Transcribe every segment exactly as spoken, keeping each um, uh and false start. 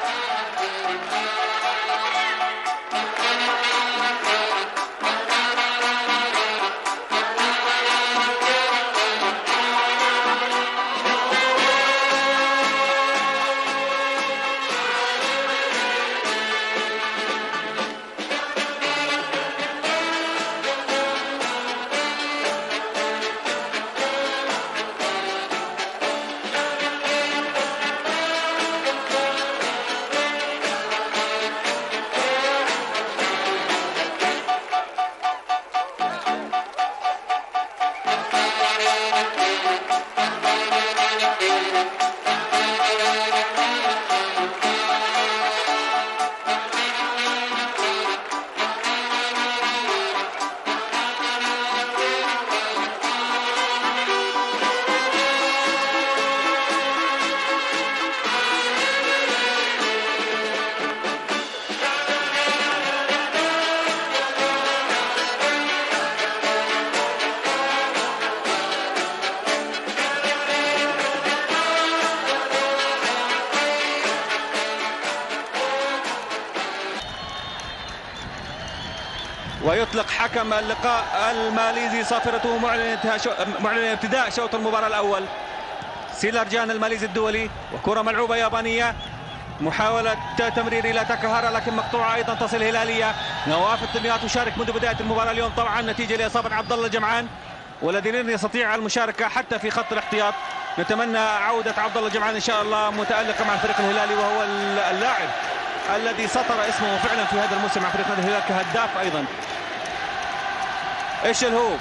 ويطلق حكم اللقاء الماليزي صافرته معلن معلن ابتداء شوط المباراة الأول. سيلارجان الماليزي الدولي، وكرة ملعوبة يابانية، محاولة تمرير إلى تاكاهارا لكن مقطوعة أيضا تصل هلالية. نواف الدمياط يشارك منذ بداية المباراة اليوم طبعا نتيجة لإصابة عبد الله جمعان، والذي لن يستطيع المشاركة حتى في خط الاحتياط. نتمنى عودة عبد الله جمعان إن شاء الله متألقة مع الفريق الهلالي، وهو اللاعب الذي سطر اسمه فعلا في هذا الموسم مع فريق الهلال كهداف أيضا. ايش الهوب،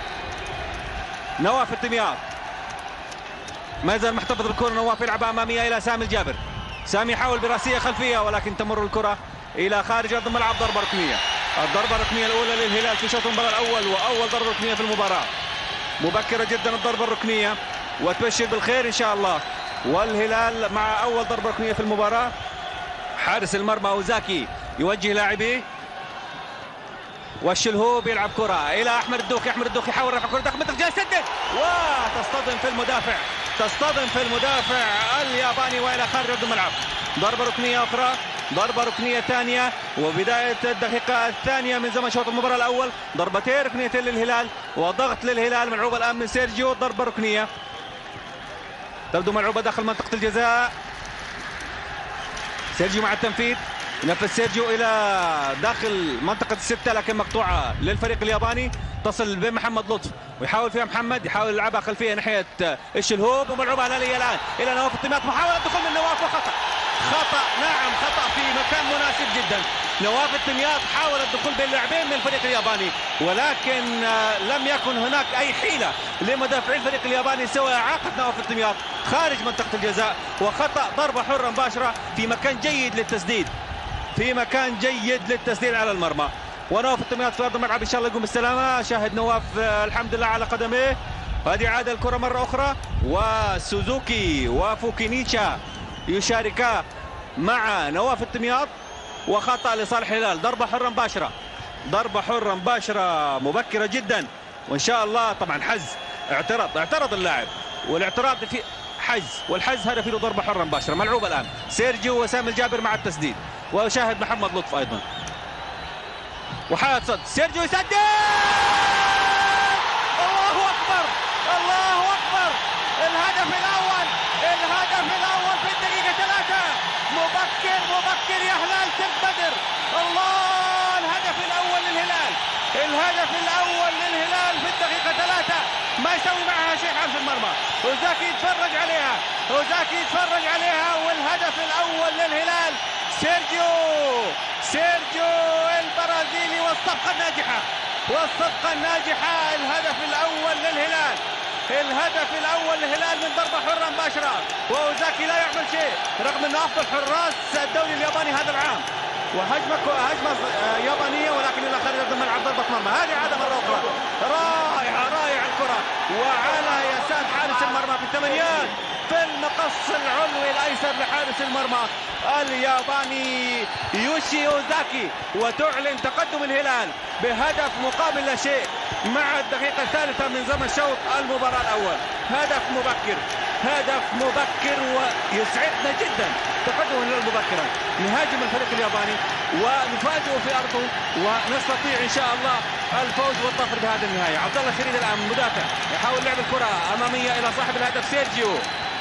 نواف الدمياط ما يزال محتفظ بالكرة. نواف يلعبها أمامية إلى سامي الجابر. سامي يحاول براسية خلفية ولكن تمر الكرة إلى خارج أرض الملعب. ضربة ركنية، الضربة الركنية الأولى للهلال في شوط المباراة الأول، وأول ضربة ركنية في المباراة. مبكرة جدا الضربة الركنية وتبشر بالخير إن شاء الله. والهلال مع أول ضربة ركنية في المباراة. حارس المرمى أوزاكي يوجه لاعبيه، والشلهوب يلعب كرة إلى أحمد الدوخي. أحمد الدوخي يحاول رفع كرة داخل منطقة يسدد وتصطدم في المدافع، تصطدم في المدافع الياباني وإلى خارج أرض الملعب. ضربة ركنية أخرى، ضربة ركنية ثانية، وبداية الدقيقة الثانية من زمن شوط المباراة الأول. ضربتين ركنيتين للهلال وضغط للهلال. ملعوبة الآن من سيرجيو، ضربة ركنية تبدو ملعوبة داخل منطقة الجزاء. سيرجيو مع التنفيذ، ينفذ سيرجيو إلى داخل منطقة الستة لكن مقطوعة للفريق الياباني. تصل بمحمد لطف ويحاول فيها محمد، يحاول يلعبها خلفية ناحية الشلهوب وملعوبة هلالية الآن إلى نواف الدمياط. محاولة دخول من نواف وخطأ، خطأ نعم خطأ في مكان مناسب جدا. نواف الدمياط حاول الدخول بين لاعبين من الفريق الياباني ولكن لم يكن هناك أي حيلة لمدافعي الفريق الياباني سوى إعاقة نواف الدمياط خارج منطقة الجزاء. وخطأ ضربة حرة مباشرة في مكان جيد للتسديد، في مكان جيد للتسديد على المرمى. ونواف الدمياط في ارض الملعب ان شاء الله يقوم بالسلامه. شاهد نواف الحمد لله على قدميه. هذه عاده الكره مره اخرى، وسوزوكي وفوكينيتشا يشاركا مع نواف الدمياط. وخطا لصالح الهلال، ضربه حره مباشره، ضربه حره مباشره مبكره جدا. وان شاء الله طبعا حز اعترض اعترض اللاعب، والاعتراض في حز، والحز هدف له ضربه حره مباشره. ملعوبه الان سيرجيو وسام الجابر مع التسديد، وشاهد محمد لطف ايضا. وحالة صد، سيرجيو يسدد، الله اكبر الله اكبر. الهدف الاول، الهدف الاول في الدقيقة ثلاثة. مبكر مبكر يا هلال تبدر. الله، الهدف الاول للهلال، الهدف الاول للهلال في الدقيقة ثلاثة. ما يسوي معها شيء حارس المرمى. اوزاكي يتفرج عليها، اوزاكي يتفرج عليها، والهدف الاول للهلال. سيرجيو سيرجيو البرازيلي، والصفقة الناجحة والصفقة الناجحة. الهدف الأول للهلال، الهدف الأول للهلال من ضربة حرة مباشرة. وأوزاكي لا يعمل شيء رغم أنه أفضل حراس الدوري الياباني هذا العام. وهجمة هجمة يابانية ولكن إلى خارج أرض الملعب ضربة مرمى. هذه عادة مرة أخرى، رائعة رائعة الكرة، وعلى يسار حارس المرمى في الثمانيات في المقص العلوي الأيسر لحارس المرمى الياباني يوشي اوزاكي. وتعلن تقدم الهلال بهدف مقابل لا شيء مع الدقيقة الثالثة من زمن شوط المباراة الأول. هدف مبكر هدف مبكر ويسعدنا جدا تقدم الهلال مبكرا. نهاجم الفريق الياباني ونفاجئه في ارضه ونستطيع ان شاء الله الفوز والظفر بهذه النهايه. عبد الله شريد الان مدافع يحاول لعب الكره اماميه الى صاحب الهدف سيرجيو.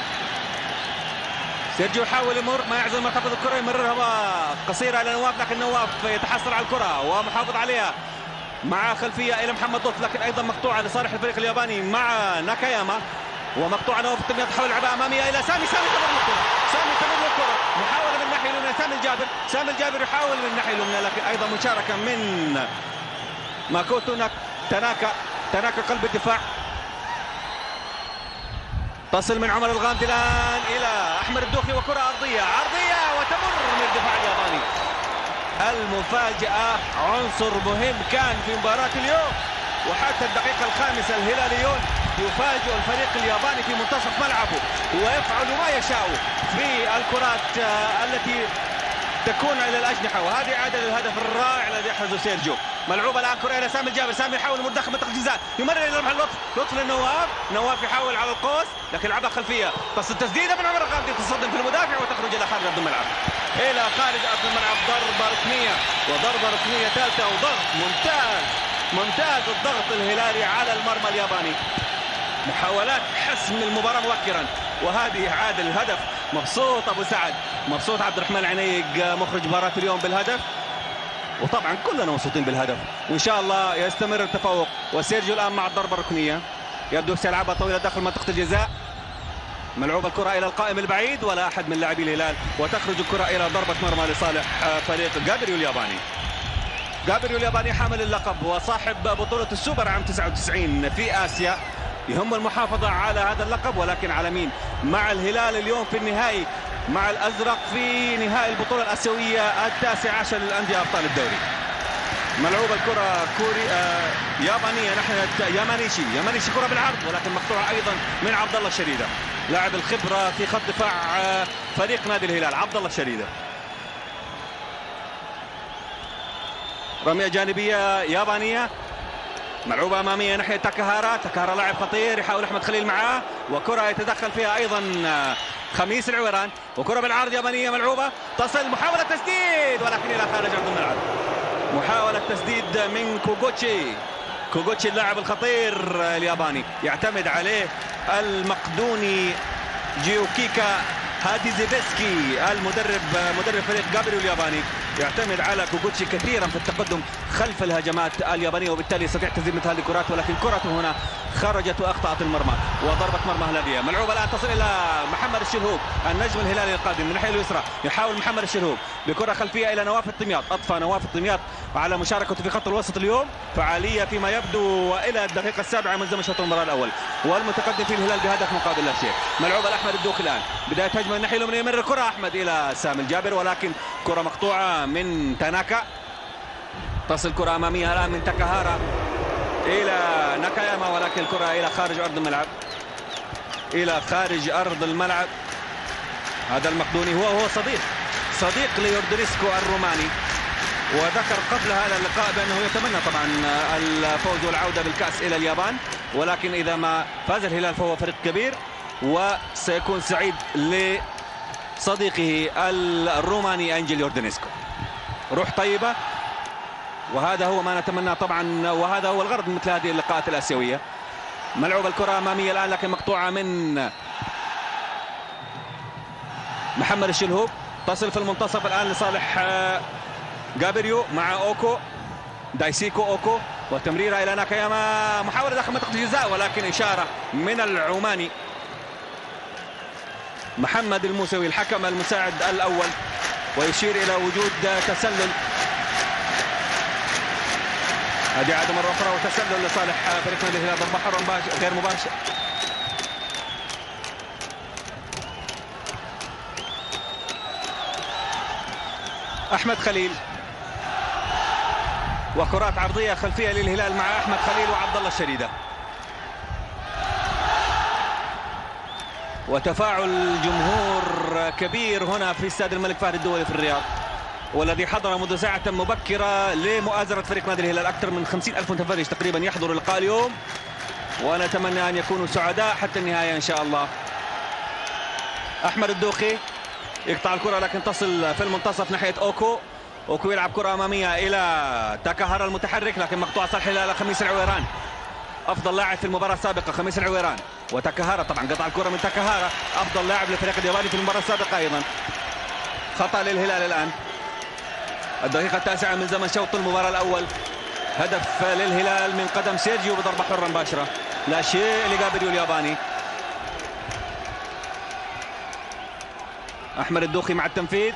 سيرجيو يحاول يمر ما يعزل ما تاخذ الكره يمررها قصيره الى نواف، لكن نواف يتحصل على الكره ومحافظ عليها مع خلفيه الى محمد لطف، لكن ايضا مقطوعه لصالح الفريق الياباني مع ناكاياما ومقطوعه نواف التمرير تحاول لعبها اماميه الى سامي. سامي تمر الكره، سامي تمر الكره، محاوله من الناحيه اليمنى سامي الجابر، سامي الجابر يحاول من الناحيه اليمنى، لكن ايضا مشاركه من ماكوتو تاناكا. تاناكا قلب الدفاع تصل من عمر الغامدي الان الى احمد الدوخي وكره ارضيه عرضيه وتمر من الدفاع الياباني. المفاجاه عنصر مهم كان في مباراه اليوم، وحتى الدقيقه الخامسه الهلاليون يفاجئ الفريق الياباني في منتصف ملعبه ويفعل ما يشاء في الكرات التي تكون الى الاجنحه، وهذه اعاده للهدف الرائع الذي يحرزه سيرجيو. ملعوبه الان كره الى سامي الجابر، سامي يحاول مدخل منطقه الجزاء يمرر الى محل لطف، لطف للنواف، نواف يحاول على القوس لكن لعبها خلفيه، تصل تسديده من عمر الغامدي تصدم في المدافع وتخرج الى خارج ارض الملعب. الى خارج ارض الملعب ضربه ركنيه وضربه ركنيه ثالثه وضغط ممتاز ممتاز الضغط الهلالي على المرمى الياباني. محاولات حسم المباراه مبكرا وهذه اعاده الهدف. مبسوط ابو سعد، مبسوط عبد الرحمن العنيق مخرج مباراه اليوم بالهدف، وطبعا كلنا مبسوطين بالهدف وان شاء الله يستمر التفوق. وسيرجيو الان مع الضربه الركنيه يبدو سيلعبها طويله داخل منطقه الجزاء، ملعوب الكره الى القائم البعيد ولا احد من لاعبي الهلال، وتخرج الكره الى ضربه مرمى لصالح فريق جابريو الياباني. جابريو الياباني حامل اللقب وصاحب بطوله السوبر عام تسعة وتسعين في اسيا، يهم المحافظه على هذا اللقب ولكن على مين؟ مع الهلال اليوم في النهائي مع الازرق في نهائي البطوله الاسيويه التاسع عشر للانديه ابطال الدوري. ملعوب الكره كوري آه يابانيه ناحيه يامانيشي، يامانيشي كره بالعرض ولكن مقطوعه ايضا من عبد الله شريده، لاعب الخبره في خط دفاع آه فريق نادي الهلال عبد الله شريده. رميه جانبيه يابانيه ملعوبه اماميه ناحيه تاكاهارا، تاكاهارا لاعب خطير يحاول احمد خليل معاه وكره يتدخل فيها ايضا خميس العويران، وكره بالعرض يابانيه ملعوبه تصل محاوله تسديد ولكن الى خارج ارض الملعب. محاوله تسديد من كوغوتشي، كوغوتشي اللاعب الخطير الياباني يعتمد عليه المقدوني جيوكيكا هاديزيفسكي المدرب مدرب فريق جابريو الياباني، يعتمد على كوغوتشي كثيرا في التقدم خلف الهجمات اليابانيه وبالتالي يستطيع تسديد مثل هذه الكرات، ولكن كرته هنا خرجت واخطات المرمى وضربه مرمى هلاليه. ملعوبه الان تصل الى محمد الشلهوب النجم الهلالي القادم من الناحيه اليسرى، يحاول محمد الشلهوب بكره خلفيه الى نواف الطمياط، اطفى نواف الطمياط على مشاركته في خط الوسط اليوم فعاليه فيما يبدو والى الدقيقه السابعه من زمن شوط المباراه الاول والمتقدم في الهلال بهدف مقابل لا شيء. ملعوبه لاحمد الدوخي الان بدايه هجمه من الناحيه اليمنى يمرر كره احمد الى سامي الجابر ولكن كره مقطوعه من تاناكا، تصل كره اماميه الان من تاكاهارا الى ناكاياما ولكن الكره الى خارج ارض الملعب، الى خارج ارض الملعب. هذا المقدوني هو هو صديق صديق ليوردريسكو الروماني، وذكر قبل هذا اللقاء بانه يتمنى طبعا الفوز والعوده بالكاس الى اليابان، ولكن اذا ما فاز الهلال فهو فريق كبير وسيكون سعيد لصديقه الروماني انجيل يوردريسكو. روح طيبه وهذا هو ما نتمناه طبعا، وهذا هو الغرض من مثل هذه اللقاءات الاسيويه. ملعوب الكره اماميه الان لكن مقطوعه من محمد الشلهوب، تصل في المنتصف الان لصالح جابريو مع اوكو دايسيكو اوكو وتمريره الى ناكاياما، محاوله داخل منطقه الجزاء ولكن اشاره من العماني محمد الموسوي الحكم المساعد الاول ويشير الى وجود تسلل. هذه عاده مره اخرى وتسلل لصالح فريق نادي الهلال، ضربه حره غير مباشر. احمد خليل وكرات عرضيه خلفيه للهلال مع احمد خليل وعبد الله الشريده، وتفاعل جمهور كبير هنا في استاد الملك فهد الدولي في الرياض، والذي حضر منذ ساعة مبكرة لمؤازرة فريق نادي الهلال. أكثر من خمسين ألف متفرج تقريبا يحضر اللقاء اليوم، ونتمنى أن يكونوا سعداء حتى النهاية إن شاء الله. احمد الدوخي يقطع الكره لكن تصل في المنتصف ناحيه اوكو. اوكو يلعب كره اماميه الى تاكاهارا المتحرك لكن مقطوعه صالح الى خميس العويران، افضل لاعب في المباراه السابقه خميس العويران. وتاكاهارا طبعا قطع الكره من تاكاهارا افضل لاعب للفريق الياباني في المباراه السابقه ايضا. خطا للهلال الان، الدقيقه التاسعه من زمن شوط المباراه الاول. هدف للهلال من قدم سيرجيو بضربه حره مباشره، لا شيء لجابريو الياباني. احمد الدوخي مع التنفيذ،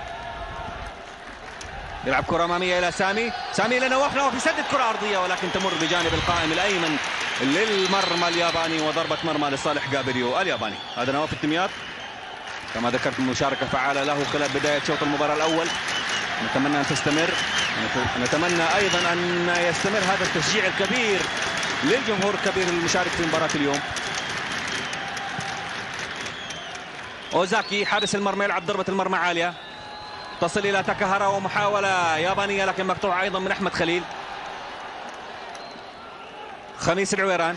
يلعب كره اماميه الى سامي، سامي الى نواف، نواف يسدد كره ارضيه ولكن تمر بجانب القائم الايمن للمرمى الياباني وضربه مرمى لصالح جابريو الياباني. هذا نواف التمياط كما ذكرت مشاركه فعاله له خلال بدايه شوط المباراه الاول، نتمنى ان تستمر، نتمنى ايضا ان يستمر هذا التشجيع الكبير للجمهور الكبير المشارك في مباراه اليوم. اوزاكي حارس المرمى يلعب ضربه المرمى عاليه تصل الى تاكاهارا ومحاوله يابانيه لكن مقطوعه ايضا من احمد خليل. خميس العويران،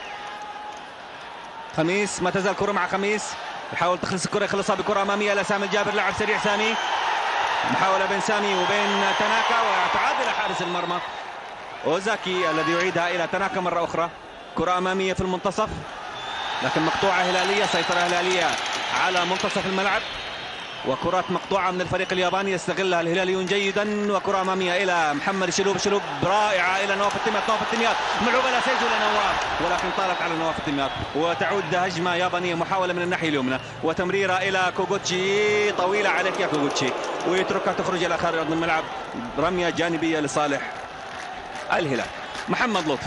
خميس ما تزال كره مع خميس، يحاول تخلص الكره يخلصها بكره اماميه الى سامي الجابر، لاعب سريع سامي، محاوله بين سامي وبين تاناكا وتعاد الى حارس المرمى اوزاكي الذي يعيدها الى تاناكا مره اخرى. كره اماميه في المنتصف لكن مقطوعه هلاليه، سيطره هلاليه على منتصف الملعب وكرات مقطوعه من الفريق الياباني يستغلها الهلاليون جيدا. وكره اماميه الى محمد الشلوب، الشلوب رائعه الى نواف التمياط، نواف التمياط ملعوبه لا سيجو لنواف ولكن طالت على نواف التمياط وتعود هجمه يابانيه، محاوله من الناحيه اليمنى وتمريره الى كوغوتشي طويله عليك يا كوغوتشي ويتركها تخرج الى خارج ارض الملعب، رميه جانبيه لصالح الهلال. محمد لطفي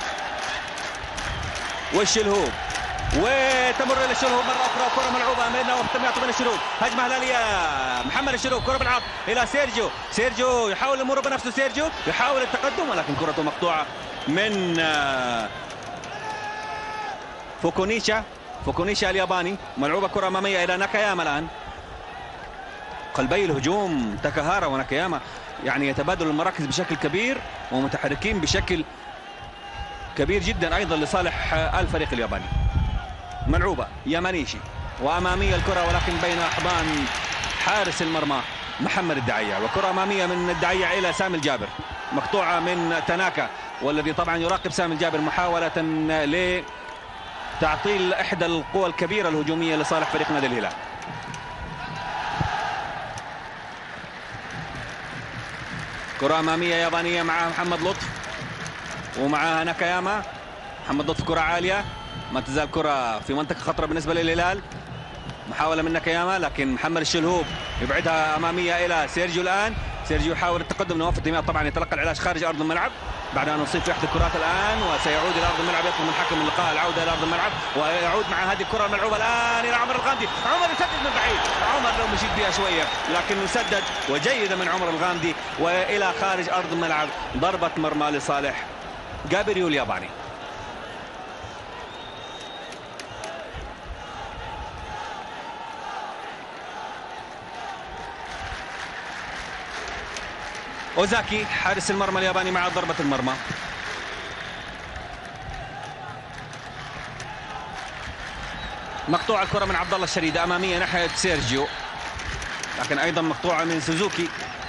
والشلهوب وتمر الى الشلهوب مره اخرى كره ملعوبه من نواف التمياط ومن الشلهوب، هجمه هلاليه. محمد الشلهوب كره بالعرض الى سيرجيو، سيرجيو يحاول المرور بنفسه، سيرجيو يحاول التقدم ولكن كرته مقطوعه من فوكونيشا، فوكونيشا الياباني، ملعوبه كره اماميه الى ناكاياما. الان قلبي الهجوم تاكاهارا وناكاياما يعني يتبادل المراكز بشكل كبير ومتحركين بشكل كبير جدا ايضا لصالح الفريق الياباني. ملعوبه يامانيشي واماميه الكره ولكن بين احضان حارس المرمى محمد الدعيع، وكره اماميه من الدعيع الى سامي الجابر مقطوعه من تاناكا والذي طبعا يراقب سامي الجابر محاوله لتعطيل احدى القوى الكبيره الهجوميه لصالح فريق نادي الهلال. كره اماميه يابانيه مع محمد لطف ومعها ناكاياما. محمد لطف كره عاليه، ما تزال كره في منطقه خطره بالنسبه للهلال، محاوله من ناكاياما لكن محمد الشلهوب يبعدها اماميه الى سيرجيو. الان سيرجيو يحاول التقدم، نواف التمياط طبعا يتلقى العلاج خارج ارض الملعب بعد ان اصيب في احدى الكرات الان وسيعود الى ارض الملعب، يطلب من حكم اللقاء العوده الى ارض الملعب ويعود مع هذه الكره الملعوبه الان الى عمر الغامدي. عمر يسدد من بعيد، عمر لو مشيت بها شويه لكن يسدد وجيده من عمر الغامدي والى خارج ارض الملعب، ضربه مرمى لصالح جابريو الياباني. اوزاكي حارس المرمى الياباني مع ضربة المرمى. مقطوعة الكرة من عبد الله الشريدة امامية ناحية سيرجيو لكن ايضا مقطوعة من سوزوكي،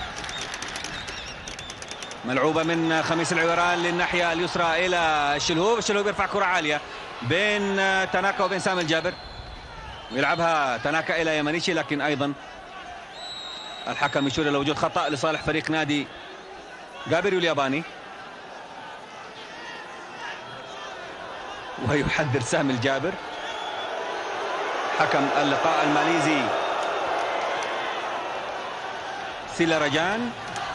ملعوبة من خميس العويران للناحية اليسرى الى الشلهوب، الشلهوب يرفع كرة عالية بين تاناكا وبين سامي الجابر ويلعبها تاناكا الى يامانيشي لكن ايضا الحكم يشير الى وجود خطأ لصالح فريق نادي جابريو الياباني ويحذر سامي الجابر حكم اللقاء الماليزي سيلا رجان.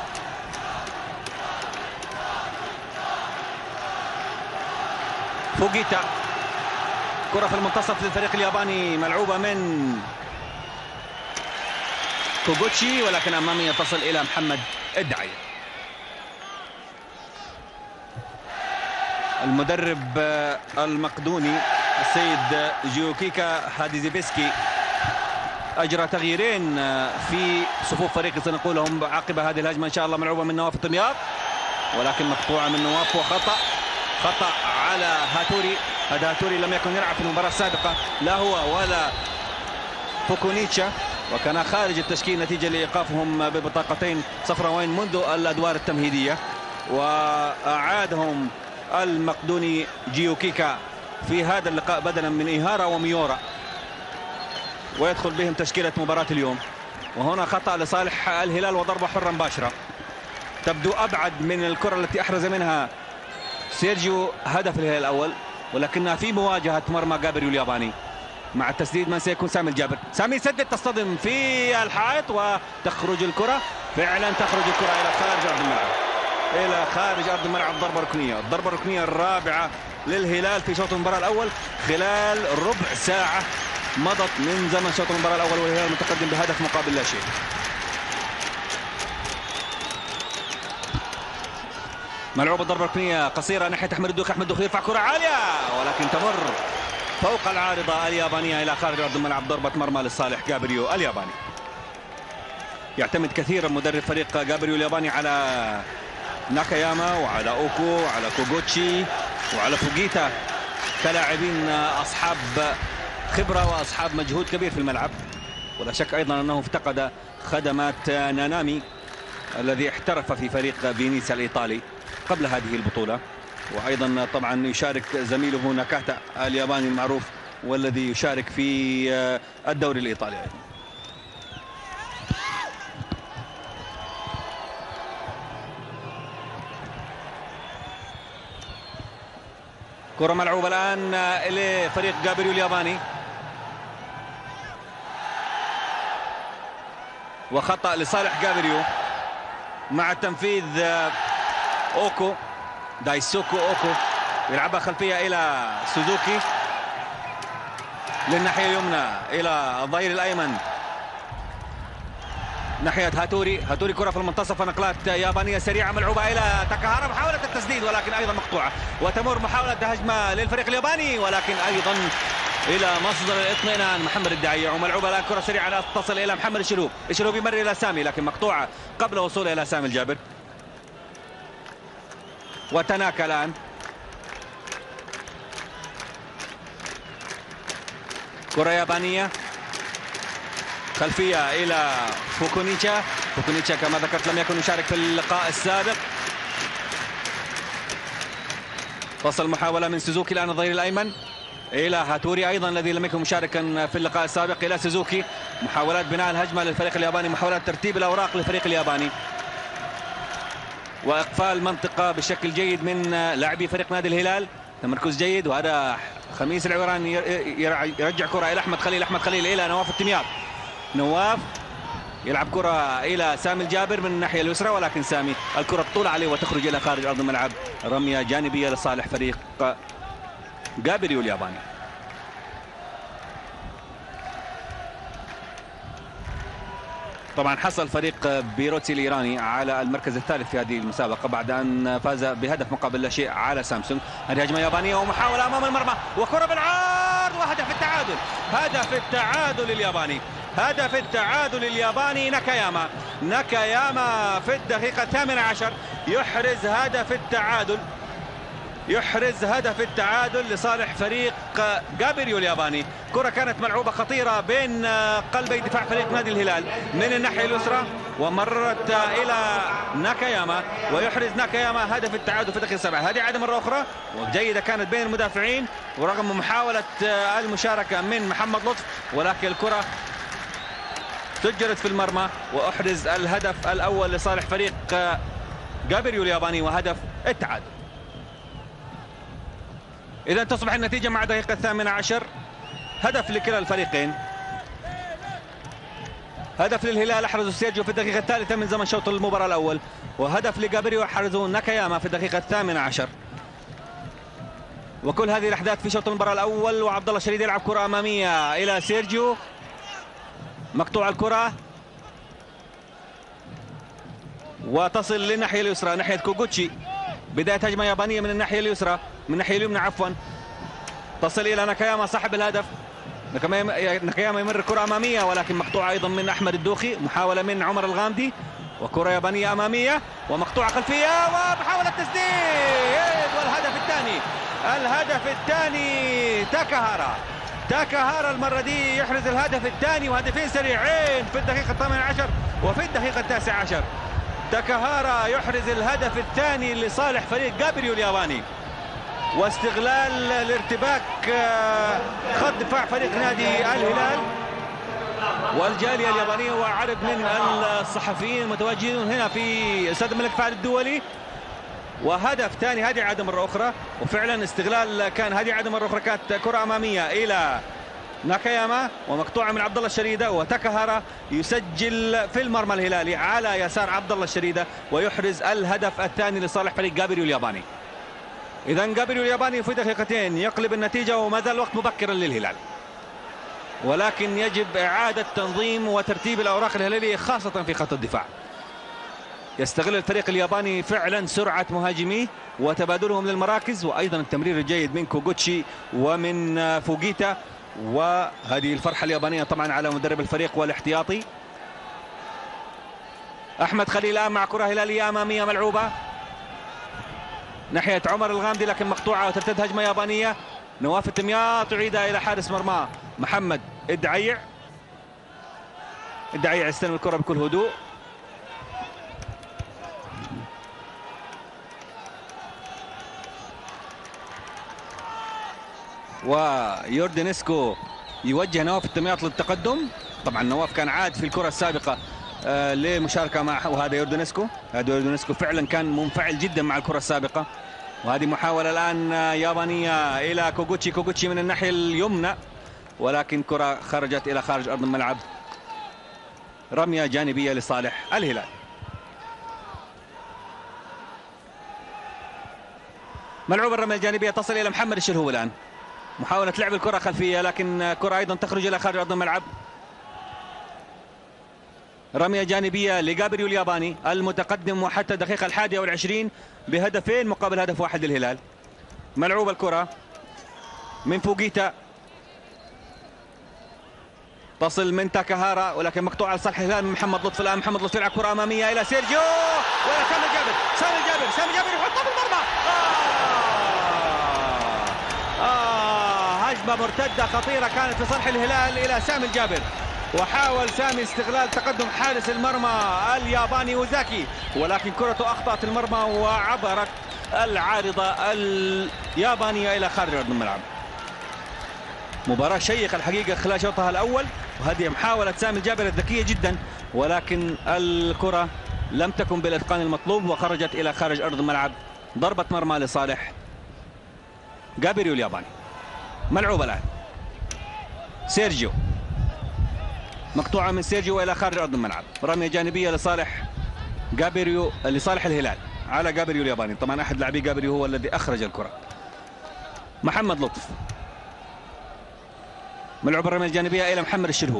فوغيتا كرة في المنتصف للفريق الياباني ملعوبة من كوغوتشي ولكن اماميه تصل الى محمد الدعيع. المدرب المقدوني السيد جيوكيكا هاديزيبسكي اجرى تغييرين في صفوف فريقه سنقولهم عقب هذه الهجمه ان شاء الله. ملعوبه من نواف التمياط ولكن مقطوعه من نواف وخطا، خطا على هاتوري. هذا هاتوري لم يكن يلعب في المباراه السابقه، لا هو ولا فوكونيتشا، وكان خارج التشكيل نتيجة لإيقافهم ببطاقتين صفراوين منذ الأدوار التمهيدية، وأعادهم المقدوني جيوكيكا في هذا اللقاء بدلا من إيهارا وميورا، ويدخل بهم تشكيلة مباراة اليوم. وهنا خطأ لصالح الهلال وضربة حرة مباشرة تبدو أبعد من الكرة التي أحرز منها سيرجيو هدف الهلال الأول، ولكنها في مواجهة مرمى جابريو الياباني. مع التسديد من سيكون سامي الجابر، سامي يسدد، تصطدم في الحائط وتخرج الكرة. فعلا تخرج الكرة إلى خارج أرض الملعب، إلى خارج أرض الملعب. ضربة ركنية، الضربة الركنية الرابعة للهلال في شوط المباراة الأول خلال ربع ساعة مضت من زمن شوط المباراة الأول، والهلال متقدم بهدف مقابل لا شيء. ملعوبة ضربة ركنية قصيرة ناحية أحمد الدوخي، أحمد الدوخي يرفع كرة عالية ولكن تمر فوق العارضة اليابانية إلى خارج أرض الملعب. ضربة مرمى لصالح جابريو الياباني. يعتمد كثيرا مدرب فريق جابريو الياباني على ناكاياما وعلى أوكو وعلى كوغوتشي وعلى فوجيتا كلاعبين أصحاب خبرة وأصحاب مجهود كبير في الملعب. ولا شك أيضا أنه افتقد خدمات نانامي الذي احترف في فريق فينيسيا الإيطالي قبل هذه البطولة، وأيضا طبعا يشارك زميله ناكاتا الياباني المعروف والذي يشارك في الدوري الإيطالي أيضا. كرة ملعوبة الآن لفريق جابريو الياباني، وخطأ لصالح جابريو مع التنفيذ. أوكو دايسوكو أوكو يلعبها خلفية إلى سوزوكي للناحية اليمنى إلى الظهير الأيمن ناحية هاتوري. هاتوري كرة في المنتصف، نقلات يابانية سريعة ملعوبة إلى تاكاهارا، محاولة التسديد ولكن أيضا مقطوعة، وتمر محاولة هجمة للفريق الياباني ولكن أيضا إلى مصدر الاطمئنان محمد الدعيع. وملعوبة الآن كرة سريعة لا تصل إلى محمد الشلوب، الشلوب يمر إلى سامي لكن مقطوعة قبل وصوله إلى سامي الجابر. وتناكا الآن كرة يابانية خلفية إلى فوكونيتشا. فوكونيتشا كما ذكرت لم يكن يشارك في اللقاء السابق. تصل محاولة من سوزوكي الآن الظهير الأيمن إلى هاتوري أيضا الذي لم يكن مشاركا في اللقاء السابق إلى سوزوكي. محاولات بناء الهجمة للفريق الياباني، محاولات ترتيب الأوراق للفريق الياباني، وإقفال منطقة بشكل جيد من لاعبي فريق نادي الهلال. تمركز جيد، وهذا خميس العويراني يرجع كرة إلى أحمد خليل، أحمد خليل إلى نواف التمياط. نواف يلعب كرة إلى سامي الجابر من الناحية اليسرى ولكن سامي الكرة تطول عليه وتخرج إلى خارج أرض الملعب. رمية جانبية لصالح فريق جابريو الياباني. طبعا حصل فريق بيروتسي الإيراني على المركز الثالث في هذه المسابقة بعد أن فاز بهدف مقابل لا شيء على سامسونج. هذه هجمة يابانية ومحاولة أمام المرمى وكرة بالعرض وهدف التعادل. هدف التعادل الياباني، هدف التعادل الياباني. ناكاياما ناكاياما في الدقيقة الثامنة عشر يحرز هدف التعادل، يحرز هدف التعادل لصالح فريق جابريو الياباني. كرة كانت ملعوبة خطيرة بين قلبي دفاع فريق نادي الهلال من الناحية اليسرى ومرت إلى ناكاياما، ويحرز ناكاياما هدف التعادل في الدقيقة السابعة. هذه عادة مرة أخرى وجيدة كانت بين المدافعين ورغم محاولة المشاركة من محمد لطف، ولكن الكرة سجلت في المرمى وأحرز الهدف الأول لصالح فريق جابريو الياباني وهدف التعادل. إذا تصبح النتيجة مع الدقيقة الثامنة عشر هدف لكلا الفريقين. هدف للهلال أحرزه سيرجيو في الدقيقة الثالثة من زمن شوط المباراة الأول، وهدف لجابريو أحرزه ناكاياما في الدقيقة الثامنة عشر. وكل هذه الأحداث في شوط المباراة الأول. وعبد الله الشريد يلعب كرة أمامية إلى سيرجيو، مقطوع الكرة وتصل للناحية اليسرى ناحية كوغوتشي. بداية هجمة يابانية من الناحية اليسرى من الناحية اليمنى عفوا، تصل إلى ناكاياما صاحب الهدف. ناكاياما يمر كرة أمامية ولكن مقطوعة أيضا من أحمد الدوخي. محاولة من عمر الغامدي وكرة يابانية أمامية ومقطوعة خلفية ومحاولة تسديد والهدف الثاني، الهدف الثاني تاكاهارا. تاكاهارا المرة دي يحرز الهدف الثاني، وهدفين سريعين في الدقيقة الثامنة عشر وفي الدقيقة التاسعة عشر. تاكاهارا يحرز الهدف الثاني لصالح فريق جابريو الياباني، واستغلال الارتباك خط دفاع فريق نادي الهلال والجالية اليابانية وعدد من الصحفيين المتواجدون هنا في استاد الملك فهد الدولي. وهدف ثاني هذه عادة مرة أخرى، وفعلا استغلال كان هذه عادة مرة أخرى، كانت كرة أمامية إلى ناكاياما ومقطوعة من عبد الله الشريدة، وتاكاهارا يسجل في المرمى الهلالي على يسار عبد الله الشريدة ويحرز الهدف الثاني لصالح فريق جابريو الياباني. إذا جابريو الياباني في دقيقتين يقلب النتيجة، وما زال الوقت مبكرا للهلال، ولكن يجب إعادة تنظيم وترتيب الأوراق الهلالية خاصة في خط الدفاع. يستغل الفريق الياباني فعلا سرعة مهاجميه وتبادلهم للمراكز، وأيضا التمرير الجيد من كوغوتشي ومن فوغيتا، وهذه الفرحة اليابانية طبعا على مدرب الفريق والاحتياطي. أحمد خليل الآن مع كرة هلالية أمامية ملعوبة ناحية عمر الغامدي، لكن مقطوعة وترتد هجمة يابانية. نواف التمياط تعيدها إلى حارس مرماه محمد الدعيع. الدعيع يستلم الكرة بكل هدوء، ويوردينسكو يوجه نواف التمياط للتقدم. طبعا نواف كان عاد في الكرة السابقة آه لمشاركة مع، وهذا يوردينسكو، هذا يوردينسكو فعلا كان منفعل جدا مع الكرة السابقة. وهذه محاولة الآن يابانية إلى كوغوتشي، كوغوتشي من الناحية اليمنى، ولكن كرة خرجت إلى خارج أرض الملعب. رمية جانبية لصالح الهلال. ملعوب الرمية الجانبية تصل إلى محمد الشلهوب الآن، محاولة لعب الكرة خلفية، لكن كرة أيضا تخرج إلى خارج أرض الملعب. رمية جانبية لجابريو الياباني المتقدم وحتى الدقيقة الحادية والعشرين بهدفين مقابل هدف واحد للهلال. ملعوب الكرة من فوغيتا، تصل من تاكاهارا ولكن مقطوعة لصالح الهلال من محمد لطفي. الآن محمد لطفي يلعب كرة أمامية إلى سيرجيو وإلى سامي جابر، سامي جابر سامي جابر يحطها في المرمى. آه. آه. هجمة مرتدة خطيرة كانت لصالح الهلال إلى سامي الجابر، وحاول سامي استغلال تقدم حارس المرمى الياباني وزاكي، ولكن كرته أخطأت المرمى وعبرت العارضة اليابانية إلى خارج أرض الملعب. مباراة شيقة الحقيقة خلال شوطها الأول، وهذه محاولة سامي الجابر الذكية جدا، ولكن الكرة لم تكن بالإتقان المطلوب وخرجت إلى خارج أرض الملعب. ضربة مرمى لصالح جابريو الياباني. ملعوبة الآن سيرجيو، مقطوعة من سيرجيو إلى خارج أرض الملعب. رمية جانبية لصالح جابريو، لصالح الهلال على جابريو الياباني. طبعا أحد لاعبي جابريو هو الذي أخرج الكرة. محمد لطف، ملعوب الرمية الجانبية إلى محمد الشلهوب،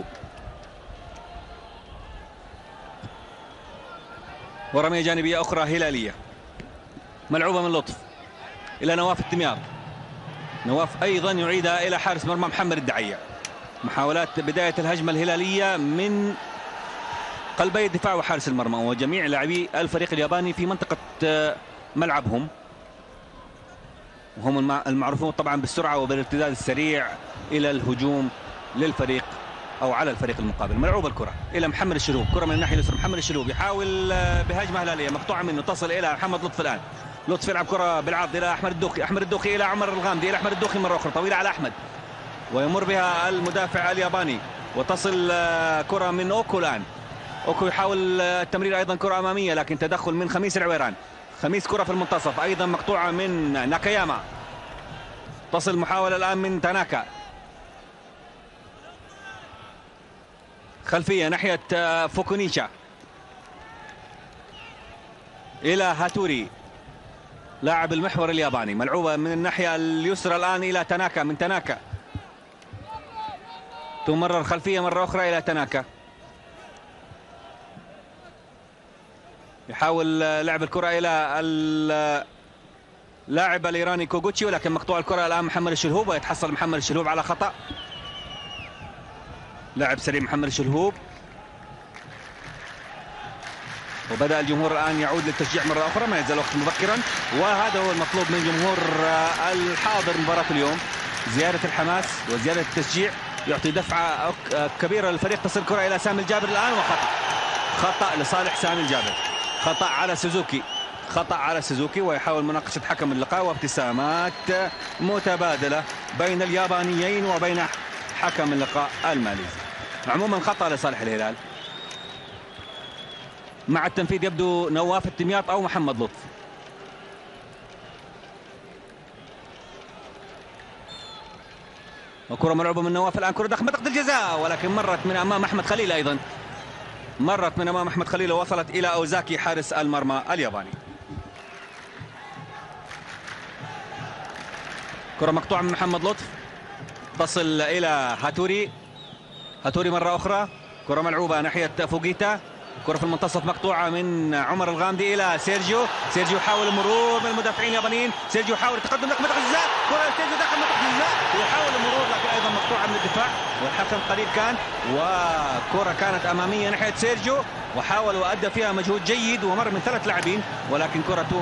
ورمية جانبية أخرى هلالية ملعوبة من لطف إلى نواف التمياط. نواف أيضا يعيدها إلى حارس مرمى محمد الدعيع. محاولات بداية الهجمة الهلالية من قلبي الدفاع وحارس المرمى وجميع لاعبي الفريق الياباني في منطقة ملعبهم، وهم المعروفون طبعا بالسرعة وبالارتداد السريع إلى الهجوم للفريق أو على الفريق المقابل. ملعوب الكرة إلى محمد الشلهوب، كرة من الناحية اليسرى. محمد الشلهوب يحاول بهجمة هلالية مقطوعة منه، تصل إلى محمد لطفي. الآن لطفي يلعب كرة بالعرض إلى أحمد الدوخي، أحمد الدوخي إلى عمر الغامدي، إلى أحمد الدوخي مرة أخرى طويلة على أحمد، ويمر بها المدافع الياباني، وتصل كرة من أوكو. الآن أوكو يحاول التمرير أيضا كرة أمامية، لكن تدخل من خميس العويران. خميس كرة في المنتصف أيضا مقطوعة من ناكاياما، تصل محاولة الآن من تاناكا خلفية ناحية فوكونيشا إلى هاتوري لاعب المحور الياباني. ملعوبة من الناحية اليسرى الآن إلى تاناكا، من تاناكا تمرر خلفية مرة أخرى إلى تاناكا، يحاول لعب الكرة إلى اللاعب الإيراني كوغوتشي، ولكن مقطوع الكرة الآن محمد الشلهوب، ويتحصل محمد الشلهوب على خطأ. لاعب سريع محمد الشلهوب، وبدأ الجمهور الآن يعود للتشجيع مرة أخرى، ما يزال وقت مبكرا، وهذا هو المطلوب من جمهور الحاضر مباراة اليوم. زيادة الحماس وزيادة التشجيع يعطي دفعة كبيرة للفريق. تصل الكرة إلى سامي الجابر الآن وخطأ خطأ لصالح سامي الجابر. خطأ على سوزوكي خطأ على سوزوكي ويحاول مناقشة حكم اللقاء وابتسامات متبادلة بين اليابانيين وبين حكم اللقاء الماليزي. عموما خطأ لصالح الهلال. مع التنفيذ يبدو نواف التمياط أو محمد لطف. وكرة ملعوبة من نواف الآن، كرة داخل منطقة الجزاء ولكن مرت من أمام أحمد خليل. أيضا مرت من أمام أحمد خليل ووصلت إلى أوزاكي حارس المرمى الياباني. كرة مقطوعة من محمد لطف تصل إلى هاتوري. هاتوري مرة أخرى، كرة ملعوبة ناحية فوغيتا. كرة في المنتصف مقطوعة من عمر الغامدي إلى سيرجيو. سيرجيو حاول المرور من المدافعين اليابانيين. سيرجيو حاول التقدم داخل منطقة الجزاء. كرة سيرجيو داخل منطقة الجزاء ويحاول المرور لكن أيضا مقطوعة من الدفاع والحكم قريب كان. وكرة كانت أمامية ناحية سيرجيو وحاول وأدى فيها مجهود جيد ومر من ثلاث لاعبين ولكن كرته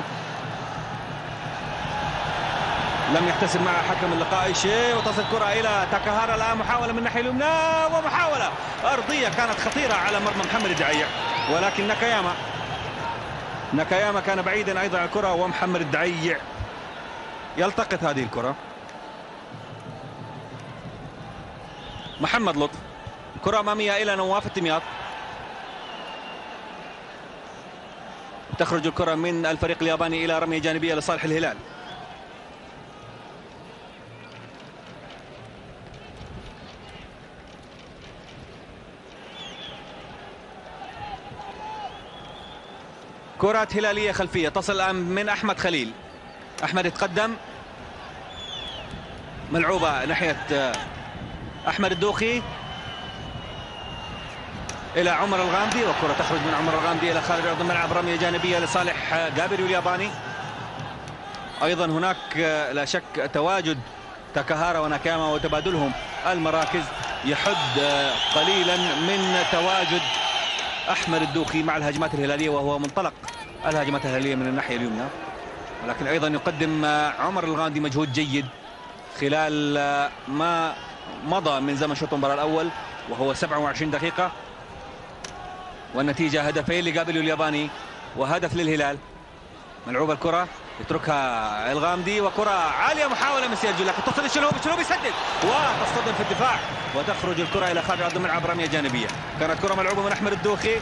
لم يحتسب مع حكم اللقاء أي شيء. وتصل الكرة إلى تاكاهارا الآن، محاولة من الناحية اليمنى ومحاولة أرضية كانت خطيرة على مرمى محمد الدعيع ولكن ناكاياما ناكاياما كان بعيدا أيضا عن الكرة ومحمد الدعيع يلتقط هذه الكرة. محمد لطف، كرة أمامية إلى نواف التمياط. تخرج الكرة من الفريق الياباني إلى رمية جانبية لصالح الهلال. كرات هلالية خلفية تصل الآن من أحمد خليل. أحمد يتقدم، ملعوبة ناحية أحمد الدوخي إلى عمر الغامدي وكرة تخرج من عمر الغامدي إلى خارج أرض الملعب. رمية جانبية لصالح جابريو الياباني. أيضا هناك لا شك تواجد تاكاهارا وناكاياما وتبادلهم المراكز يحد قليلا من تواجد أحمد الدوخي مع الهجمات الهلالية وهو منطلق الهجمات الهلالية من الناحية اليمنى. ولكن أيضا يقدم عمر الغامدي مجهود جيد خلال ما مضى من زمن شوط المباراة الأول وهو سبعة وعشرين دقيقة والنتيجة هدفين لجابريو الياباني وهدف للهلال. ملعوبة الكرة يتركها الغامدي وكرة عالية، محاولة من سيرجيو لكن تصل الشلوب. الشلوب يسدد وتصطدم في الدفاع وتخرج الكرة إلى خارج أرض الملعب. رمية جانبية كانت كرة ملعوبة من أحمد الدوخي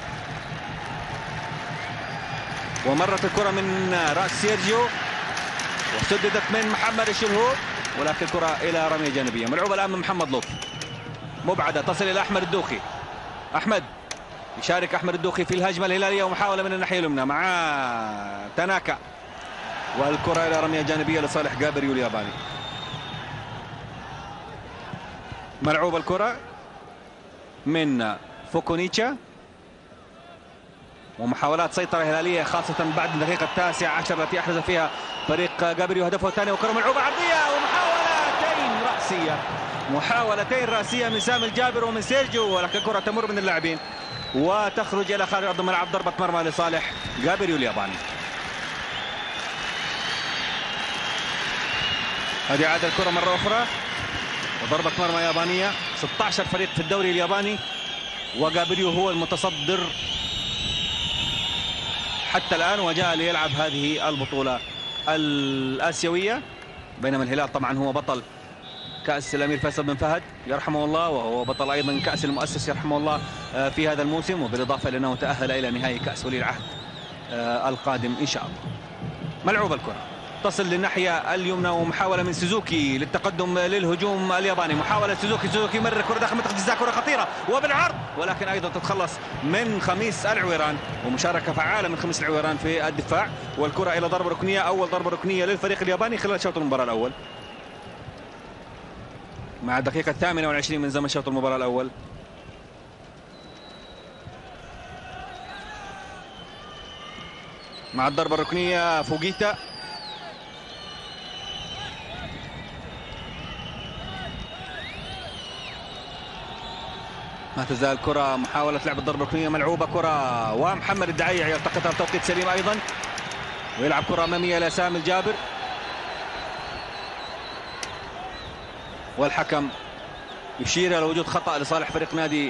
ومرت الكرة من رأس سيرجيو وسددت من محمد الشلهوب ولكن الكرة إلى رمية جانبية. ملعوبة الآن من محمد لطف مبعدة تصل إلى أحمد الدوخي. أحمد يشارك أحمد الدوخي في الهجمة الهلالية ومحاولة من الناحية اليمنى مع تاناكا والكرة إلى رمية جانبية لصالح جابريو الياباني. ملعوبة الكرة من فوكونيتشا ومحاولات سيطرة هلالية خاصة بعد الدقيقة التاسعة عشر التي أحرز فيها فريق جابريو هدفه الثاني. وكرة ملعوبة عرضية ومحاولتين رأسية محاولتين رأسية من سامي الجابر ومن سيرجيو ولكن الكرة تمر من اللاعبين وتخرج إلى خارج أرض الملعب. ضربة مرمى لصالح جابريو الياباني. هذه عادة الكرة مرة أخرى وضربة مرمى يابانية. ستة عشر فريق في الدوري الياباني وجابريو هو المتصدر حتى الآن وجاء ليلعب هذه البطولة الآسيوية بينما الهلال طبعا هو بطل كأس الأمير فيصل بن فهد يرحمه الله وهو بطل أيضا كأس المؤسس يرحمه الله في هذا الموسم وبالإضافة إلى أنه تأهل إلى نهائي كأس ولي العهد القادم إن شاء الله. ملعوب الكرة تصل للناحية اليمنى ومحاولة من سوزوكي للتقدم للهجوم الياباني. محاولة سوزوكي سوزوكي مرر كرة داخل منطقة الجزاء كرة خطيرة وبالعرض ولكن أيضا تتخلص من خميس العويران ومشاركة فعالة من خميس العويران في الدفاع. والكرة إلى ضربة ركنية، أول ضربة ركنية للفريق الياباني خلال شوط المباراة الأول مع الدقيقة الثامنة والعشرين من زمن شوط المباراة الأول. مع الضربة الركنية فوغيتا ما تزال كرة محاولة لعب الضربة الركنية ملعوبة كرة ومحمد الدعيع يلتقطها بتوقيت سليم أيضا ويلعب كرة أمامية لسامي الجابر. والحكم يشير إلى وجود خطأ لصالح فريق نادي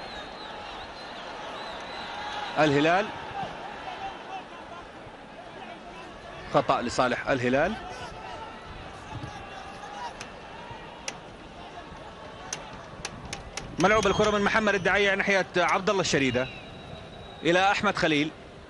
الهلال. خطأ لصالح الهلال. ملعوب الكرة من محمد الدعية ناحية عبد الله الشريدة إلى أحمد خليل.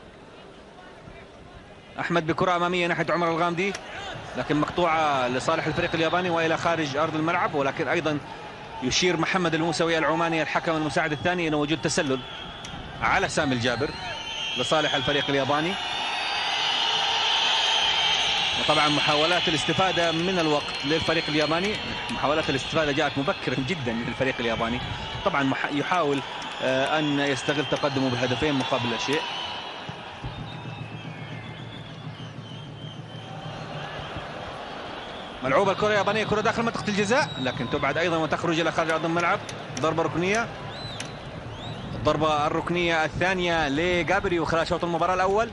أحمد بكرة أمامية ناحية عمر الغامدي، لكن مقطوعة لصالح الفريق الياباني وإلى خارج أرض الملعب. ولكن أيضا يشير محمد الموسوي العماني الحكم المساعد الثاني إلى وجود تسلل على سامي الجابر لصالح الفريق الياباني. وطبعا محاولات الاستفادة من الوقت للفريق الياباني، محاولات الاستفادة جاءت مبكرا جدا للفريق الياباني. طبعا يحاول أن يستغل تقدمه بهدفين مقابل لا شيء. ملعوبة الكرة اليابانية، كرة داخل منطقة الجزاء لكن تبعد أيضا وتخرج إلى خارج أرض الملعب. ضربة ركنية، الضربة الركنية الثانية لجابريو خلال شوط المباراة الأول.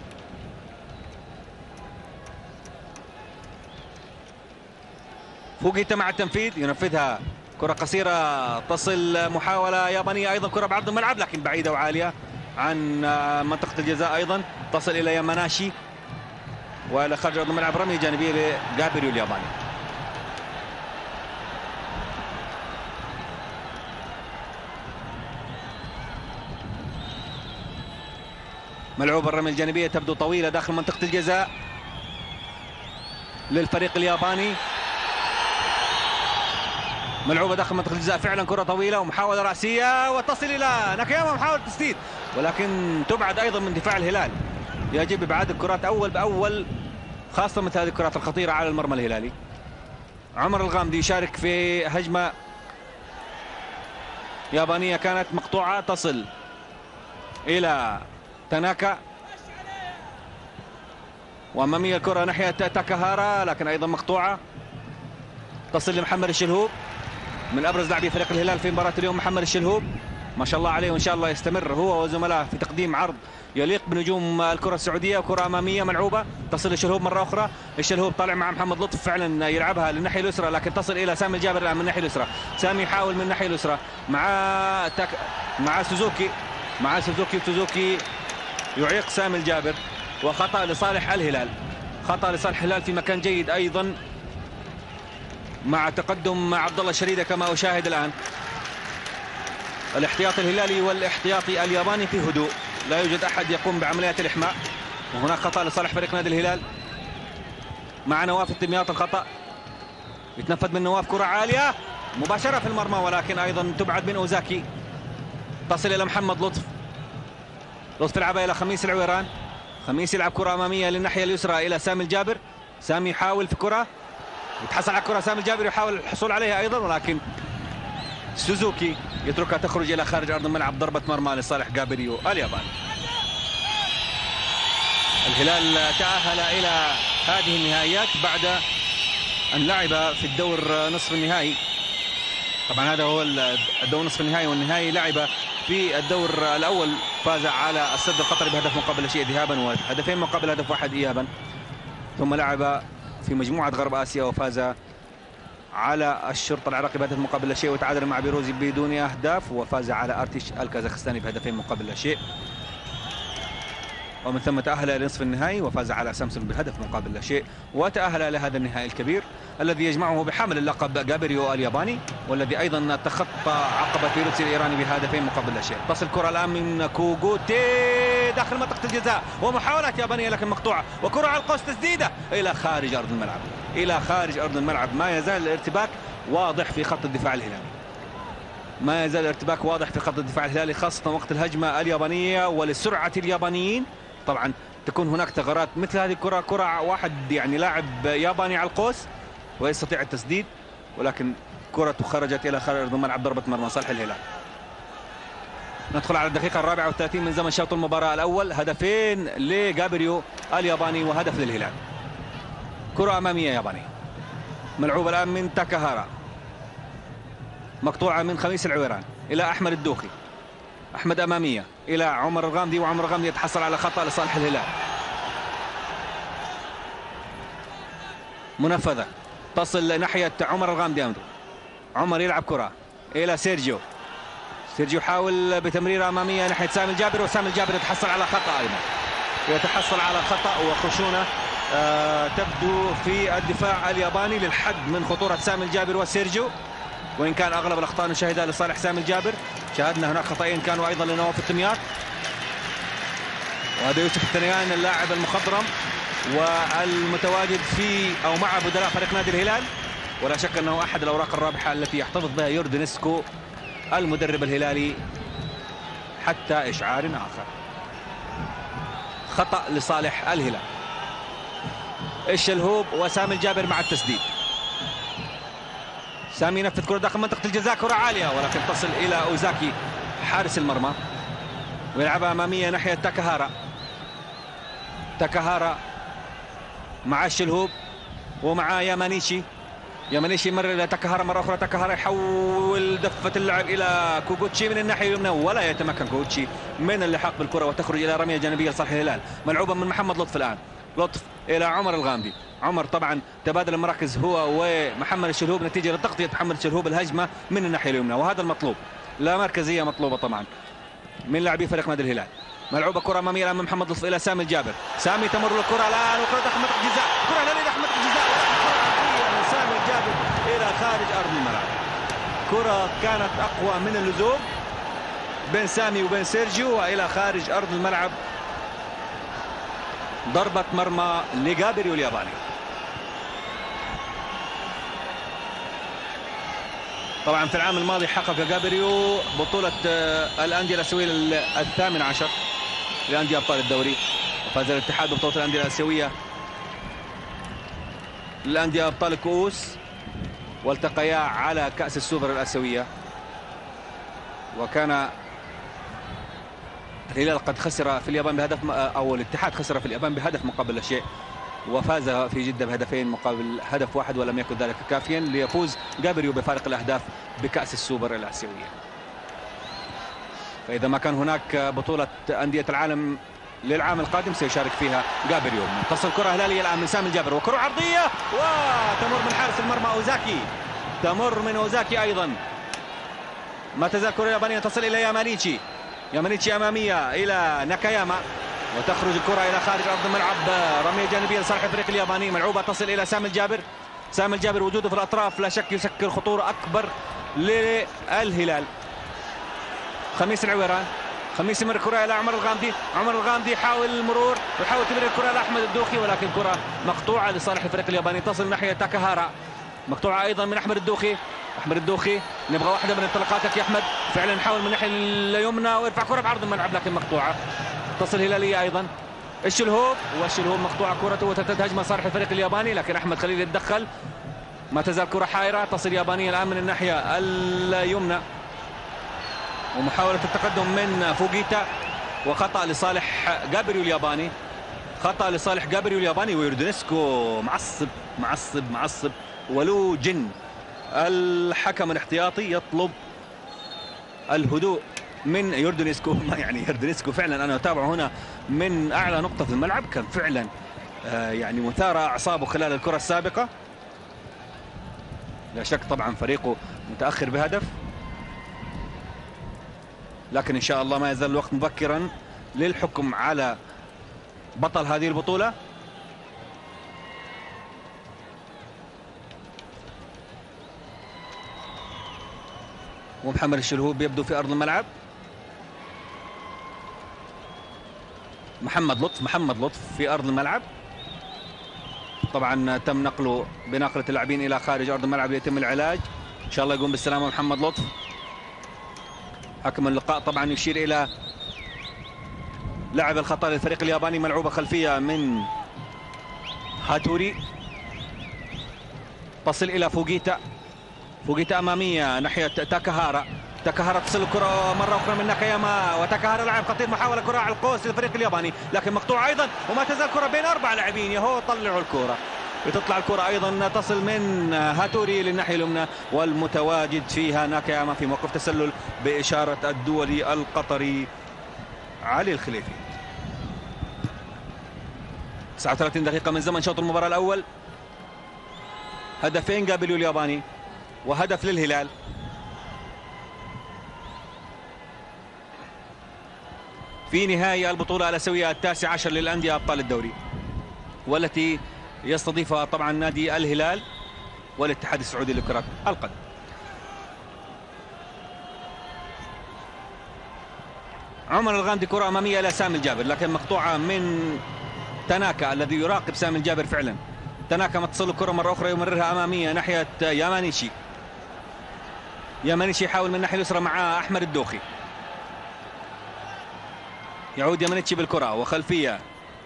فوقيت مع التنفيذ ينفذها، كرة قصيرة تصل، محاولة يابانية أيضا، كرة بعرض الملعب لكن بعيدة وعالية عن منطقة الجزاء أيضا، تصل إلى ياماناشي وإلى خارج أرض الملعب. رمية جانبية لجابريو الياباني. ملعوب الرمية الجانبية تبدو طويلة داخل منطقة الجزاء للفريق الياباني. ملعوبة داخل منطقة الجزاء فعلا، كرة طويلة ومحاولة رأسية وتصل إلى ناكاياما، محاولة تسديد ولكن تبعد أيضا من دفاع الهلال. يجب إبعاد الكرات أول بأول، خاصة مثل هذه الكرات الخطيرة على المرمى الهلالي. عمر الغامدي يشارك في هجمة يابانية كانت مقطوعة، تصل إلى تاناكا وأمامية الكرة ناحية تاكاهارا لكن أيضا مقطوعة، تصل لمحمد الشلهوب من أبرز لاعبي فريق الهلال في مباراة اليوم. محمد الشلهوب ما شاء الله عليه وإن شاء الله يستمر هو وزملائه في تقديم عرض يليق بنجوم الكرة السعودية. وكرة أمامية ملعوبة تصل للشلهوب مرة أخرى. الشلهوب طالع مع محمد لطف فعلا يلعبها للناحية اليسرى لكن تصل إلى سامي الجابر الآن من الناحية اليسرى. سامي يحاول من الناحية اليسرى مع تك... مع سوزوكي مع سوزوكي سوزوكي يعيق سامي الجابر، وخطأ لصالح الهلال. خطأ لصالح الهلال في مكان جيد أيضا مع تقدم عبد الله الشريدة كما أشاهد الآن. الاحتياطي الهلالي والاحتياطي الياباني في هدوء، لا يوجد أحد يقوم بعمليات الإحماء. وهناك خطأ لصالح فريق نادي الهلال مع نواف الدمياط. الخطأ يتنفذ من نواف، كرة عالية مباشرة في المرمى ولكن أيضا تبعد من أوزاكي، تصل إلى محمد لطف. لطف يلعبها إلى خميس العويران. خميس يلعب كرة أمامية للناحية اليسرى إلى سامي الجابر. سامي يحاول في كرة، يتحصل على الكرة سامي الجابر يحاول الحصول عليها أيضا ولكن سوزوكي يتركها تخرج إلى خارج أرض الملعب. ضربة مرمى لصالح جابريو الياباني. الهلال تأهل إلى هذه النهائيات بعد أن لعب في الدور نصف النهائي. طبعا هذا هو الدور نصف النهائي والنهائي. لعب في الدور الأول، فاز على السد القطري بهدف مقابل شيء ذهابا وهدفين مقابل هدف واحد إيابا. ثم لعب في مجموعة غرب آسيا وفاز على الشرطة العراقي بهدف مقابل لا شيء وتعادل مع بيروزي بدون أهداف، وفاز على أرتيش الكازاخستاني بهدفين مقابل لا شيء. ومن ثم تأهل إلى نصف النهائي وفاز على سامسونج بهدف مقابل لا شيء، وتأهل إلى هذا النهائي الكبير الذي يجمعه بحامل اللقب جابريو الياباني، والذي أيضا تخطى عقبة بيروزي الإيراني بهدفين مقابل لا شيء. تصل الكرة الآن من كوغوتي داخل منطقة الجزاء ومحاولات يابانية لكن مقطوعة، وكرة على القوس تسديدة إلى خارج أرض الملعب. إلى خارج أرض الملعب. ما يزال الارتباك واضح في خط الدفاع الهلالي. ما يزال الارتباك واضح في خط الدفاع الهلالي خاصة وقت الهجمة اليابانية ولسرعة اليابانيين. طبعا تكون هناك ثغرات مثل هذه الكرة، كرة واحد يعني لاعب ياباني على القوس ويستطيع التسديد، ولكن كرة خرجت إلى خارج أرض الملعب. ضربة مرمى صالح الهلال. ندخل على الدقيقة الرابعة والثلاثين من زمن شوط المباراة الأول. هدفين لجابريو الياباني وهدف للهلال. كرة أمامية يابانية ملعوبة الآن من تاكاهارا، مقطوعة من خميس العويران إلى أحمد الدوخي. أحمد أمامية إلى عمر الغامدي، وعمر الغامدي يتحصل على خطأ لصالح الهلال. منفذة تصل ناحية عمر الغامدي. أمدو عمر يلعب كرة إلى سيرجيو. سيرجيو حاول بتمريرة أمامية ناحية سامي الجابر، وسامي الجابر يتحصل على خطأ أيضا، يتحصل على خطأ وخشونة آه تبدو في الدفاع الياباني للحد من خطورة سامي الجابر وسيرجيو، وإن كان أغلب الأخطاء نشاهدها لصالح سامي الجابر. شاهدنا هناك خطأين كانوا أيضا لنواف التميار، وهذا يوسف الثنيان اللاعب المخضرم والمتواجد في أو مع بدلاء فريق نادي الهلال، ولا شك أنه أحد الأوراق الرابحة التي يحتفظ بها يوردنسكو المدرب الهلالي حتى إشعار آخر. خطأ لصالح الهلال. الشلهوب وسامي الجابر مع التسديد. سامي ينفذ كرة داخل منطقة الجزاء، كرة عالية ولكن تصل إلى أوزاكي حارس المرمى، ويلعبها أمامية ناحية تاكاهارا. تاكاهارا مع الشلهوب ومع يامانيشي. يامانيشي يمرر إلى تاكاهارا مرة أخرى. تاكاهارا يحول دفة اللعب إلى كوغوتشي من الناحية اليمنى، ولا يتمكن كوغوتشي من اللحاق بالكرة وتخرج إلى رمية جانبية لصالح الهلال، ملعوبة من محمد لطف. الآن لطف إلى عمر الغامدي. عمر طبعا تبادل المراكز هو ومحمد الشلهوب نتيجة لتغطية محمد الشلهوب الهجمة من الناحية اليمنى، وهذا المطلوب. لا مركزية مطلوبة طبعا من لاعبي فريق نادي الهلال. ملعوبة كرة أمامية الآن من محمد لطف إلى سامي الجابر. سامي تمر الكرة الآن وكرة داخل منطقة الجزاء، كرة هلالية داخل منطقة الجزاء، من سامي الجابر إلى خارج أرض الملعب. كرة كانت أقوى من اللزوم بين سامي وبين سيرجيو وإلى خارج أرض الملعب. ضربة مرمى لجابريو الياباني. طبعا في العام الماضي حقق جابريو بطولة الأندية الآسيوية الثامن عشر لأندية أبطال الدوري، وفاز الاتحاد ببطولة الأندية الآسيوية للأندية أبطال الكؤوس، والتقيا على كأس السوبر الآسيوية. وكان الهلال قد خسر في اليابان بهدف، أو الاتحاد خسر في اليابان بهدف مقابل لا شيء، وفاز في جدة بهدفين مقابل هدف واحد، ولم يكن ذلك كافيا ليفوز جابريو بفارق الأهداف بكأس السوبر الآسيوية. فإذا ما كان هناك بطولة أندية العالم للعام القادم سيشارك فيها جابريو. تصل كرة هلالية الآن من سامي الجابر، وكرة عرضية وتمر من حارس المرمى أوزاكي، تمر من أوزاكي أيضا. ما تزال كرة يابانية تصل إلى يامانيتشي. يامانيتشي أمامية إلى ناكاياما، وتخرج الكرة إلى خارج أرض الملعب، رمية جانبية لصالح الفريق الياباني. ملعوبة تصل إلى سامي الجابر. سامي الجابر وجوده في الأطراف لا شك يشكل خطورة أكبر للهلال. خميس العويران. خميس يمر الكرة إلى عمر الغامدي. عمر الغامدي يحاول المرور ويحاول تمرير الكرة إلى أحمد الدوخي، ولكن كرة مقطوعة لصالح الفريق الياباني، تصل ناحية تاكاهارا. مقطوعة أيضا من أحمد الدوخي. أحمد الدوخي نبغى واحدة من انطلاقاتك يا أحمد. فعلا نحاول من الناحية اليمنى ويرفع كرة بعرض الملعب لكن مقطوعة. تصل هلالية أيضا. الشلهوب، والشلهوب مقطوعة كرته وترتد هجمة صالح الفريق الياباني، لكن أحمد خليل يتدخل. ما تزال كرة حائرة، تصل يابانية الآن من الناحية اليمنى، ومحاولة التقدم من فوغيتا، وخطأ لصالح جابريو الياباني. خطأ لصالح جابريو الياباني. ويوردنسكو معصب معصب معصب ولو جن. الحكم الاحتياطي يطلب الهدوء من يوردنسكو. ما يعني يوردنسكو فعلا أنا أتابعه هنا من أعلى نقطة في الملعب، كان فعلا آه يعني مثار أعصابه خلال الكرة السابقة. لا شك طبعا فريقه متأخر بهدف، لكن إن شاء الله ما يزال الوقت مبكرا للحكم على بطل هذه البطولة. ومحمد الشلهوب يبدو في أرض الملعب. محمد لطف محمد لطف في أرض الملعب. طبعا تم نقله بناقلة اللاعبين إلى خارج أرض الملعب ليتم العلاج. إن شاء الله يقوم بالسلامة محمد لطف. حكم اللقاء طبعا يشير إلى لاعب الخطأ للفريق الياباني. ملعوبة خلفية من هاتوري، تصل إلى فوغيتا. فوغيتا أمامية ناحية تاكاهارا. تاكاهارا تصل الكرة مرة أخرى من ناكاياما، وتاكاهارا لاعب خطير، محاولة كرة على القوس للفريق الياباني لكن مقطوعة أيضا. وما تزال كرة بين أربع لاعبين، يهو طلعوا الكرة، وتطلع الكرة أيضا تصل من هاتوري للناحية اليمنى، والمتواجد فيها ناكاياما في موقف تسلل بإشارة الدولي القطري علي الخليفي. تسعة وثلاثين دقيقة من زمن شوط المباراة الأول. هدفين جابريو الياباني، وهدف للهلال. في نهاية البطولة الآسيوية التاسع عشر للأندية أبطال الدوري، والتي يستضيفها طبعا نادي الهلال والاتحاد السعودي لكرة القدم. عمر الغامدي كرة أمامية إلى سامي الجابر، لكن مقطوعة من تناكا الذي يراقب سامي الجابر فعلا. تناكا ما تصل الكرة مرة أخرى يمررها أمامية ناحية يامانيشي. يامانيشي يحاول من الناحية اليسرى مع أحمد الدوخي. يعود يامانيشي بالكرة وخلفية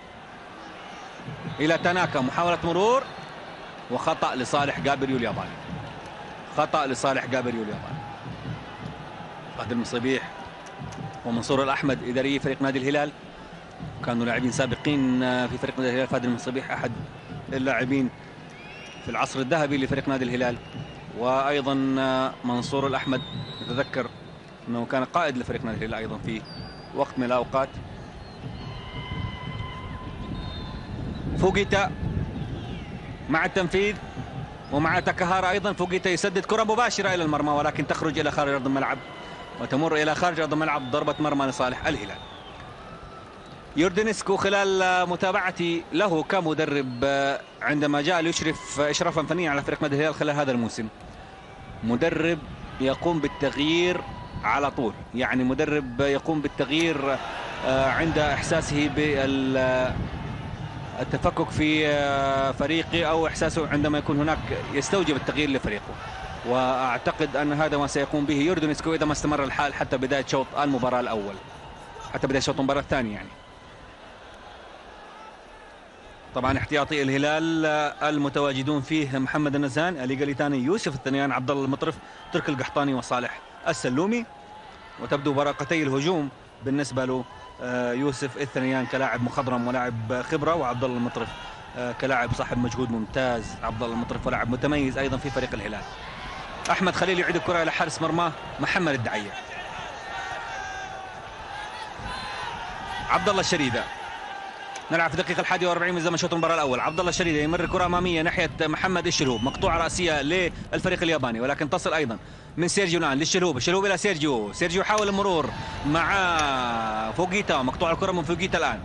إلى تناكا، محاولة مرور وخطأ لصالح جابريو الياباني. خطأ لصالح جابريو الياباني. فهد المصبيح ومنصور الأحمد إداري فريق نادي الهلال، كانوا لاعبين سابقين في فريق نادي الهلال. فهد المصبيح أحد اللاعبين في العصر الذهبي لفريق نادي الهلال، وأيضا منصور الأحمد نتذكر أنه كان قائد لفريق نادي الهلال أيضا في وقت من الأوقات. فوجيتا مع التنفيذ ومع تاكاهارا أيضا. فوجيتا يسدد كرة مباشرة إلى المرمى، ولكن تخرج إلى خارج أرض الملعب وتمر إلى خارج أرض الملعب، ضربة مرمى لصالح الهلال. يوردينسكو خلال متابعتي له كمدرب عندما جاء ليشرف إشرافا فنيا على فريق نادي الهلال خلال هذا الموسم، مدرب يقوم بالتغيير على طول، يعني مدرب يقوم بالتغيير عند إحساسه بالتفكك في فريقه أو إحساسه عندما يكون هناك يستوجب التغيير لفريقه. وأعتقد أن هذا ما سيقوم به يوردينسكو إذا ما استمر الحال حتى بداية شوط المباراة الأول، حتى بداية شوط المباراة الثاني يعني. طبعا احتياطي الهلال المتواجدون فيه محمد النزهان، علي قليتاني، يوسف الثنيان، عبد الله المطرف، تركي القحطاني وصالح السلومي. وتبدو براقتي الهجوم بالنسبة له يوسف الثنيان كلاعب مخضرم ولاعب خبرة، وعبد الله المطرف كلاعب صاحب مجهود ممتاز. عبد الله المطرف ولاعب متميز أيضا في فريق الهلال. أحمد خليل يعيد الكرة إلى حارس مرماه محمد الدعية. عبد الله الشريدة، نلعب في الدقيقة الحادية والأربعين من زمن شوط المباراة الأول. عبد الله الشريدة يمر كرة أمامية ناحية محمد الشلهوب، مقطوعة رأسية للفريق الياباني، ولكن تصل أيضا من سيرجيو الآن للشلهوب. الشلهوب إلى سيرجيو. سيرجيو يحاول المرور مع فوجيتا، مقطوعة الكرة من فوجيتا الآن.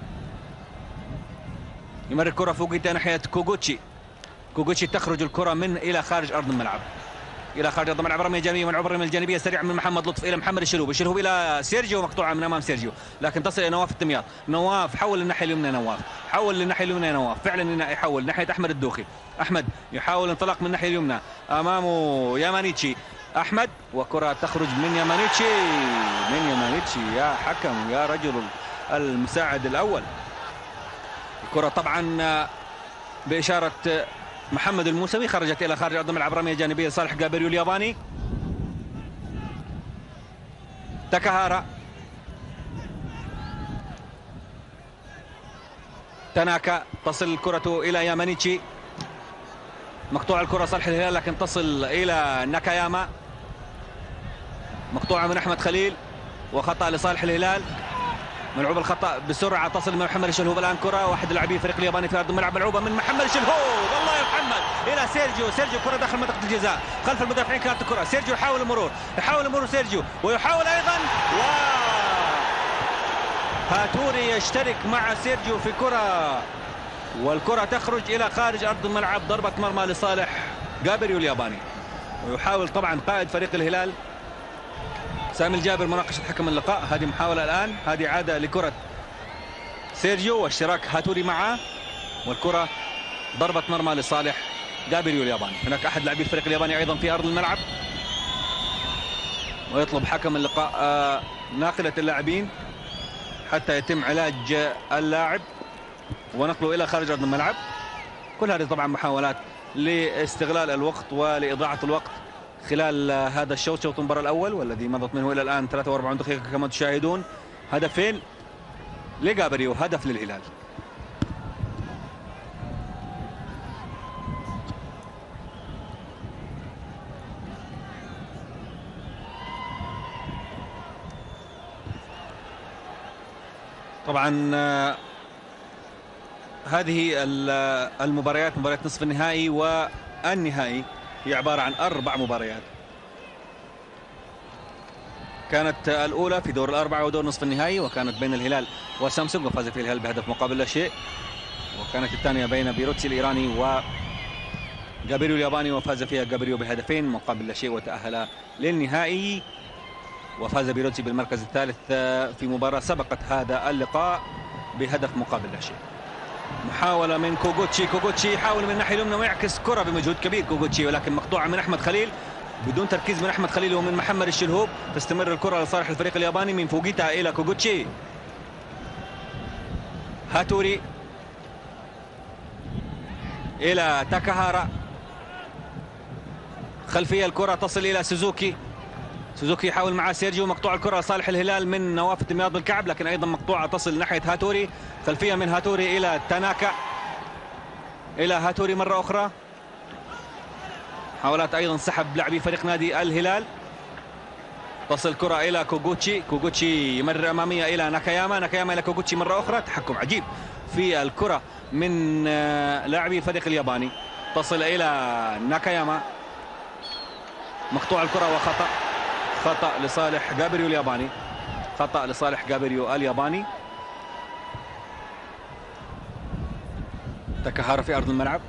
يمر الكرة فوجيتا ناحية كوغوتشي. كوغوتشي تخرج الكرة من إلى خارج أرض الملعب، الى خارج ارض الملعب. رميه جانبيه من عبر الرميه الجانبيه سريعا من محمد لطف الى محمد الشلهوب. الشلهوب الى سيرجيو، مقطوعه من امام سيرجيو، لكن تصل الى نواف الدمياط. نواف حول للناحيه اليمنى. نواف حول للناحيه اليمنى. نواف فعلا يحول ناحيه احمد الدوخي. احمد يحاول انطلاق من الناحيه اليمنى، امامه يامانيتشي. احمد وكره تخرج من يامانيتشي. من يامانيتشي يا حكم يا رجل المساعد الاول. الكره طبعا باشاره محمد الموسوي خرجت الى خارج ارض الملعب، رميه جانبيه لصالح جابريو الياباني. تاكاهارا، تناكا، تصل الكرة الى يامانيتشي، مقطوع الكرة صالح الهلال لكن تصل الى ناكاياما، مقطوعة من احمد خليل وخطأ لصالح الهلال. ملعوب الخطأ بسرعة، تصل من محمد الشلهوب الآن كرة واحد لاعبي الفريق الياباني في أرض الملعب، ملعوبة من محمد الشلهوب. والله يا محمد إلى سيرجيو. سيرجيو كرة داخل منطقة الجزاء خلف المدافعين، كانت الكرة. سيرجيو يحاول المرور، يحاول المرور سيرجيو، ويحاول أيضا و هاتوري يشترك مع سيرجيو في كرة، والكرة تخرج إلى خارج أرض الملعب، ضربة مرمى لصالح جابريو الياباني. ويحاول طبعا قائد فريق الهلال سامي الجابر مناقشة حكم اللقاء. هذه محاولة الآن، هذه عادة لكرة سيرجيو واشتراك هاتوري معه، والكرة ضربة مرمى لصالح جابريو الياباني. هناك أحد لاعبي الفريق الياباني أيضا في أرض الملعب، ويطلب حكم اللقاء ناقلة اللاعبين حتى يتم علاج اللاعب ونقله إلى خارج أرض الملعب. كل هذه طبعا محاولات لاستغلال الوقت ولإضاعة الوقت خلال هذا الشوط، شوط المباراة الأول والذي مضت منه إلى الآن ثلاثة وأربعين دقيقة كما تشاهدون. هدفين لجابريو، هدف للهلال. طبعا هذه المباريات، مباريات نصف النهائي والنهائي، هي عبارة عن أربع مباريات، كانت الأولى في دور الأربعة ودور نصف النهائي، وكانت بين الهلال وسامسونج وفاز فيها الهلال بهدف مقابل لا شيء، وكانت الثانية بين بيروتسي الإيراني وجابريو الياباني وفاز فيها جابريو بهدفين مقابل لا شيء وتأهل للنهائي، وفاز بيروتسي بالمركز الثالث في مباراة سبقت هذا اللقاء بهدف مقابل لا شيء. محاولة من كوغوتشي، كوغوتشي يحاول من الناحية اليمنى ويعكس كرة بمجهود كبير كوغوتشي، ولكن مقطوعة من أحمد خليل بدون تركيز من أحمد خليل ومن محمد الشلهوب. تستمر الكرة لصالح الفريق الياباني من فوقيتها إلى كوغوتشي. هاتوري إلى تاكاهارا، خلفية الكرة تصل إلى سوزوكي، سوزوكي يحاول مع سيرجيو، مقطوع الكرة لصالح الهلال من نواف التمياض بالكعب، لكن أيضا مقطوعة تصل ناحية هاتوري، خلفية من هاتوري إلى تاناكا، إلى هاتوري مرة أخرى، محاولات أيضا سحب لاعبي فريق نادي الهلال، تصل كرة إلى كوغوتشي، كوغوتشي يمرر أمامية إلى ناكاياما، ناكاياما إلى كوغوتشي مرة أخرى، تحكم عجيب في الكرة من لاعبي الفريق الياباني، تصل إلى ناكاياما، مقطوع الكرة وخطأ، خطأ لصالح جابريو الياباني، خطأ لصالح جابريو الياباني. تاكاهارا في أرض الملعب،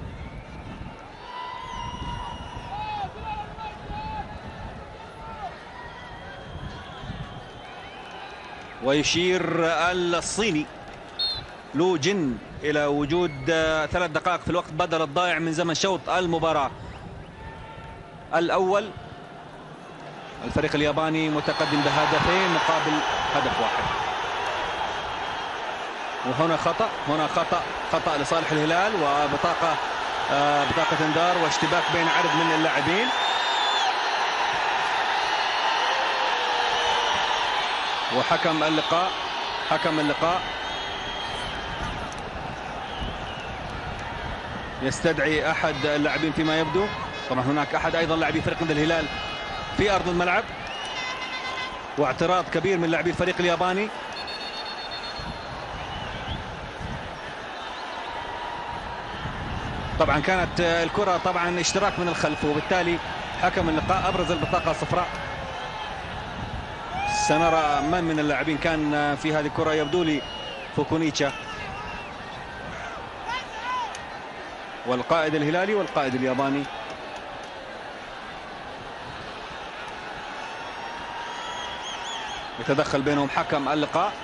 ويشير الصيني لو جن إلى وجود ثلاث دقائق في الوقت بدل الضائع من زمن شوط المباراة الأول. الفريق الياباني متقدم بهدفين مقابل هدف واحد، وهنا خطأ، هنا خطأ، خطأ لصالح الهلال، وبطاقة آه بطاقة انذار واشتباك بين عدد من اللاعبين. وحكم اللقاء، حكم اللقاء يستدعي أحد اللاعبين فيما يبدو، طبعا هناك أحد أيضا لاعبي فريق نادي الهلال في أرض الملعب، واعتراض كبير من لاعبي الفريق الياباني. طبعا كانت الكرة طبعا اشتراك من الخلف، وبالتالي حكم اللقاء أبرز البطاقة الصفراء. سنرى من من اللاعبين كان في هذه الكرة، يبدو لي فوكونيتشا والقائد الهلالي والقائد الياباني. يتدخل بينهم حكم اللقاء،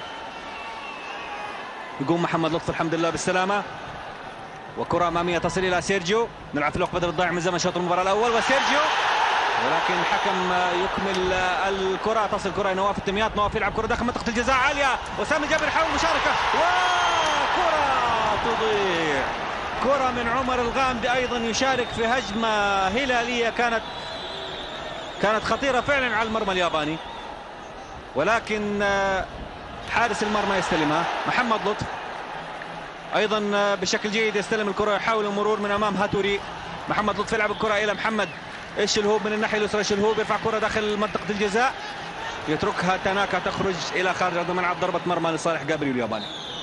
يقوم محمد لطفي الحمد لله بالسلامة، وكرة أمامية تصل إلى سيرجيو، نلعب في الوقت بدل الضائع من زمن شوط المباراة الأول، وسيرجيو ولكن الحكم يكمل الكرة، تصل كرة نواف التمياط، نواف يلعب كرة داخل منطقة الجزاء عالية، وسام الجابر يحاول مشاركة، وكرة تضيع، كرة من عمر الغامدي أيضا يشارك في هجمة هلالية كانت كانت خطيرة فعلا على المرمى الياباني، ولكن حارس المرمى يستلمها. محمد لطف أيضا بشكل جيد يستلم الكرة، يحاول المرور من أمام هاتوري، محمد لطف يلعب الكرة إلى محمد الشلهوب من الناحية اليسرى، الشلهوب يرفع كرة داخل منطقة الجزاء، يتركها تاناكا تخرج إلى خارج أرض الملعب، ضربة مرمى لصالح جابريو الياباني.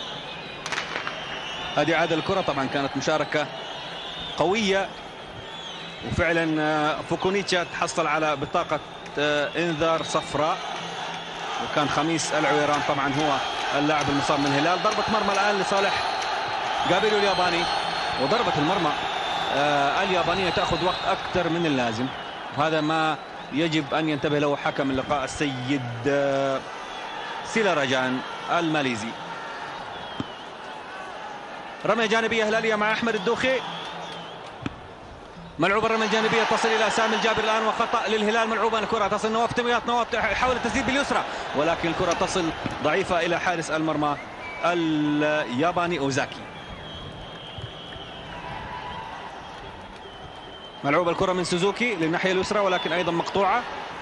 هذه عادة الكرة، طبعا كانت مشاركة قوية، وفعلا فوكونيتشا تحصل على بطاقة انذار صفراء، وكان خميس العويران طبعا هو اللاعب المصاب من الهلال. ضربة مرمى الآن لصالح جابريو الياباني، وضربة المرمى آه اليابانية تأخذ وقت أكثر من اللازم، وهذا ما يجب أن ينتبه له حكم اللقاء السيد آه سيلارجان الماليزي. رمية جانبية هلالية مع أحمد الدوخي، ملعوبة الرمية الجانبية تصل إلى سامي الجابر الآن، وخطأ للهلال، ملعوبة الكرة تصل نواف تمياط، نواف يحاول التسديد باليسرى، ولكن الكرة تصل ضعيفة إلى حارس المرمى الياباني أوزاكي. ملعوبة الكرة من سوزوكي للناحية اليسرى، ولكن أيضا مقطوعة.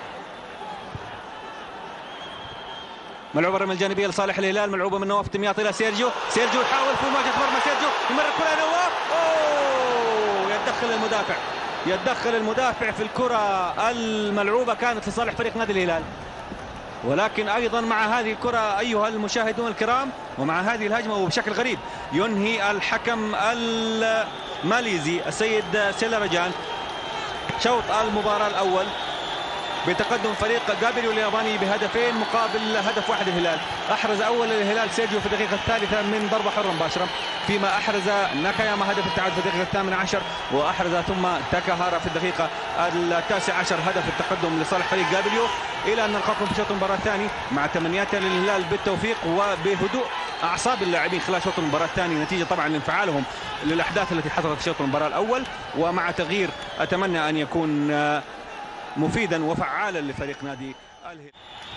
ملعوبة الرمية الجانبية لصالح الهلال، ملعوبة من نواف تمياط إلى سيرجيو، سيرجيو يحاول في مواجهة مرمى، سيرجيو يمر الكرة نواف، أوه يتدخل المدافع، يتدخل المدافع في الكرة الملعوبة، كانت لصالح فريق نادي الهلال، ولكن أيضا مع هذه الكرة أيها المشاهدون الكرام ومع هذه الهجمة، وبشكل غريب ينهي الحكم الماليزي السيد سيلارجان شوط المباراة الأول بتقدم فريق جابيليو الياباني بهدفين مقابل هدف واحد الهلال. أحرز أول الهلال سيرجيو في الدقيقة الثالثة من ضربة حرة مباشرة، فيما أحرز ناكاياما هدف التعادل في الدقيقة الثامنة عشر، وأحرز ثم تاكاهارا في الدقيقة التاسعة عشر هدف التقدم لصالح فريق جابيليو. إلى أن نلقاكم في شوط المباراة الثاني مع تمنيات للهلال بالتوفيق وبهدوء أعصاب اللاعبين خلال شوط المباراة الثاني، نتيجة طبعا لانفعالهم للأحداث التي حصلت في شوط المباراة الأول، ومع تغيير أتمنى أن يكون مفيدا وفعالا لفريق نادي الهلال.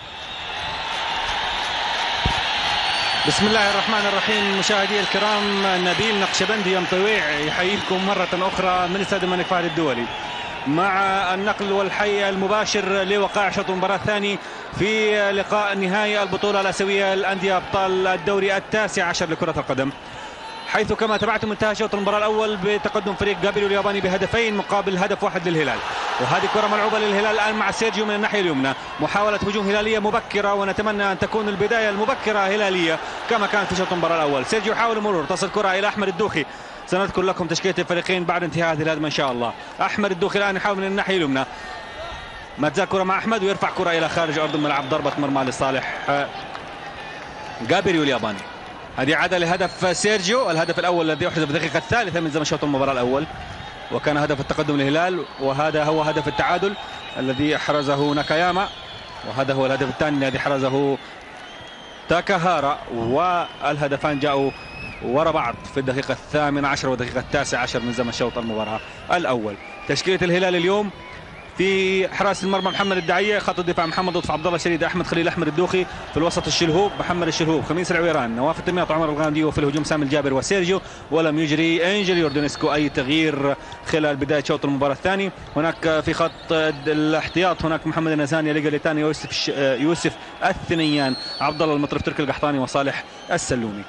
بسم الله الرحمن الرحيم. مشاهدي الكرام، نبيل نقشبندي يمطويع يحييكم مرة أخرى من استاد الملك فهد الدولي مع النقل والحي المباشر لوقائع شوط المباراة الثاني في لقاء نهائي البطولة الآسيوية للأندية أبطال الدوري التاسع عشر لكرة القدم، حيث كما تابعتم انتهى شوط المباراة الأول بتقدم فريق جابيليو الياباني بهدفين مقابل هدف واحد للهلال. وهذه كرة ملعوبة للهلال الآن مع سيرجيو من الناحية اليمنى، محاولة هجوم هلالية مبكرة، ونتمنى أن تكون البداية المبكرة هلالية كما كانت في شوط المباراة الأول. سيرجيو يحاول المرور، تصل كرة إلى أحمد الدوخي، سنذكر لكم تشكيلة الفريقين بعد انتهاء هذه الهجمة إن شاء الله. أحمد الدوخي الآن يحاول من الناحية اليمنى، ما تزال كرة مع أحمد ويرفع كرة إلى خارج أرض الملعب، ضربة مرمى لصالح جابيليو الياباني. هذه عادة لهدف سيرجيو، الهدف الأول الذي أحرز في الدقيقة الثالثة من زمن شوط المباراة الأول، وكان هدف التقدم للهلال، وهذا هو هدف التعادل الذي أحرزه ناكاياما، وهذا هو الهدف الثاني الذي أحرزه تاكاهارا، والهدفان جاءوا وراء بعض في الدقيقة الثامنة عشر والدقيقة التاسعة عشر من زمن شوط المباراة الأول. تشكيلة الهلال اليوم: في حراسة المرمى محمد الدعية، خط الدفاع محمد لطف، عبد الله الشريد، احمد خليل، احمد الدوخي، في الوسط الشلهوب، محمد الشلهوب، خميس العويران، نواف التمياط، عمر الغامدي، وفي الهجوم سامي الجابر وسيرجيو. ولم يجري انجل يوردونسكو اي تغيير خلال بداية شوط المباراة الثاني. هناك في خط الاحتياط هناك محمد النزاني، ليجا ليتاني، يوسف يوسف الثنيان، عبد الله المطرف، تركي القحطاني، وصالح السلومي.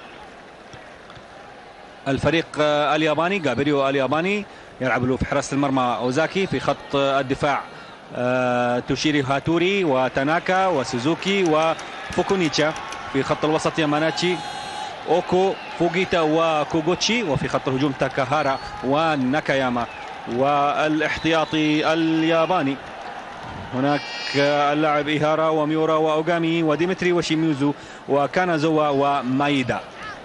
الفريق الياباني جابيليو الياباني يلعب له في حراسة المرمى أوزاكي، في خط الدفاع آه توشيري هاتوري وتاناكا وسوزوكي وفوكونيتشا، في خط الوسط ياماناتشي، اوكو، فوجيتا وكوغوتشي، وفي خط الهجوم تاكاهارا وناكاياما. والاحتياطي الياباني هناك اللاعب إيهارا وميورا وأوغامي وديمتري وشيميوزو وكانازوا ومايدا.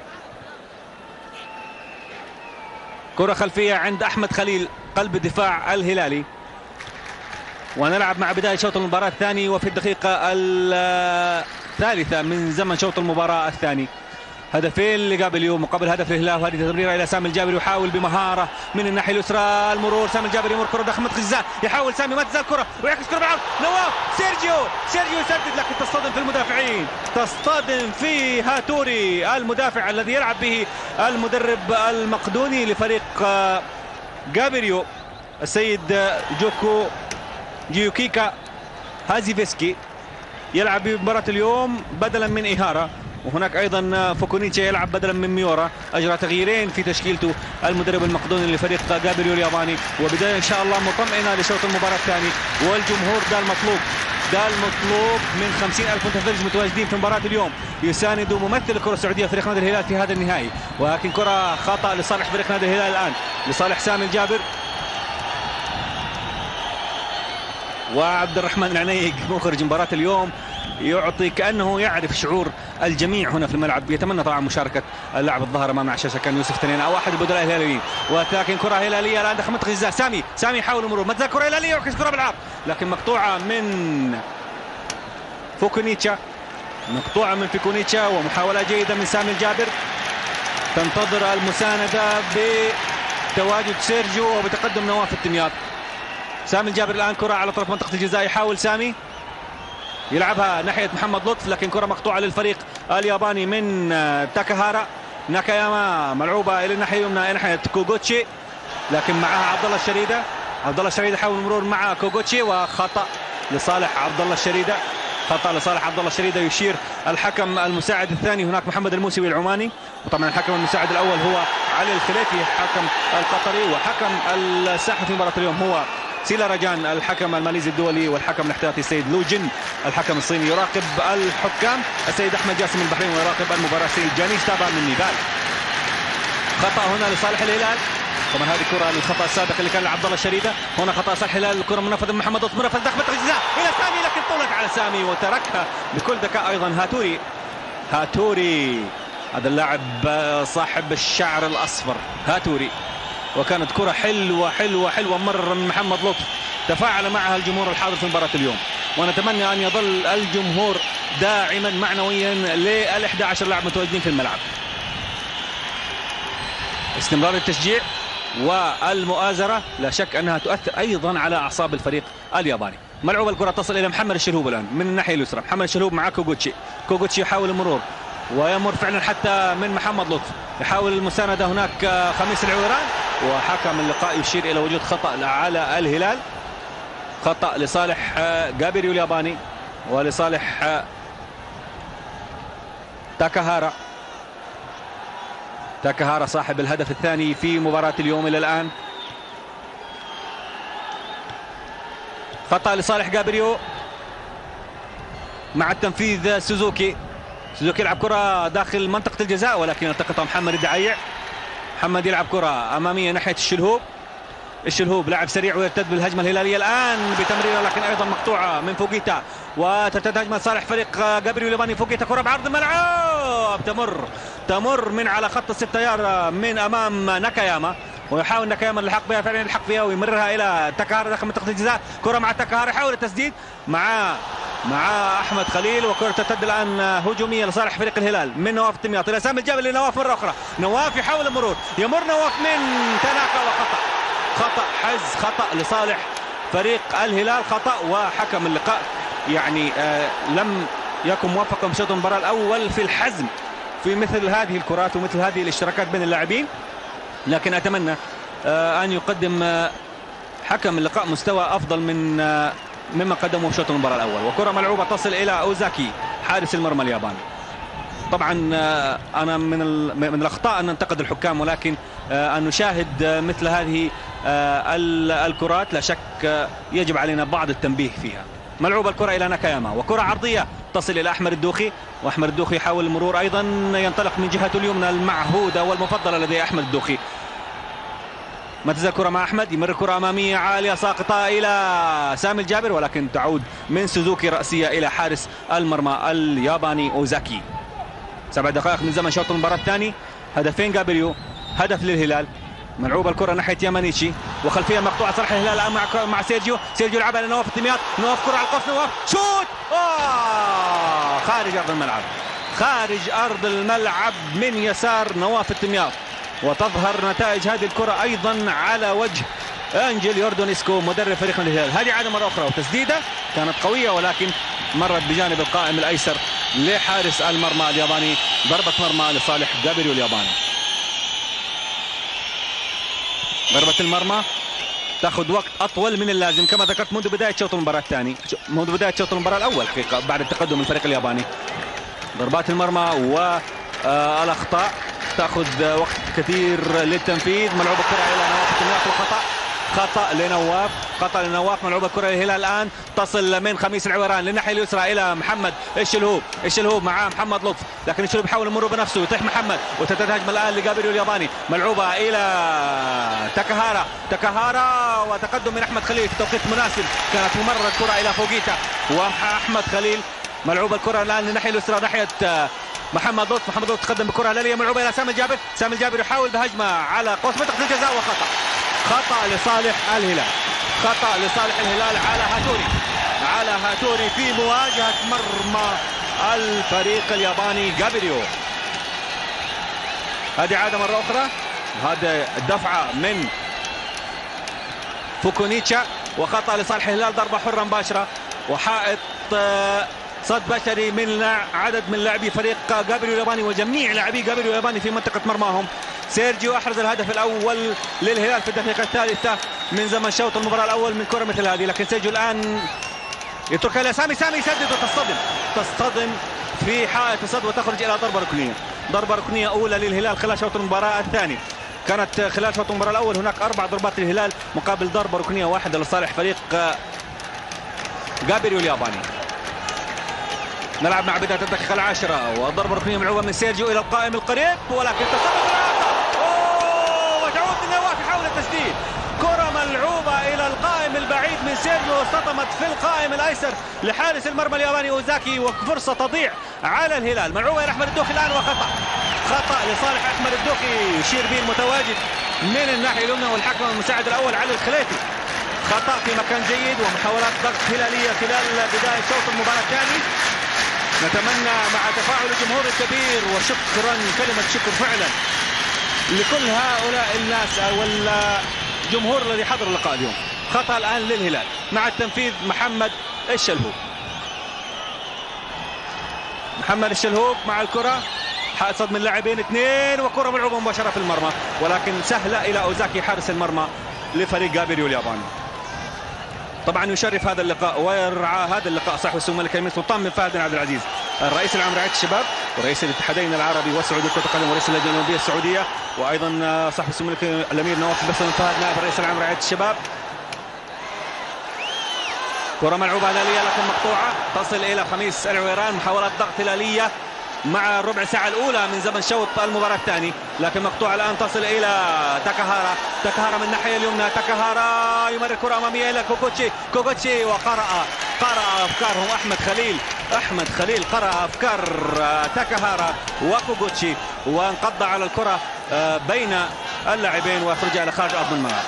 كرة خلفية عند أحمد خليل قلب الدفاع الهلالي، ونلعب مع بداية شوط المباراة الثاني وفي الدقيقة الثالثة من زمن شوط المباراة الثاني. هدفين لجابيليو مقابل هدف للهلال، وهذه تمريرة إلى سامي الجابري، يحاول بمهارة من الناحية اليسرى المرور، سامي الجابري يمر كرة داخل منطقة الجزاء، يحاول سامي ما تزال كرة ويعكس كرة بالعرض، نواف، سيرجيو سيرجيو يسدد، لكن تصطدم في المدافعين، تصطدم في هاتوري المدافع الذي يلعب به المدرب المقدوني لفريق جابيليو السيد جوكو جيوكيكا هازيفسكي، يلعب بمباراة اليوم بدلا من إيهارا. وهناك ايضا فوكونيتشا يلعب بدلا من ميورا، اجرى تغييرين في تشكيلته المدرب المقدوني لفريق جابيليو الياباني. وبدايه ان شاء الله مطمئنه لشوط المباراه الثاني، والجمهور ده المطلوب، ده المطلوب من خمسين ألف متفرج متواجدين في مباراه اليوم يساندوا ممثل الكره السعوديه فريق نادي الهلال في هذا النهائي. ولكن كره خطا لصالح فريق نادي الهلال الان، لصالح سامي الجابر، وعبد الرحمن العنيق مخرج مباراه اليوم يعطي كأنه يعرف شعور الجميع هنا في الملعب. يتمنى طبعا مشاركة اللاعب الظاهر امام الشاشه كان يوسف تنين او احد البدلاء الهلاليين. ولكن كره هلاليه الان داخل منطقه الجزاء، سامي سامي يحاول المرور، ما تزال كره هلاليه يعكس كره بالعرض، لكن مقطوعه من فوكونيتشا، مقطوعه من فوكونيتشا، ومحاوله جيده من سامي الجابر. تنتظر المسانده بتواجد سيرجيو وبتقدم نواف التمياط. سامي الجابر الان كره على طرف منطقه الجزاء، يحاول سامي يلعبها ناحية محمد لطف، لكن كرة مقطوعة للفريق الياباني من تاكاهارا. ناكاياما ملعوبة إلى الناحية اليمنى إلى ناحية كوغوتشي، لكن معها عبد الله الشريدة. عبد الله الشريدة حاول المرور مع كوغوتشي، وخطأ لصالح عبد الله الشريدة، خطأ لصالح عبد الله الشريدة. يشير الحكم المساعد الثاني هناك محمد الموسوي العماني، وطبعا الحكم المساعد الأول هو علي الخليفي حكم القطري، وحكم الساحة في مباراة اليوم هو سيلا رجان الحكم الماليزي الدولي، والحكم الاحتياطي السيد لو جن الحكم الصيني. يراقب الحكام السيد احمد جاسم البحرين، ويراقب المباراه السيد جانيش تابع من نيبال. خطا هنا لصالح الهلال، طبعا هذه كره للخطا السابق اللي كان لعبد الله الشريده. هنا خطا صالح الهلال، الكره منفذ من محمد لطفي، منفذ داخل منطقه الجزاء الى سامي، لكن طولت على سامي وتركها بكل ذكاء. ايضا هاتوري هاتوري هذا اللاعب صاحب الشعر الاصفر هاتوري، وكانت كره حلوه حلوه حلوه مره من محمد لطفي تفاعل معها الجمهور الحاضر في مباراه اليوم، ونتمنى ان يظل الجمهور داعما معنويا لل إحدى عشر لاعب متواجدين في الملعب. استمرار التشجيع والمؤازرة لا شك أنها تؤثر أيضا على أعصاب الفريق الياباني. ملعوبة الكرة تصل إلى محمد الشلهوب الآن من الناحية اليسرى. محمد الشلهوب مع كوغوتشي، كوغوتشي يحاول المرور ويمر فعلا حتى من محمد لطفي، يحاول المساندة هناك خميس العويران، وحكم اللقاء يشير إلى وجود خطأ على الهلال، خطأ لصالح جابريو الياباني ولصالح تاكاهارا. تاكاهارا صاحب الهدف الثاني في مباراة اليوم إلى الآن. خطأ لصالح جابريو مع التنفيذ سوزوكي. سوزوكي يلعب كرة داخل منطقة الجزاء ولكن يلتقطها محمد الدعيع. محمد يلعب كرة أمامية ناحية الشلهوب. الشلهوب لاعب سريع ويرتد بالهجمة الهلالية الآن بتمريرة لكن أيضا مقطوعة من فوقيتا، وترتد هجمة صالح فريق جابريو الياباني. فوقيتا كرة بعرض الملعب تمر تمر من على خط الستة يار من أمام ناكاياما، ويحاول ناكاياما الحق بها فعلا يلحق فيها ويمررها إلى تاكاهارا داخل منطقة الجزاء. كرة مع تاكاهارا يحاول التسديد مع مع أحمد خليل، وكرة ترتد الآن هجومية لصالح فريق الهلال من نواف التمياط إلى سامي الجابر لنواف مرة أخرى. نواف يحاول المرور، يمر نواف من تناكا وخطأ خطأ حز خطأ لصالح فريق الهلال، خطأ. وحكم اللقاء يعني آه لم يكن موفقا في شوط المباراة الأول في الحزم في مثل هذه الكرات ومثل هذه الاشتراكات بين اللاعبين، لكن أتمنى آه أن يقدم آه حكم اللقاء مستوى أفضل من آه مما قدمه في شوط المباراة الأول. وكرة ملعوبة تصل إلى أوزاكي حارس المرمى الياباني. طبعا آه أنا من من الأخطاء أن ننتقد الحكام، ولكن آه أن نشاهد آه مثل هذه آه الكرات لا شك آه يجب علينا بعض التنبيه فيها. ملعوبة الكرة إلى ناكاياما، وكرة عرضية تصل إلى أحمد الدوخي، وأحمد الدوخي يحاول المرور أيضا، ينطلق من جهته اليمنى المعهودة والمفضلة لدي أحمد الدوخي. ما تزال كرة مع أحمد، يمر كرة أمامية عالية ساقطة إلى سامي الجابر، ولكن تعود من سوزوكي رأسية إلى حارس المرمى الياباني أوزاكي. سبع دقائق من زمن شوط المباراة الثاني، هدفين جابريو، هدف للهلال. ملعوبة الكرة ناحية يامانيتشي، وخلفية مقطوعة صالح الهلال الآن مع مع سيرجيو، سيرجيو يلعبها لنواف التمياط، نواف كرة على القوس، نواف شوت آه خارج أرض الملعب، خارج أرض الملعب من يسار نواف التمياط. وتظهر نتائج هذه الكرة أيضا على وجه أنجل يوردونيسكو مدرب فريق الهلال. هذه عادة مرة أخرى، وتسديدة كانت قوية ولكن مرت بجانب القائم الأيسر لحارس المرمى الياباني. ضربة مرمى لصالح جابريو الياباني. ضربة المرمى تأخذ وقت أطول من اللازم كما ذكرت منذ بداية شوط المباراة الثاني، منذ بداية شوط المباراة الأول حقيقة بعد التقدم الفريق الياباني. ضربات المرمى والأخطاء تأخذ وقت كثير للتنفيذ. ملعوب الكرة إلى نواف التمياط وخطأ، خطأ لنواف، خطأ لنواف. ملعوب الكرة للهلال الآن تصل من خميس العويران للناحية اليسرى إلى محمد الشلهوب، الشلهوب مع محمد لطفي، لكن الشلهوب يحاول المرور بنفسه، يطيح محمد وتتهجم الآن لجابريو الياباني. ملعوبة إلى تاكاهارا، تاكاهارا وتقدم من أحمد خليل في توقيت مناسب، كانت ممررة الكرة إلى فوقيتا وأحمد خليل. ملعوبة الكرة الآن للناحية اليسرى ناحية محمد لطفي، محمد لطفي تقدم بكرة هلالية، ملعوبة إلى سامي الجابر، سامي الجابر يحاول بهجمة على قوس منطقة الجزاء وخطأ، خطأ لصالح الهلال، خطأ لصالح الهلال على هاتوري، على هاتوري في مواجهة مرمى الفريق الياباني جابريو. هذه عادة مرة أخرى، هذا الدفعة من فوكونيتشا وخطأ لصالح الهلال، ضربة حرة مباشرة وحائط صد بشري من عدد من لاعبي فريق جابريو الياباني وجميع لاعبي جابريو الياباني في منطقة مرماهم. سيرجيو أحرز الهدف الأول للهلال في الدقيقة الثالثة من زمن شوط المباراة الأول من كرة مثل هذه، لكن سيرجيو الآن يتركها إلى سامي، سامي يسدد وتصطدم، تصطدم في حائط الصد وتخرج إلى ضربة ركنية، ضربة ركنية أولى للهلال خلال شوط المباراة الثاني. كانت خلال شوط المباراة الأول هناك أربع ضربات للهلال مقابل ضربة ركنية واحدة لصالح فريق جابريو الياباني. نلعب مع بداية الدقيقة العاشرة وضربة ركنية ملعوبة من سيرجيو إلى القائم القريب، ولكن تصدد أوه وتعود النواف، يحاول من البعيد من سيرجيو، اصطدمت في القائم الايسر لحارس المرمى الياباني اوزاكي، وفرصه تضيع على الهلال. ملعوبه الى احمد الدوخي الان، وخطا خطا لصالح احمد الدوخي يشير به المتواجد من الناحيه اليمنى والحكم المساعد الاول علي الخليفي. خطا في مكان جيد ومحاولات ضغط هلاليه خلال بدايه شوط المباراه الثاني. نتمنى مع تفاعل الجمهور الكبير، وشكرا كلمه شكر فعلا لكل هؤلاء الناس والجمهور الذي حضر اللقاء اليوم. خطأ الآن للهلال مع التنفيذ محمد الشلهوب. محمد الشلهوب مع الكرة، حاصد من لاعبين اثنين، وكرة ملعوبة مباشرة في المرمى، ولكن سهلة إلى أوزاكي حارس المرمى لفريق جابريو الياباني. طبعا يشرف هذا اللقاء ويرعى هذا اللقاء صاحب السمو الملكي من سلطان بن فهد بن عبد العزيز، الرئيس العام رعاية الشباب ورئيس الاتحادين العربي والسعودي لكرة القدم ورئيس اللجنة الأولمبية السعودية، وأيضا صاحب السمو الملكي الأمير نواف بن فهد نائب الرئيس العام رعاية الشباب. كرة ملعوبة هلالية لكن مقطوعة، تصل إلى خميس العويران. محاولات ضغط هلالية مع الربع ساعة الأولى من زمن شوط المباراة الثاني، لكن مقطوعة الآن تصل إلى تاكاهارا. تاكاهارا من الناحية اليمنى، تاكاهارا يمرر كرة أمامية إلى كوكوتشي. كوكوتشي وقرأ قرأ أفكارهم أحمد خليل. أحمد خليل قرأ أفكار تاكاهارا وكوكوتشي، وانقض على الكرة بين اللاعبين ويخرج إلى خارج أرض الملعب.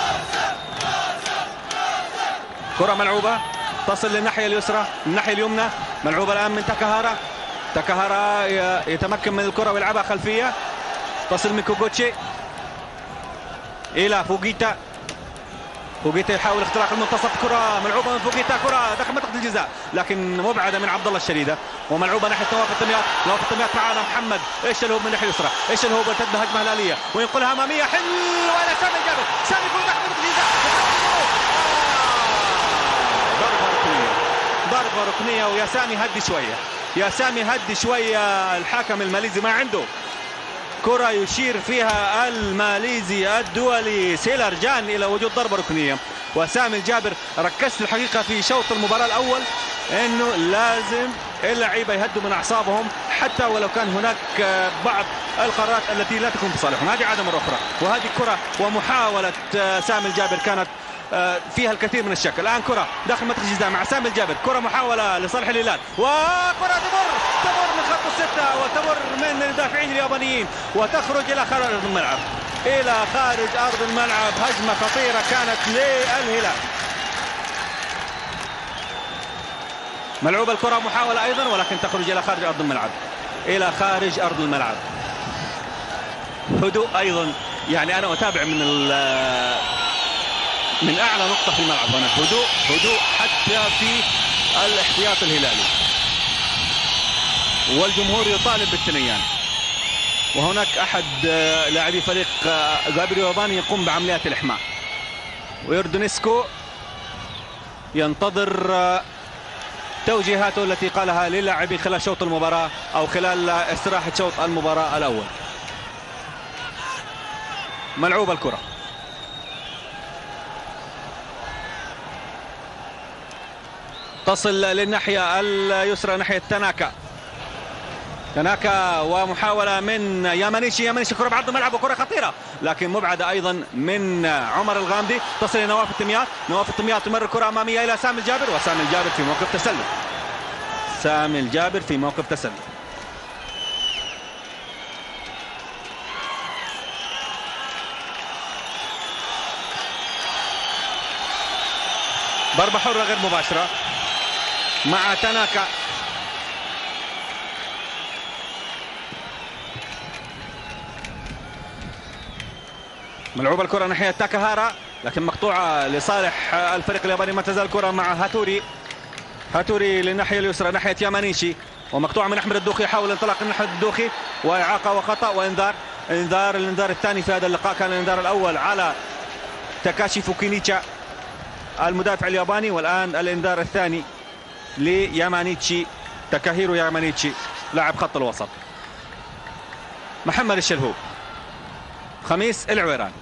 كرة ملعوبة تصل للناحية اليسرى، الناحية اليمنى، ملعوبة الآن من تاكاهارا. تاكاهارا يتمكن من الكرة ويلعبها خلفية، تصل من كوغوتشي إلى فوغيتا. فوغيتا يحاول اختراق المنتصف، كرة ملعوبة من فوغيتا، كرة داخل منطقة الجزاء لكن مبعدة من عبد الله الشريدة، وملعوبة ناحية نواف الطميات. نواف الطميات معنا محمد الشلهوب من الناحية اليسرى. الشلهوب يرتد هجمة هلالية وينقلها أمامية، حلوة إلى سامي الجابر. سامي يكون داخل منطقة الجزاء، ضربة ركنية، ضربة ركنية. ويا سامي هدي شوية، يا سامي هدي شوية. الحكم الماليزي ما عنده كرة يشير فيها الماليزي الدولي سيلر جان إلى وجود ضربة ركنية. وسامي الجابر ركزت الحقيقة في شوط المباراة الأول أنه لازم اللعيبة يهدوا من أعصابهم حتى ولو كان هناك بعض القرارات التي لا تكون بصالحهم. هذه عادة مرة أخرى، وهذه كرة ومحاولة سامي الجابر كانت فيها الكثير من الشك. الآن كرة داخل منطقة الجزاء مع سامي الجابر، كرة محاولة لصالح الهلال، وكرة تمر تمر من خط الستة وتمر من المدافعين اليابانيين وتخرج إلى خارج أرض الملعب، إلى خارج أرض الملعب. هجمة خطيرة كانت للهلال. ملعوبة الكرة محاولة أيضا ولكن تخرج إلى خارج أرض الملعب، إلى خارج أرض الملعب. هدوء أيضا، يعني أنا أتابع من من أعلى نقطة في الملعب هنا، هدوء هدوء حتى في الاحتياط الهلالي، والجمهور يطالب بالثنيان. وهناك أحد لاعبي فريق جابريو الياباني يقوم بعمليات الإحماء، ويردونيسكو ينتظر توجيهاته التي قالها للاعبين خلال شوط المباراة أو خلال استراحة شوط المباراة الأول. ملعوبة الكرة، تصل للناحية اليسرى ناحية تاناكا. تاناكا ومحاولة من يامانيشي. يامانيشي كرة بعرض الملعب وكرة خطيرة لكن مبعدة أيضا من عمر الغامدي. تصل لنواف الطميات. نواف الطميات تمر كرة أمامية إلى سامي الجابر، وسامي الجابر في موقف تسلل. سامي الجابر في موقف تسلل. ضربة حرة غير مباشرة مع تاناكا. ملعوبة الكرة ناحية تاكاهارا لكن مقطوعة لصالح الفريق الياباني. ما تزال الكرة مع هاتوري. هاتوري للناحية اليسرى ناحية يامانيشي، ومقطوعة من أحمد الدوخي. يحاول انطلاق من أحمد الدوخي وإعاقة وخطأ وإنذار. إنذار الإنذار الثاني في هذا اللقاء. كان الإنذار الأول على تاكاشي فوكينيتشا المدافع الياباني، والآن الإنذار الثاني ليامانيتشي، تاكاهيرو يامانيتشي لاعب خط الوسط. محمد الشلهوب، خميس العويران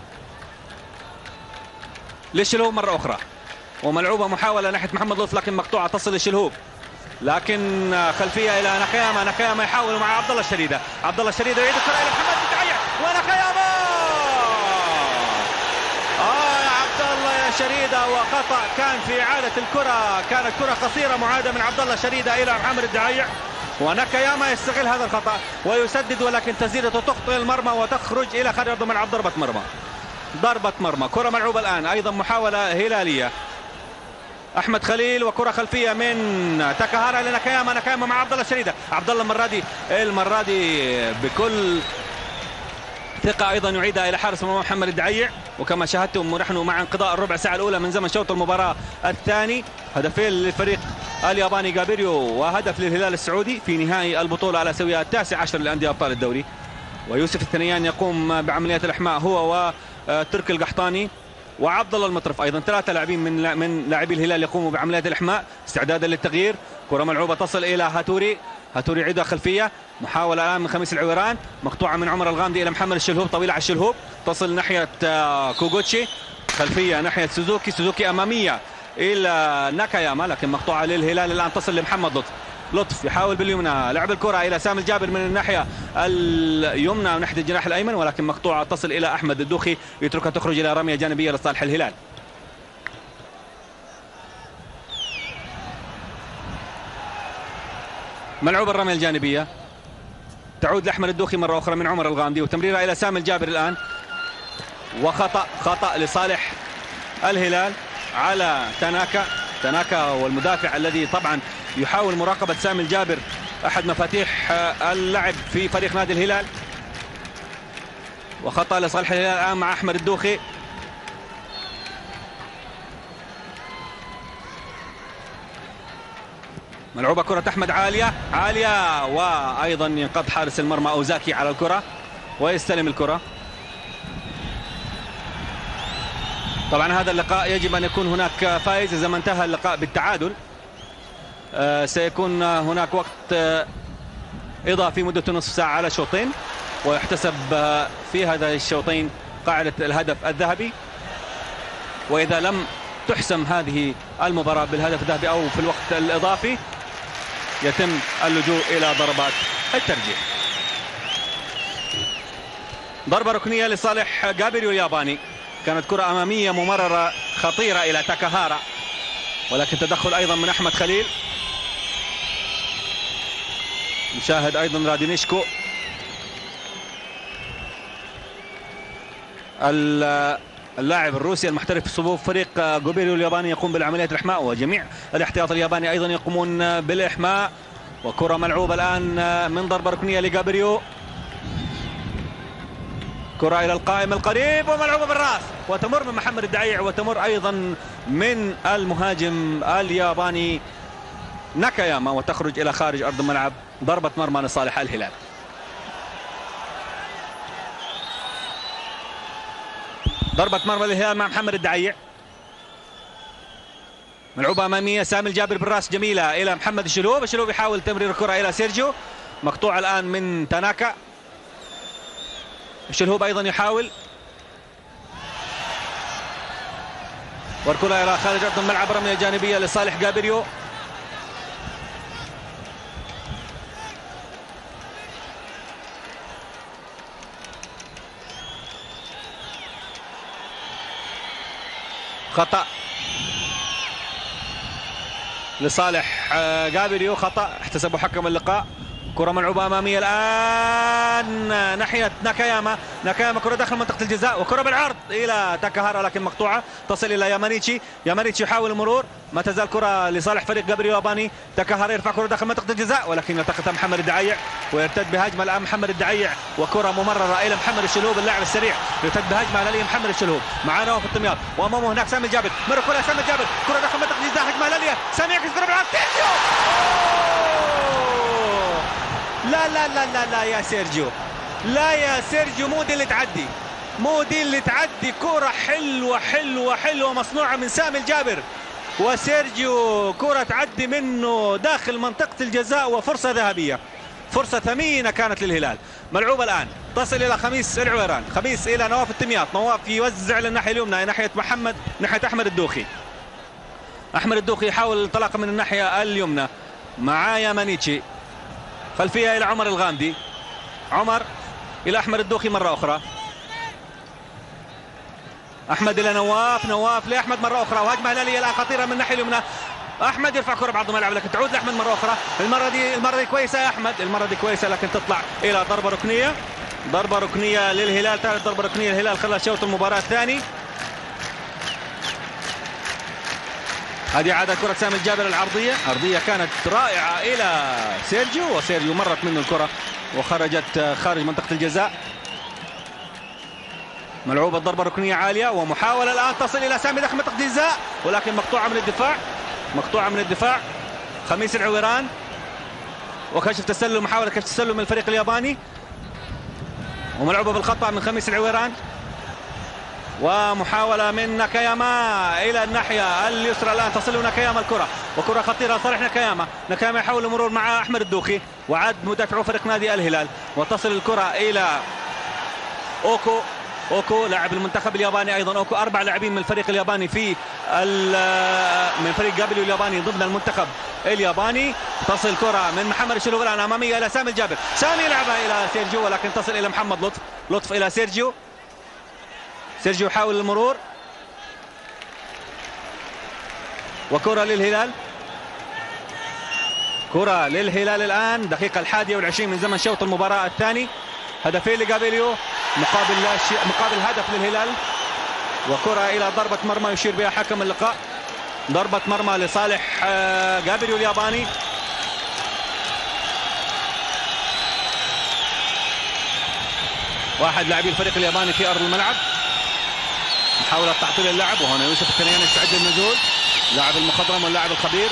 للشلهوب مرة أخرى، وملعوبة محاولة ناحية محمد لطف لكن مقطوعة. تصل للشلهوب لكن خلفية إلى ناكاياما. ناكاياما يحاول مع عبد الله الشريدة. عبد الله الشريدة يعيد الكرة إلى محمد متعيع وناكاياما. آه يا عبد الله يا شريدة وخطأ كان في إعادة الكرة، كانت كرة قصيرة معادة من عبد الله شريدة إلى محمد الدعيع، وناكاياما يستغل هذا الخطأ ويسدد، ولكن تسديدة تخطئ المرمى وتخرج إلى خارج الملعب. ضربة مرمى ضربة مرمى كرة ملعوبة الآن، أيضا محاولة هلالية. أحمد خليل وكرة خلفية من تاكاهارا لناكاياما، ناكاياما مع عبد الله شريدة، عبد الله المرة دي المرة دي بكل ثقة أيضا يعيدها إلى حارس مرمى محمد الدعيع. وكما شاهدتم ونحن مع انقضاء الربع ساعة الأولى من زمن شوط المباراة الثاني، هدفين للفريق الياباني جابيريو وهدف للهلال السعودي في نهائي البطولة على سوية التاسع عشر لأندية أبطال الدوري. ويوسف الثنيان يقوم بعمليات الإحماء هو وتركي القحطاني وعبد الله المطرف، ايضا ثلاثه لاعبين من من لاعبي الهلال يقوموا بعمليات الاحماء استعدادا للتغيير. كره ملعوبه تصل الى هاتوري، هاتوري يعيدها خلفيه، محاوله الان من خميس العويران، مقطوعه من عمر الغامدي الى محمد الشلهوب، طويله على الشلهوب، تصل ناحيه كوغوتشي، خلفيه ناحيه سوزوكي، سوزوكي اماميه الى ناكاياما، لكن مقطوعه للهلال الان تصل لمحمد لطف. لطف يحاول باليمنى لعب الكره الى سامي الجابر من الناحيه اليمنى وناحيه الجناح الايمن، ولكن مقطوعه تصل الى احمد الدوخي يتركها تخرج الى رميه جانبيه لصالح الهلال. ملعوب الرميه الجانبيه تعود لاحمد الدوخي مره اخرى من عمر الغامدي، وتمريره الى سامي الجابر الان، وخطا خطا لصالح الهلال على تاناكا. تاناكا والمدافع الذي طبعا يحاول مراقبة سامي الجابر، أحد مفاتيح اللعب في فريق نادي الهلال، وخطأ لصالح الهلال الآن مع أحمد الدوخي. ملعوبة كرة أحمد عالية عالية، وأيضا ينقض حارس المرمى أوزاكي على الكرة ويستلم الكرة. طبعا هذا اللقاء يجب أن يكون هناك فائز، إذا ما انتهى اللقاء بالتعادل آه سيكون هناك وقت آه إضافي مدة نصف ساعة على شوطين، ويحتسب آه في هذا الشوطين قاعدة الهدف الذهبي، وإذا لم تحسم هذه المباراة بالهدف الذهبي أو في الوقت الإضافي يتم اللجوء إلى ضربات الترجيح. ضربة ركنية لصالح جابيريو الياباني، كانت كرة أمامية ممررة خطيرة إلى تاكاهارا، ولكن تدخل أيضا من أحمد خليل. نشاهد أيضا رادينيشكو اللاعب الروسي المحترف في صفوف فريق جوبيريو الياباني يقوم بالعمليات الإحماء، وجميع الاحتياط الياباني أيضا يقومون بالإحماء. وكرة ملعوبة الآن من ضربة ركنية لجابيريو، كرة إلى القائم القريب وملعوبة بالرأس، وتمر من محمد الدعيع وتمر أيضا من المهاجم الياباني ناكاياما وتخرج إلى خارج أرض الملعب. ضربة مرمى لصالح الهلال. ضربة مرمى للهلال مع محمد الدعيع، ملعوبة أمامية، سامي الجابر بالرأس جميلة إلى محمد الشلهوب، الشلهوب يحاول تمرير الكرة إلى سيرجيو، مقطوع الآن من تاناكا. الشلهوب أيضا يحاول، والكرة إلى خارج أرض الملعب، رمية جانبية لصالح جابيريو. خطأ لصالح جابيريو، خطأ احتسبه حكم اللقاء. كرة ملعوبة أمامية الآن ناحية ناكاياما، ناكاياما كرة داخل منطقة الجزاء، وكرة بالعرض إلى تاكاهارا لكن مقطوعة، تصل إلى يامانيتشي، يامانيتشي يحاول المرور، ما تزال كرة لصالح فريق جابيريو الياباني. تاكاهارا يرفع كرة داخل منطقة الجزاء، ولكن يلتقطها محمد الدعيع ويرتد بهجمة الآن محمد الدعيع، وكرة ممررة إلى محمد الشلهوب اللاعب السريع، يرتد بهجمة هلالية محمد الشلهوب مع نواف الطمياط، وأمامه هناك سامي الجابر، مرة كرة سامي الجابر، كرة داخل منطقة الجزاء، هجمة هلالية، سامي يعكس كرة بالعرض، لا لا لا لا لا يا سيرجيو، لا يا سيرجيو، مو دي اللي تعدي، مو دي اللي تعدي. كرة حلوة حلوة حلوة مصنوعة من سامي الجابر، وسيرجيو كرة تعدي منه داخل منطقة الجزاء، وفرصة ذهبية، فرصة ثمينة كانت للهلال. ملعوبة الآن تصل إلى خميس العويران، خميس إلى نواف الطمياط، نواف يوزع للناحية اليمنى ناحية محمد، ناحية أحمد الدوخي. أحمد الدوخي يحاول الانطلاق من الناحية اليمنى مع يامانيتشي، خلفية إلى عمر الغامدي، عمر إلى أحمد الدوخي مرة أخرى، احمد الى نواف، نواف لاحمد مره اخرى، وهجمه هلاليه الان خطيره من الناحيه اليمنى. احمد يرفع كره بعرض الملعب لكن تعود لاحمد مره اخرى. المره دي المره دي كويسه يا احمد، المره دي كويسه لكن تطلع الى ضربه ركنيه. ضربه ركنيه للهلال، ثالث ضربه ركنيه للهلال خلال شوط المباراه الثاني. هذه عادة كرة سامي الجابر العرضية، عرضية كانت رائعة إلى سيرجيو، وسيرجيو مرت منه الكرة وخرجت خارج منطقة الجزاء. ملعوبة ضربة ركنية عالية ومحاولة الآن تصل إلى سامي داخل منطقة الجزاء، ولكن مقطوعة من الدفاع، مقطوعة من الدفاع. خميس العويران وكشف تسلل، محاولة كشف تسلل من الفريق الياباني، وملعوبة بالخطأ من خميس العويران. ومحاولة من ناكاياما إلى الناحية اليسرى، الآن تصل ناكاياما الكرة، وكرة خطيرة لصالح ناكاياما. ناكاياما يحاول المرور مع أحمد الدوخي وعد مدافع فريق نادي الهلال، وتصل الكرة إلى أوكو. أوكو لاعب المنتخب الياباني أيضا. أوكو أربع لاعبين من الفريق الياباني في من فريق جابيليو الياباني ضمن المنتخب الياباني. تصل الكرة من محمد الشلوف الآن أمامية إلى سامي الجابر، سامي يلعبها إلى سيرجيو ولكن تصل إلى محمد لطف، لطف إلى سيرجيو. سيرجيو يحاول المرور، وكرة للهلال، كرة للهلال الآن دقيقة الحادية والعشرين من زمن شوط المباراة الثاني. هدفين لجابيليو مقابل مقابل هدف للهلال، وكرة إلى ضربة مرمى يشير بها حكم اللقاء، ضربة مرمى لصالح جابيليو الياباني. واحد لاعبي الفريق الياباني في أرض الملعب، محاولة تعطيل اللعب، وهنا يوسف الثنيان يستعد للنزول، لاعب المخضرم واللاعب الخبير.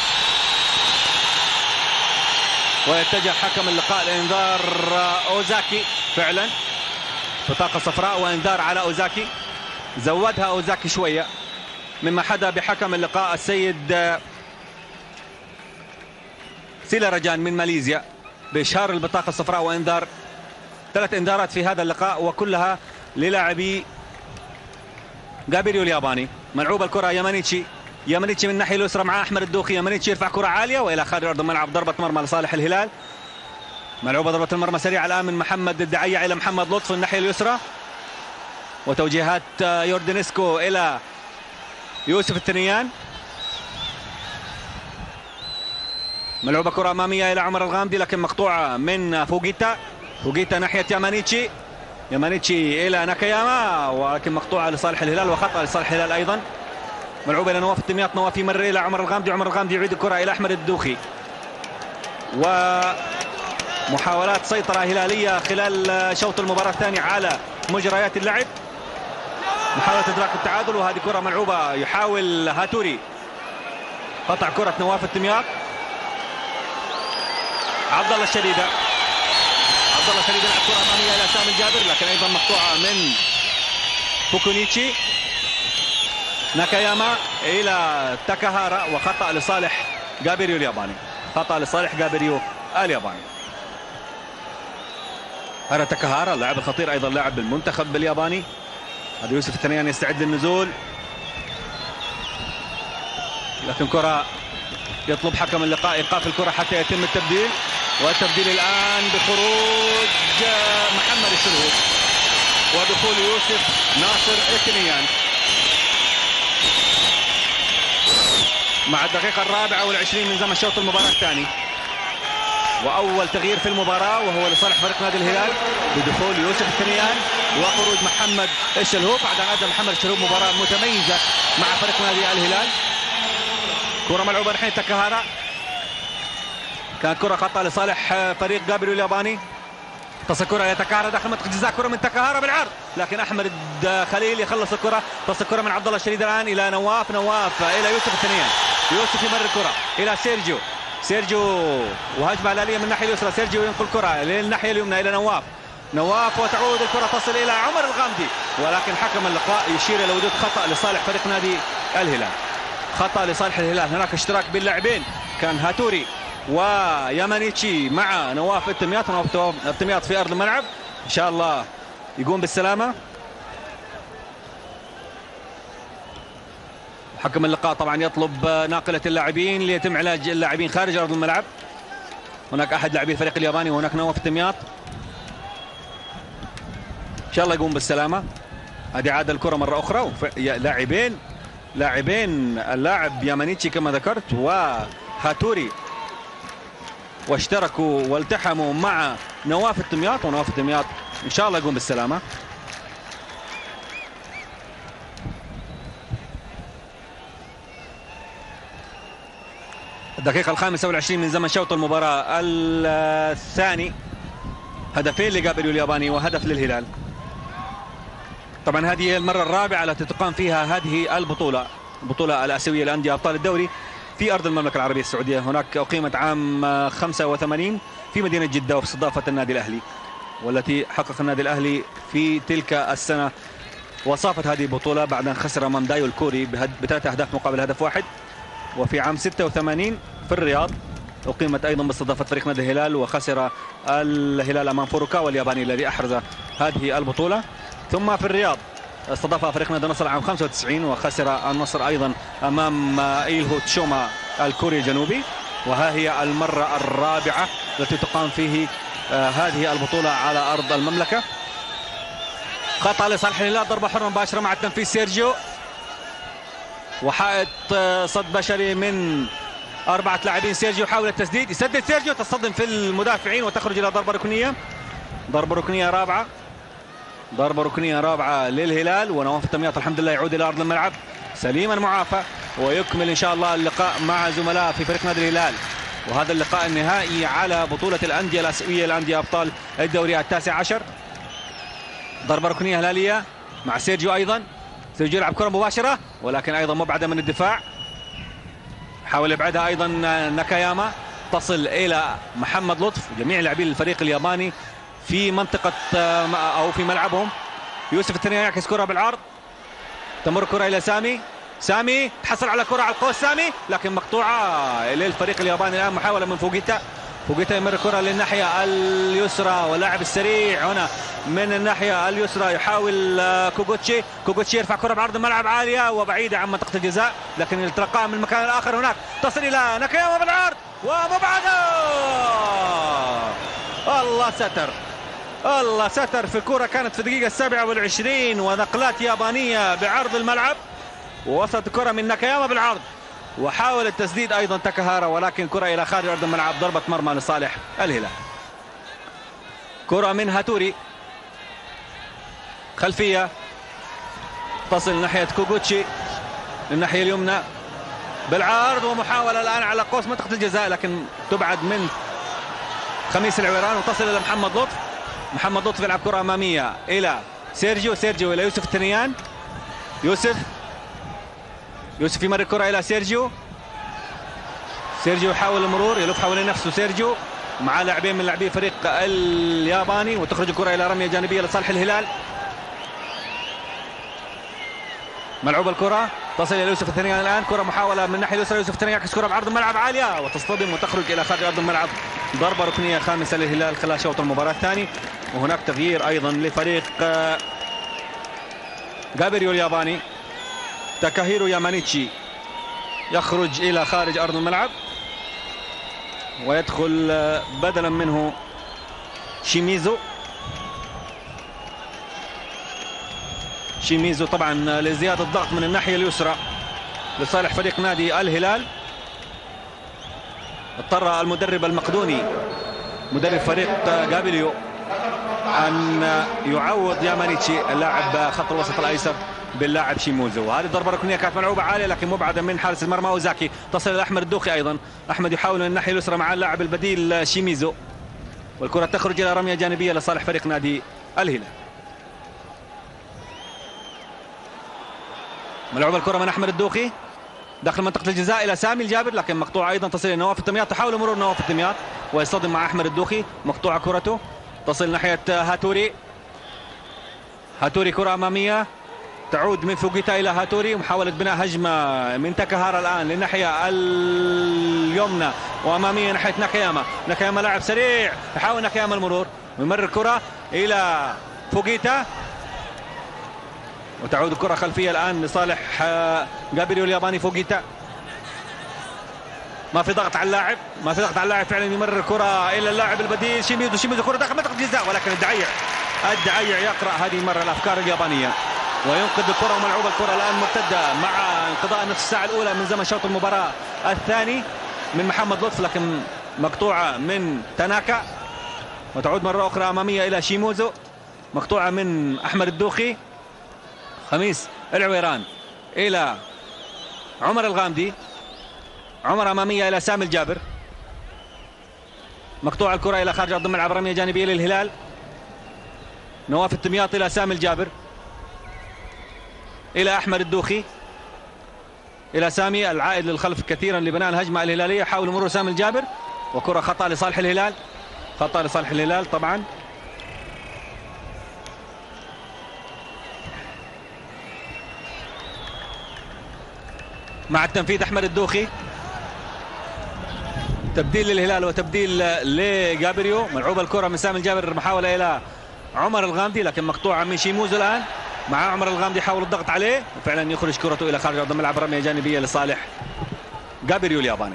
ويتجه حكم اللقاء لإنذار أوزاكي، فعلا بطاقة صفراء وإنذار على أوزاكي، زودها أوزاكي شوية مما حدا بحكم اللقاء السيد سيلا رجان من ماليزيا بإشهار البطاقة الصفراء وإنذار. ثلاث إنذارات في هذا اللقاء وكلها للاعبي جابيليو الياباني. ملعوب الكرة يامانيتشي، يامانيتشي من الناحية اليسرى مع أحمد الدوخي، يامانيتشي يرفع كرة عالية وإلى خارج أرض الملعب، ضربة مرمى لصالح الهلال. ملعوبة ضربة المرمى سريعة الآن من محمد الدعية إلى محمد لطف الناحية اليسرى، وتوجيهات يوردينسكو إلى يوسف الثنيان. ملعوبة كرة أمامية إلى عمر الغامدي لكن مقطوعة من فوغيتا، فوغيتا ناحية يامانيتشي، يامانيتشي إلى ناكاياما ولكن مقطوعة لصالح الهلال وخطأ لصالح الهلال أيضا. ملعوبة إلى نواف الدمياط، نواف يمرر إلى عمر الغامدي، عمر الغامدي يعيد الكرة إلى أحمد الدوخي. ومحاولات سيطرة هلالية خلال شوط المباراة الثاني على مجريات اللعب، محاولة إدراك التعادل، وهذه كرة ملعوبة يحاول هاتوري قطع كرة نواف الدمياط. عبد الله الشديدة، عبد الله الشديدة يلعب كرة أمامية إلى سامي الجابر لكن أيضا مقطوعة من فوكونيتشي. ناكاياما إلى تاكاهارا وخطأ لصالح جابيليو الياباني، خطأ لصالح جابيليو الياباني. هذا تاكاهارا اللاعب الخطير أيضا لاعب بالمنتخب الياباني. هذا يوسف الثنيان يستعد للنزول لكن كرة يطلب حكم اللقاء ايقاف الكرة حتى يتم التبديل، والتبديل الآن بخروج محمد الشلوف ودخول يوسف ناصر الثنيان مع الدقيقة الرابعة والعشرين من زمن شوط المباراة الثاني. وأول تغيير في المباراة وهو لصالح فريق نادي الهلال بدخول يوسف الثنيان وخروج محمد الشلوف بعد أن أدى محمد الشلوف مباراة متميزة مع فريق نادي الهلال. كرة ملعوبة ناحية تاكاهارا، كانت كرة خطأ لصالح فريق جابيليو الياباني. تصل كرة إلى تاكاهارا داخل منطقة الجزاء، كرة من تاكاهارا بالعرض لكن أحمد خليل يخلص الكرة. تصل كرة من عبد الله الشديد الآن إلى نواف، نواف إلى يوسف الثنيان، يوسف يمر الكرة إلى سيرجيو، سيرجيو وهجمة هلالية من الناحية اليسرى، سيرجيو ينقل الكرة للناحية اليمنى إلى نواف، نواف وتعود الكرة تصل إلى عمر الغامدي ولكن حكم اللقاء يشير إلى وجود خطأ لصالح فريق نادي الهلال، خطأ لصالح الهلال. هناك اشتراك بين اللاعبين كان هاتوري ويامانيتشي مع نواف الدمياط، نواف الدمياط في أرض الملعب إن شاء الله يقوم بالسلامة. حكم اللقاء طبعا يطلب ناقلة اللاعبين ليتم علاج اللاعبين خارج أرض الملعب. هناك أحد لاعبي الفريق الياباني وهناك نواف الدمياط، إن شاء الله يقوم بالسلامة. هذه عاد الكرة مرة أخرى وف... لاعبين لاعبين اللاعب يامانيتشي كما ذكرت وهاتوري واشتركوا والتحموا مع نواف الدمياط، ونواف الدمياط إن شاء الله يقوم بالسلامة. الدقيقة الخامسة والعشرين من زمن شوط المباراة الثاني، هدفين لجابريو الياباني وهدف للهلال. طبعا هذه المرة الرابعة التي تقام فيها هذه البطولة، البطولة الآسيوية لأندية أبطال الدوري في أرض المملكة العربية السعودية. هناك أقيمت عام خمسة وثمانين في مدينة جدة وفي استضافة النادي الأهلي، والتي حقق النادي الأهلي في تلك السنة وصافت هذه البطولة بعد أن خسر أمام دايو الكوري بثلاث أهداف مقابل هدف واحد. وفي عام ستة وثمانين في الرياض أقيمت أيضا باستضافة فريق نادي الهلال، وخسر الهلال أمام فوروكاوا الياباني الذي أحرز هذه البطولة. ثم في الرياض استضاف فريق نادي النصر عام خمسة وتسعين وخسر النصر أيضا أمام إيلهو تشوما الكوري الجنوبي. وها هي المرة الرابعة التي تقام فيه آه هذه البطولة على أرض المملكة. خطأ لصالح الهلال، ضربة حرة مباشرة مع التنفيذ سيرجيو، وحائط صد بشري من أربعة لاعبين. سيرجيو حاول التسديد، يسدد سيرجيو، تصطدم في المدافعين وتخرج إلى ضربة ركنية. ضربة ركنية رابعة، ضربة ركنية رابعة للهلال، ونواف الدمياط الحمد لله يعود إلى أرض الملعب سليما معافى، ويكمل إن شاء الله اللقاء مع زملاء في فريق نادي الهلال. وهذا اللقاء النهائي على بطولة الأندية الآسيوية لأندية أبطال الدوري التاسع عشر. ضربة ركنية هلالية مع سيرجيو أيضا. سيرجيو يلعب كرة مباشرة ولكن أيضا مبعدة من الدفاع، حاول يبعدها أيضا ناكاياما، تصل إلى محمد لطف. جميع لاعبين الفريق الياباني في منطقة أو في ملعبهم. يوسف الثاني يعكس كرة بالعرض، تمر كرة إلى سامي. سامي تحصل على كرة على القوس سامي، لكن مقطوعة للفريق الياباني. الآن محاولة من فوغيتا، فوغيتا يمر كرة للناحية اليسرى، واللاعب السريع هنا من الناحية اليسرى يحاول كوغوتشي. كوغوتشي يرفع كرة بعرض الملعب عالية وبعيدة عن منطقة الجزاء، لكن يتلقاها من المكان الآخر. هناك تصل إلى ناكاياما بالعرض ومبعدة. الله ستر، الله ستر في كرة كانت في الدقيقة السابعة والعشرين، ونقلات يابانية بعرض الملعب، ووصلت الكرة من ناكاياما بالعرض، وحاول التسديد أيضا تاكاهارا، ولكن كرة إلى خارج أرض الملعب، ضربة مرمى لصالح الهلال. كرة من هاتوري خلفية، تصل ناحية كوغوتشي للناحية اليمنى بالعرض، ومحاولة الآن على قوس منطقة الجزاء لكن تبعد من خميس العويران، وتصل إلى محمد لطف. محمد لطف يلعب كرة أمامية إلى سيرجيو، سيرجيو إلى يوسف الثنيان. يوسف يوسف يمر الكرة إلى سيرجيو. سيرجيو يحاول المرور، يلف حول نفسه سيرجيو مع لاعبين من لاعبي فريق الياباني، وتخرج الكرة إلى رمية جانبية لصالح الهلال. ملعوب الكرة، تصل إلى يوسف الثنيان الآن. كرة محاولة من ناحية اليسرى، يوسف الثنيان يعكس كرة بعرض الملعب عالية وتصطدم وتخرج إلى خارج أرض الملعب. ضربة ركنية خامسة للهلال خلال شوط المباراة الثاني. وهناك تغيير أيضا لفريق جابريو الياباني. تاكاهيرو يامانيتشي يخرج إلى خارج أرض الملعب، ويدخل بدلا منه شيميزو. شيميزو طبعا لزيادة الضغط من الناحية اليسرى لصالح فريق نادي الهلال. اضطر المدرب المقدوني مدرب فريق جابريو أن يعوض يامانيتشي اللاعب خط الوسط الأيسر باللاعب شيموزو. وهذه ضربة ركنية كانت ملعوبة عالية لكن مبعدة من حارس المرمى وزاكي. تصل إلى أحمد الدوخي أيضا. أحمد يحاول من الناحية اليسرى مع اللاعب البديل شيميزو، والكرة تخرج إلى رمية جانبية لصالح فريق نادي الهلال. ملعوب الكرة من أحمد الدوخي داخل منطقة الجزاء إلى سامي الجابر، لكن مقطوعة أيضا. تصل إلى نواف الدمياط، تحاول مرور نواف الدمياط ويصطدم مع أحمد الدوخي، مقطوعة كرته. تصل ناحية هاتوري. هاتوري كرة أمامية تعود من فوغيتا إلى هاتوري، محاولة بناء هجمة من تاكاهارا الآن للناحية اليمنى وأمامية ناحية ناكاياما. ناكاياما لاعب سريع، يحاول ناكاياما المرور ويمر الكرة إلى فوغيتا، وتعود الكرة خلفية الآن لصالح جابريو الياباني. فوغيتا ما في ضغط على اللاعب، ما في ضغط على اللاعب فعلا. يمر الكرة إلى اللاعب البديل شيميزو. شيميزو كرة داخل منطقة الجزاء، ولكن الدعيع الدعيع يقرأ هذه المرة الأفكار اليابانية. وينقذ الكرة وملعوبة الكرة الآن مرتدة مع انقضاء نصف الساعة الأولى من زمن شوط المباراة الثاني من محمد لطف، لكن مقطوعة من تناكا وتعود مرة أخرى أمامية إلى شيموزو، مقطوعة من أحمد الدوخي. خميس العويران إلى عمر الغامدي، عمر أمامية إلى سامي الجابر، مقطوعة الكرة إلى خارج أرض الملعب، رمية جانبية للهلال. نواف التمياط إلى سامي الجابر، إلى أحمد الدوخي، إلى سامي العائد للخلف كثيرا لبناء الهجمة الهلالية، حاول مرور سامي الجابر وكرة خطأ لصالح الهلال، خطأ لصالح الهلال طبعا. مع التنفيذ أحمد الدوخي، تبديل للهلال وتبديل لجابريو، ملعوبة الكرة من سامي الجابر، محاولة إلى عمر الغامدي لكن مقطوعة من شيموزو الآن، مع عمر الغامدي يحاول الضغط عليه وفعلا يخرج كرته إلى خارج أرض الملعب، رمية جانبية لصالح جابريو الياباني.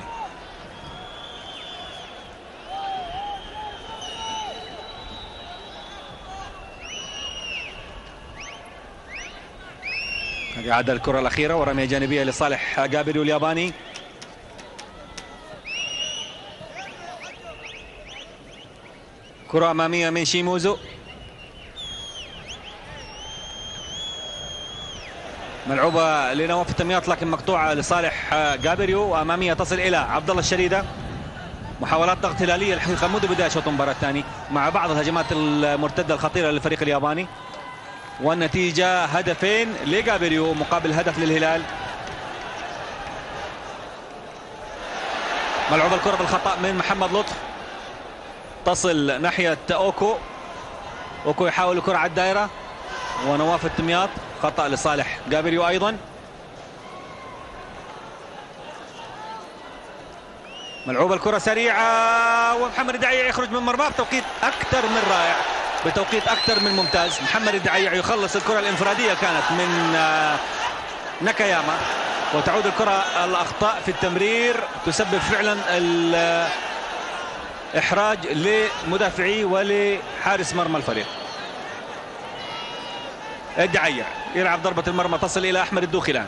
إعادة الكرة الأخيرة ورمية جانبية لصالح جابريو الياباني. كرة أمامية من شيموزو، ملعوبة لنواف التمياط لكن مقطوعة لصالح جابريو، وأمامية تصل إلى عبد الله الشريدة. محاولات ضغط هلالية الحقيقة منذ بداية شوط المباراة الثاني مع بعض الهجمات المرتدة الخطيرة للفريق الياباني، والنتيجة هدفين لجابريو مقابل هدف للهلال. ملعوبة الكرة بالخطأ من محمد لطف، تصل ناحية أوكو، أوكو يحاول الكرة على الدائرة، ونواف التمياط خطأ لصالح جابريو أيضا. ملعوبة الكرة سريعة ومحمد الدعيع يخرج من مرماه بتوقيت أكثر من رائع، بتوقيت أكثر من ممتاز. محمد الدعيع يخلص الكرة الانفرادية كانت من ناكاياما، وتعود الكرة الأخطاء في التمرير تسبب فعلا الإحراج لمدافعي ولحارس مرمى الفريق. الدعيع يلعب ضربة المرمى تصل إلى أحمد الدوخي الآن.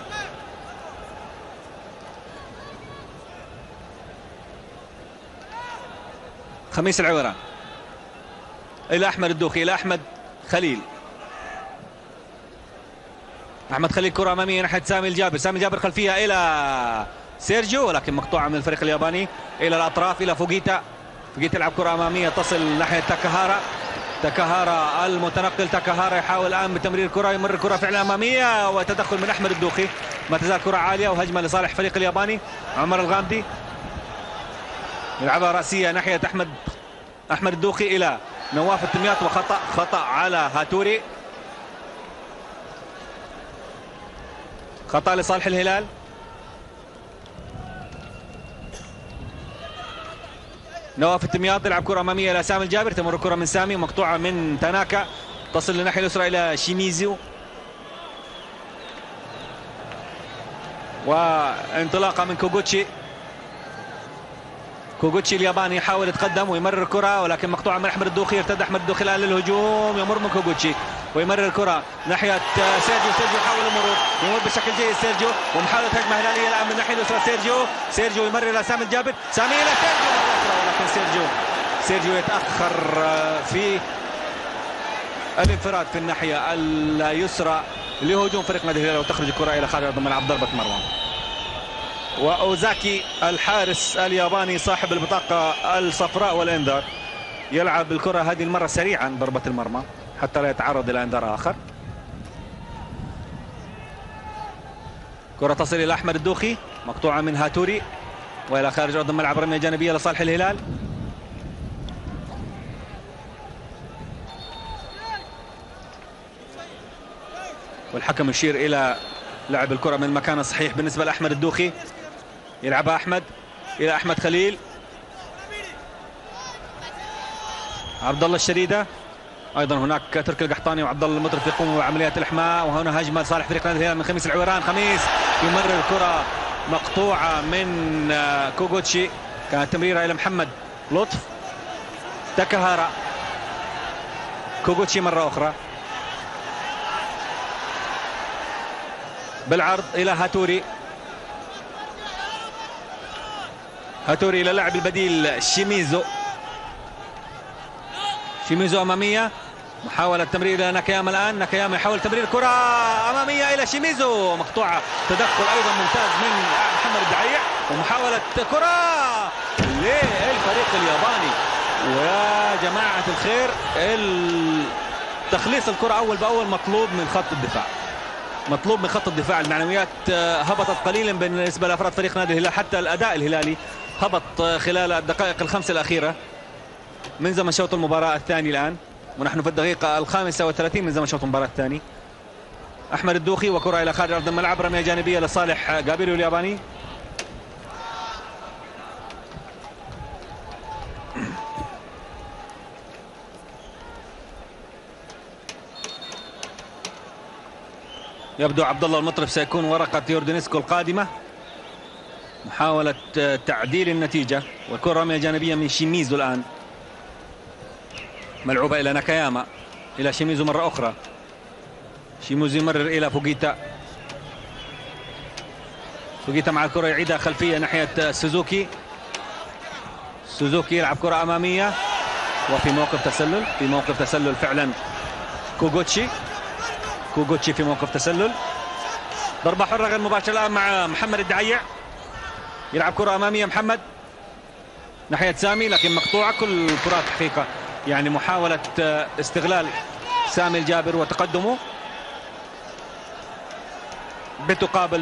خميس العويران إلى أحمد الدوخي، إلى أحمد خليل، أحمد خليل كرة أمامية ناحية سامي الجابر، سامي الجابر خلفيها إلى سيرجيو ولكن مقطوعة من الفريق الياباني إلى الأطراف إلى فوجيتا، فوجيتا يلعب كرة أمامية تصل ناحية تاكاهارا، تاكاهارا المتنقل، تاكاهارا يحاول الآن بتمرير كرة، يمر الكرة فعلا أمامية وتدخل من أحمد الدوخي، ما تزال كرة عالية وهجمة لصالح فريق الياباني. عمر الغامدي يلعبها رأسية ناحية أحمد أحمد الدوخي إلى نواف التمياط، وخطأ خطأ على هاتوري، خطأ لصالح الهلال. نواف التمياط يلعب كرة أمامية إلى سامي الجابر، تمر الكرة من سامي ومقطوعة من تاناكا، تصل للناحية اليسرى إلى شيميزو، وانطلاقة من كوغوتشي. كوغوتشي الياباني يحاول يتقدم ويمرر الكرة ولكن مقطوعة من أحمد الدوخي، ارتد أحمد الدوخي الآن للهجوم، يمر من كوغوتشي ويمرر الكرة ناحية سيرجيو، سيرجيو يحاول المرور، يمر بشكل جيد سيرجيو، ومحاولة هجمة هلالية الآن من الناحية اليسرى. سيرجيو سيرجيو يمرر إلى سامي الجابر، سامي إلى سيرجيو مرة أخرى، ولكن سيرجيو سيرجيو يتأخر في الانفراد في الناحية اليسرى لهجوم فريق نادي الهلال، وتخرج الكرة إلى خارج أرض الملعب ضربة مرمى. وأوزاكي الحارس الياباني صاحب البطاقة الصفراء والإنذار يلعب الكرة هذه المرة سريعا ضربة المرمى حتى لا يتعرض إلى إنذار آخر. كرة تصل إلى أحمد الدوخي، مقطوعة من هاتوري وإلى خارج أرض الملعب، رمية جانبية لصالح الهلال. والحكم يشير إلى لعب الكرة من المكان الصحيح بالنسبة لأحمد الدوخي. يلعبها أحمد إلى أحمد خليل، عبد الله الشريدة، أيضا هناك ترك القحطاني وعبد الله المطرف يقوموا بعمليات الإحماء، وهنا هجمة لصالح فريق نادي الهلال من خميس العويران. خميس يمرر الكرة مقطوعة من كوغوتشي، كانت تمريرة إلى محمد لطف، تاكاهارا، كوغوتشي مرة أخرى، بالعرض إلى هاتوري. هاتوري إلى اللاعب البديل شيميزو. شيميزو أمامية، محاولة تمرير إلى ناكاياما الآن. ناكاياما يحاول تمرير كرة أمامية إلى شيميزو، مقطوعة. تدخل أيضا ممتاز من محمد الدعيع، ومحاولة كرة للفريق الياباني. ويا جماعة الخير تخليص الكرة أول بأول مطلوب من خط الدفاع، مطلوب من خط الدفاع. المعنويات هبطت قليلا بالنسبة لأفراد فريق نادي الهلال، حتى الأداء الهلالي هبط خلال الدقائق الخمس الأخيرة من زمن شوط المباراة الثاني الآن، ونحن في الدقيقة الخامسة والثلاثين من زمن شوط المباراة الثاني. أحمد الدوخي وكرة إلى خارج أرض الملعب، رمية جانبية لصالح جابيريو الياباني. يبدو عبد الله المطرف سيكون ورقة يوردينسكو القادمة. محاولة تعديل النتيجة، والكرة رمية جانبية من شيميزو الآن، ملعوبة إلى ناكاياما، إلى شيميزو مرة أخرى. شيميزو يمرر إلى فوغيتا. فوغيتا مع الكرة يعيدها خلفية ناحية سوزوكي. سوزوكي يلعب كرة أمامية، وفي موقف تسلل، في موقف تسلل فعلا. كوغوتشي كوغوتشي في موقف تسلل. ضربة حرة غير مباشرة الآن مع محمد الدعيع. يلعب كرة أمامية محمد ناحية سامي، لكن مقطوعة. كل الكرات حقيقة يعني محاولة استغلال سامي الجابر وتقدمه، بتقابل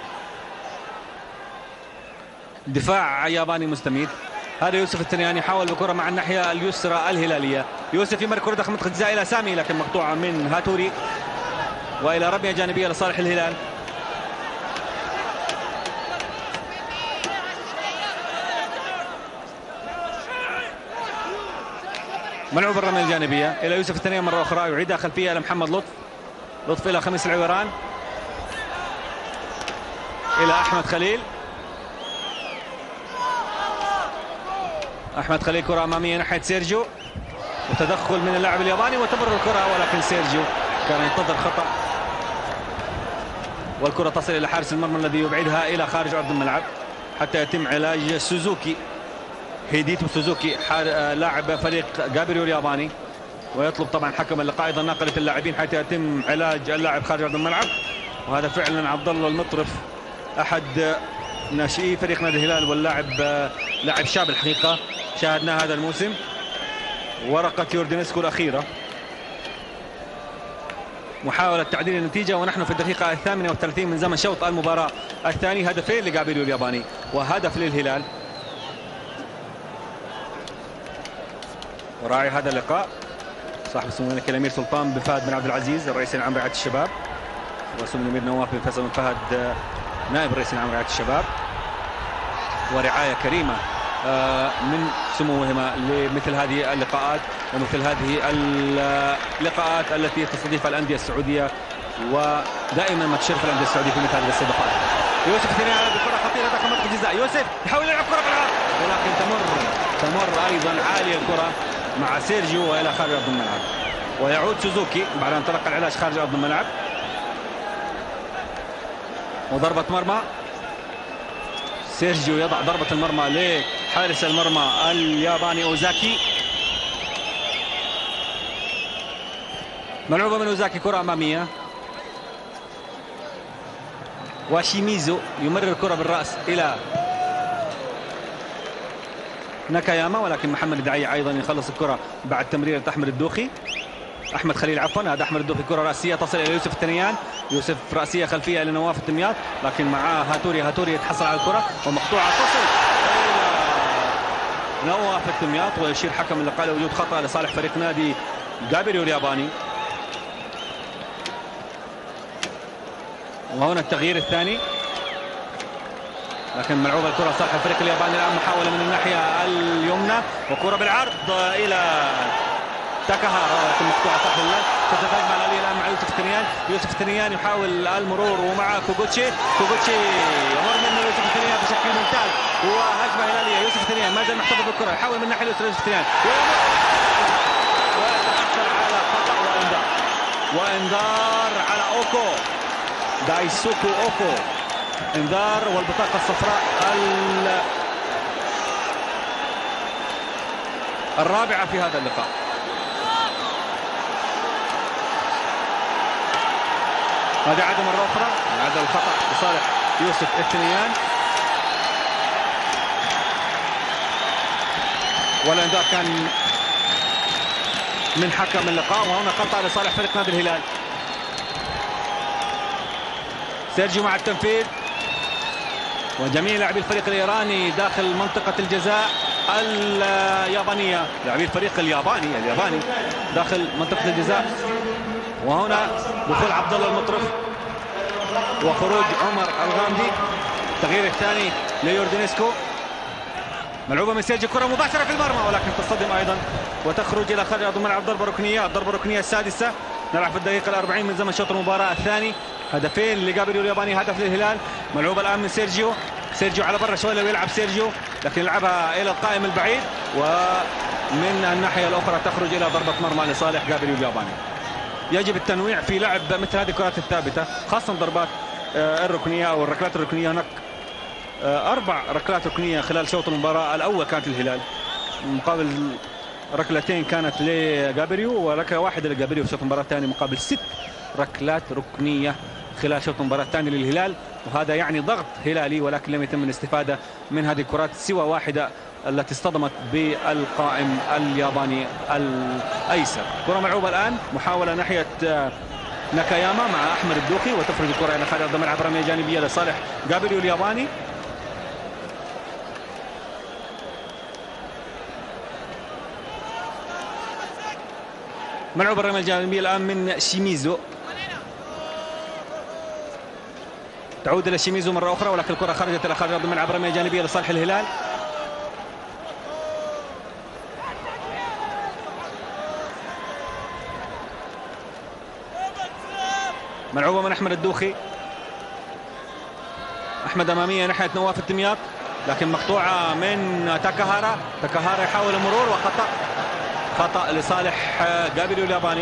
بدفاع ياباني مستميت. هذا يوسف التنياني يحاول بكرة مع الناحية اليسرى الهلالية. يوسف يمر كرة داخل منطقة الجزاء إلى سامي، لكن مقطوعة من هاتوري، وإلى رمية جانبية لصالح الهلال. ملعوب الرمية الجانبية إلى يوسف التنياني مرة أخرى، يعيدها خلفية إلى محمد لطف. لطف إلى خميس العويران، إلى أحمد خليل. أحمد خليل كرة أمامية ناحية سيرجيو، وتدخل من اللاعب الياباني وتمر الكرة، ولكن سيرجيو كان ينتظر خطأ، والكرة تصل إلى حارس المرمى الذي يبعدها إلى خارج أرض الملعب حتى يتم علاج سوزوكي. هيديتو سوزوكي لاعب فريق جابيريو الياباني، ويطلب طبعا حكم اللقاء أيضا ناقلة اللاعبين حتى يتم علاج اللاعب خارج أرض الملعب. وهذا فعلا عبد الله المطرف أحد ناشئي فريق نادي الهلال، واللاعب لاعب شاب الحقيقة، شاهدناه هذا الموسم. ورقة يوردينسكو الأخيرة، محاولة تعديل النتيجة، ونحن في الدقيقة الثامنة والثلاثين من زمن شوط المباراة الثاني. هدفين لجابيريو الياباني وهدف للهلال. وراعي هذا اللقاء صاحب السمو الملكي الأمير سلطان بن فهد بن عبد العزيز الرئيس العام رعاية الشباب، وسمو الأمير نواف بن فيصل بن فهد نائب الرئيس العام رعاية الشباب. ورعاية كريمة من سموهما لمثل هذه اللقاءات ومثل هذه اللقاءات التي تستضيفها الأندية السعودية، ودائما ما تشرف الأندية السعودية في مثل هذه الاستضافات. يوسف التنياني على كرة خطيرة داخل منطقة الجزاء. يوسف يحاول يلعب كرة بالعرض، ولكن تمر تمر أيضا عالية الكرة مع سيرجيو وإلى خارج أرض الملعب. ويعود سوزوكي بعد أن تلقى العلاج خارج أرض الملعب. وضربة مرمى، سيرجيو يضع ضربة المرمى لحارس المرمى الياباني أوزاكي. ملعوبة من أوزاكي، كرة أمامية، وشيميزو يمرر الكرة بالرأس إلى ناكاياما، ولكن محمد الدعيع أيضا يخلص الكرة بعد تمرير أحمد الدوخي. أحمد خليل عفوا، هذا أحمد الدوخي، كرة رأسية تصل إلى يوسف التنيان. يوسف رأسية خلفية إلى نواف الدمياط، لكن معاه هاتوري. هاتوري يتحصل على الكرة ومقطوعة تصل إلى نواف الدمياط، ويشير حكم اللقاء لوجود خطأ لصالح فريق نادي جابيريو الياباني. وهنا التغيير الثاني، لكن ملعوبة الكرة صالح الفريق الياباني. الآن محاولة من الناحية اليمنى، وكرة بالعرض إلى تاكاهارا، ولكن مقطوعة صح ولا لا. تتفاجئ الآلية الآن مع يوسف التنيان. يوسف التنيان يحاول المرور ومع كوغوتشي. كوغوتشي يمر منه يوسف التنيان بشكل ممتاز، وهجمة هلالية. يوسف التنيان ما زال محتفظ بالكرة، يحاول من ناحية يوسف التنيان ويتأخر على خطأ وإنذار وإنذار على أوكو. دايسوكو اوكو. انذار والبطاقة الصفراء الرابعة في هذا اللقاء. هذه عادة مرة أخرى، عادة الخطأ لصالح يوسف الثنيان، والانذار كان من حكم اللقاء، وهنا خطأ لصالح فريق نادي الهلال. سيرجيو مع التنفيذ، وجميع لاعبي الفريق الإيراني داخل منطقة الجزاء اليابانية، لاعبي الفريق الياباني الياباني داخل منطقة الجزاء. وهنا دخول عبد الله المطرف وخروج عمر الغامدي. التغيير الثاني ليوردينيسكو. ملعوبة من سيرجيو، كرة مباشرة في المرمى ولكن تصطدم أيضا وتخرج إلى خارج أرض الملعب. ضربة ركنية، الضربة الركنية السادسة. نلعب في الدقيقة الأربعين من زمن شوط المباراة الثاني. هدفين لجابريو الياباني، هدف للهلال. ملعوبة الآن من سيرجيو، سيرجيو على برا شوي لو يلعب سيرجيو، لكن يلعبها إلى القائم البعيد، ومن الناحية الأخرى تخرج إلى ضربة مرمى لصالح جابريو الياباني. يجب التنويع في لعب مثل هذه الكرات الثابتة، خاصة ضربات الركنية أو الركلات الركنية. هناك أربع ركلات ركنية خلال شوط المباراة الأول كانت للهلال، مقابل ركلتين كانت لجابريو وركلة واحدة لجابريو في شوط المباراة الثاني، مقابل ست ركلات ركنية خلال شوط المباراة الثاني للهلال. وهذا يعني ضغط هلالي، ولكن لم يتم الاستفادة من هذه الكرات سوى واحدة التي اصطدمت بالقائم الياباني الأيسر. كرة ملعوبة الآن، محاولة ناحية ناكاياما مع أحمد الدوخي، وتخرج الكرة إلى خارج أرض الملعب، رمية جانبية لصالح جابريو الياباني. ملعوبة الرمية الجانبية الآن من شيميزو، تعود إلى شيميزو مرة أخرى، ولكن الكرة خرجت إلى خارج أرض الملعب، رمية جانبية لصالح الهلال. ملعوبة من أحمد الدوخي، أحمد أمامية ناحية نواف الدمياط، لكن مقطوعة من تاكاهارا. تاكاهارا يحاول المرور وخطأ، خطأ لصالح جابريو الياباني،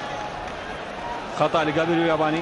خطأ لجابريو الياباني.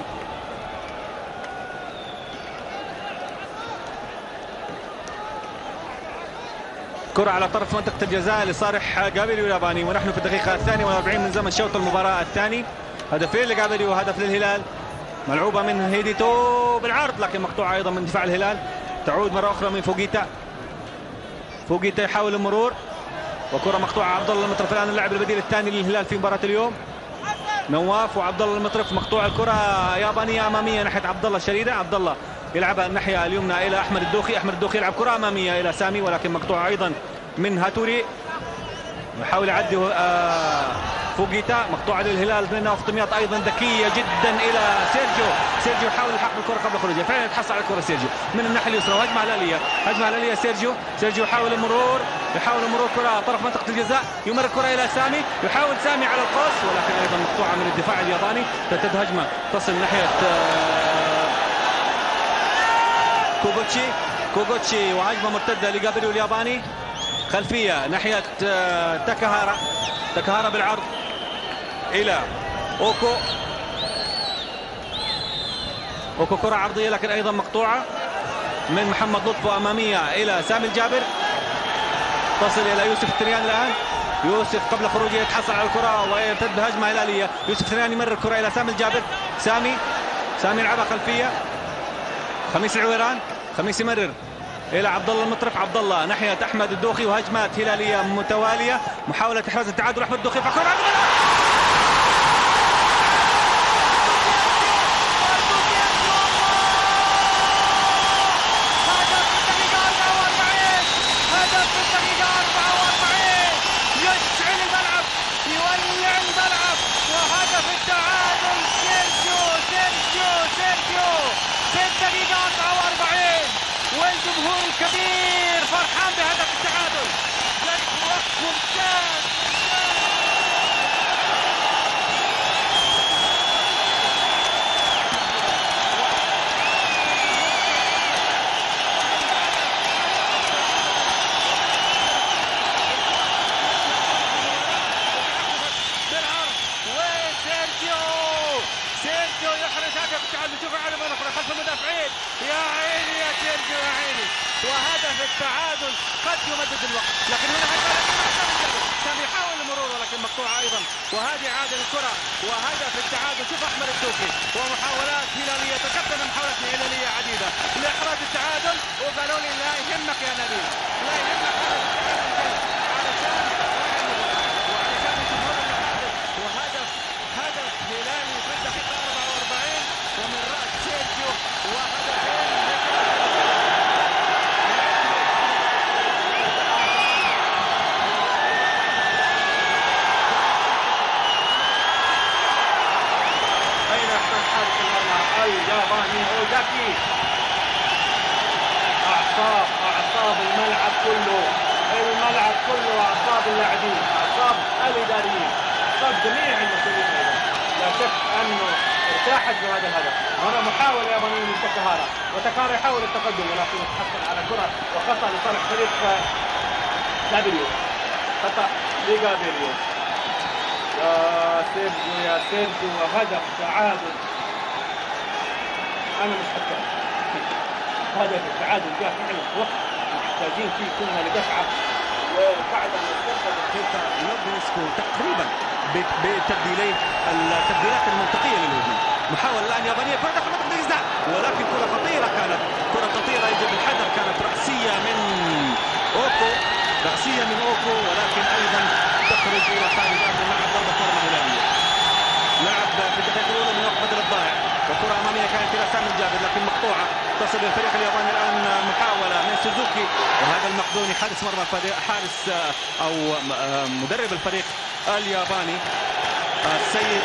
كرة على طرف منطقة الجزاء لصالح جابريو الياباني، ونحن في الدقيقة الثانية والأربعين من زمن شوط المباراة الثاني. هدفين لجابريو وهدف للهلال. ملعوبة من هيديتو بالعرض، لكن مقطوعة أيضا من دفاع الهلال. تعود مرة أخرى من فوغيتا، فوغيتا يحاول المرور، وكرة مقطوعة. عبد الله المطرف الآن اللاعب البديل الثاني للهلال في مباراة اليوم. نواف وعبد الله المطرف، مقطوع الكرة يابانية أمامية ناحية عبد الله الشريدة. عبد الله يلعبها الناحية اليمنى إلى أحمد الدوخي، أحمد الدوخي يلعب كرة أمامية إلى سامي، ولكن مقطوعة أيضا من هاتوري. يحاول يعدي فوغيتا، مقطوعة للهلال من نواف دمياط أيضا ذكية جدا إلى سيرجيو. سيرجيو يحاول الحق بالكرة قبل خروجها، فعلا يتحصل على الكرة سيرجيو من الناحية اليسرى، وهجمة هلالية، هجمة هلالية. سيرجيو سيرجيو يحاول المرور، يحاول المرور، كرة طرف منطقة الجزاء، يمر الكرة إلى سامي، يحاول سامي على القوس، ولكن أيضا مقطوعة من الدفاع الياباني. تنتهي هجمة تصل ناحية كوغوتشي، كوغوتشي وهجمة مرتدة لجابريو الياباني، خلفية ناحية تاكاهارا، تاكاهارا بالعرض إلى أوكو، أوكو كرة عرضية لكن أيضا مقطوعة من محمد لطفو أمامية إلى سامي الجابر، تصل إلى يوسف الثنيان الآن. يوسف قبل خروجه يتحصل على الكرة ويرتد هجمة هلالية. يوسف الثنيان يمرر الكرة إلى سامي الجابر، سامي سامي يلعبها خلفية. خميس العويران، خميس يمرر إلى عبد الله المطرف، عبد الله ناحية أحمد الدوخي، وهجمات هلالية متوالية، محاولة إحراز التعادل. أحمد الدوخي فكرة والجمهور الكبير فرحان بهدف التعادل. وقت ممتاز. بالعرض وسيرجيو، سيرجيو يحرز هدف التعادل. شوف على مرة أخرى خلف المدافعين. يا عيني يا سيرجيو يا عيني، وهدف التعادل قد يمدد الوقت، لكن هنا كان يحاول المرور ولكن مقطوعه ايضا، وهذه عادل الكره وهدف التعادل. شوف احمد الدوكي ومحاولات هلاليه، تقدم محاولات هلاليه عديده لاحراز التعادل، وقالوا لي لا يهمك يا نبيل، لا يهمك علشان وعلشان الجمهور المحافظ. وهدف هدف هلالي في الدقيقه أربعة وأربعين ومن راس سيرجيو، وهدفين الياباني أوزاكي. أعصاب أعصاب الملعب كله، الملعب كله أعصاب اللاعبين، أعصاب الإداريين، أعصاب جميع المسؤولين أيضا. لا شك أنه ارتاحت بهذا الهدف. هنا محاولة يابانية من تاكاهارا، وتاكاهارا يحاول التقدم ولكن يتحصل على كرة وخطأ لصالح فريق غابيريو، خطأ لغابيريو. يا سيرجيو يا سيرجيو، وهدف تعادل. أنا مش حكام، هدف التعادل جاء فعلا في وقت محتاجين فيه كنا لدفعة، وبعد ما استخدم كيف يبرسكو تقريبا بتبديلي التبديلات المنطقية للهجوم. محاولة الآن يابانية، كرة داخل منطقة الجزاء ولكن كرة خطيرة، كانت كرة خطيرة يجب الحذر، كانت رأسية من أوكو، رأسية من أوكو ولكن أيضا تخرج إلى خارج أرض الملعب. ضربة مرمى هلالية، لعب في الدقيقة الأولى من وقت بدل الضائع، وكرة أمامية كانت إلى سامي الجابر لكن مقطوعة. تصل الفريق الياباني الآن محاولة من سوزوكي، وهذا المقدوني حارس مرمى حارس أو مدرب الفريق الياباني السيد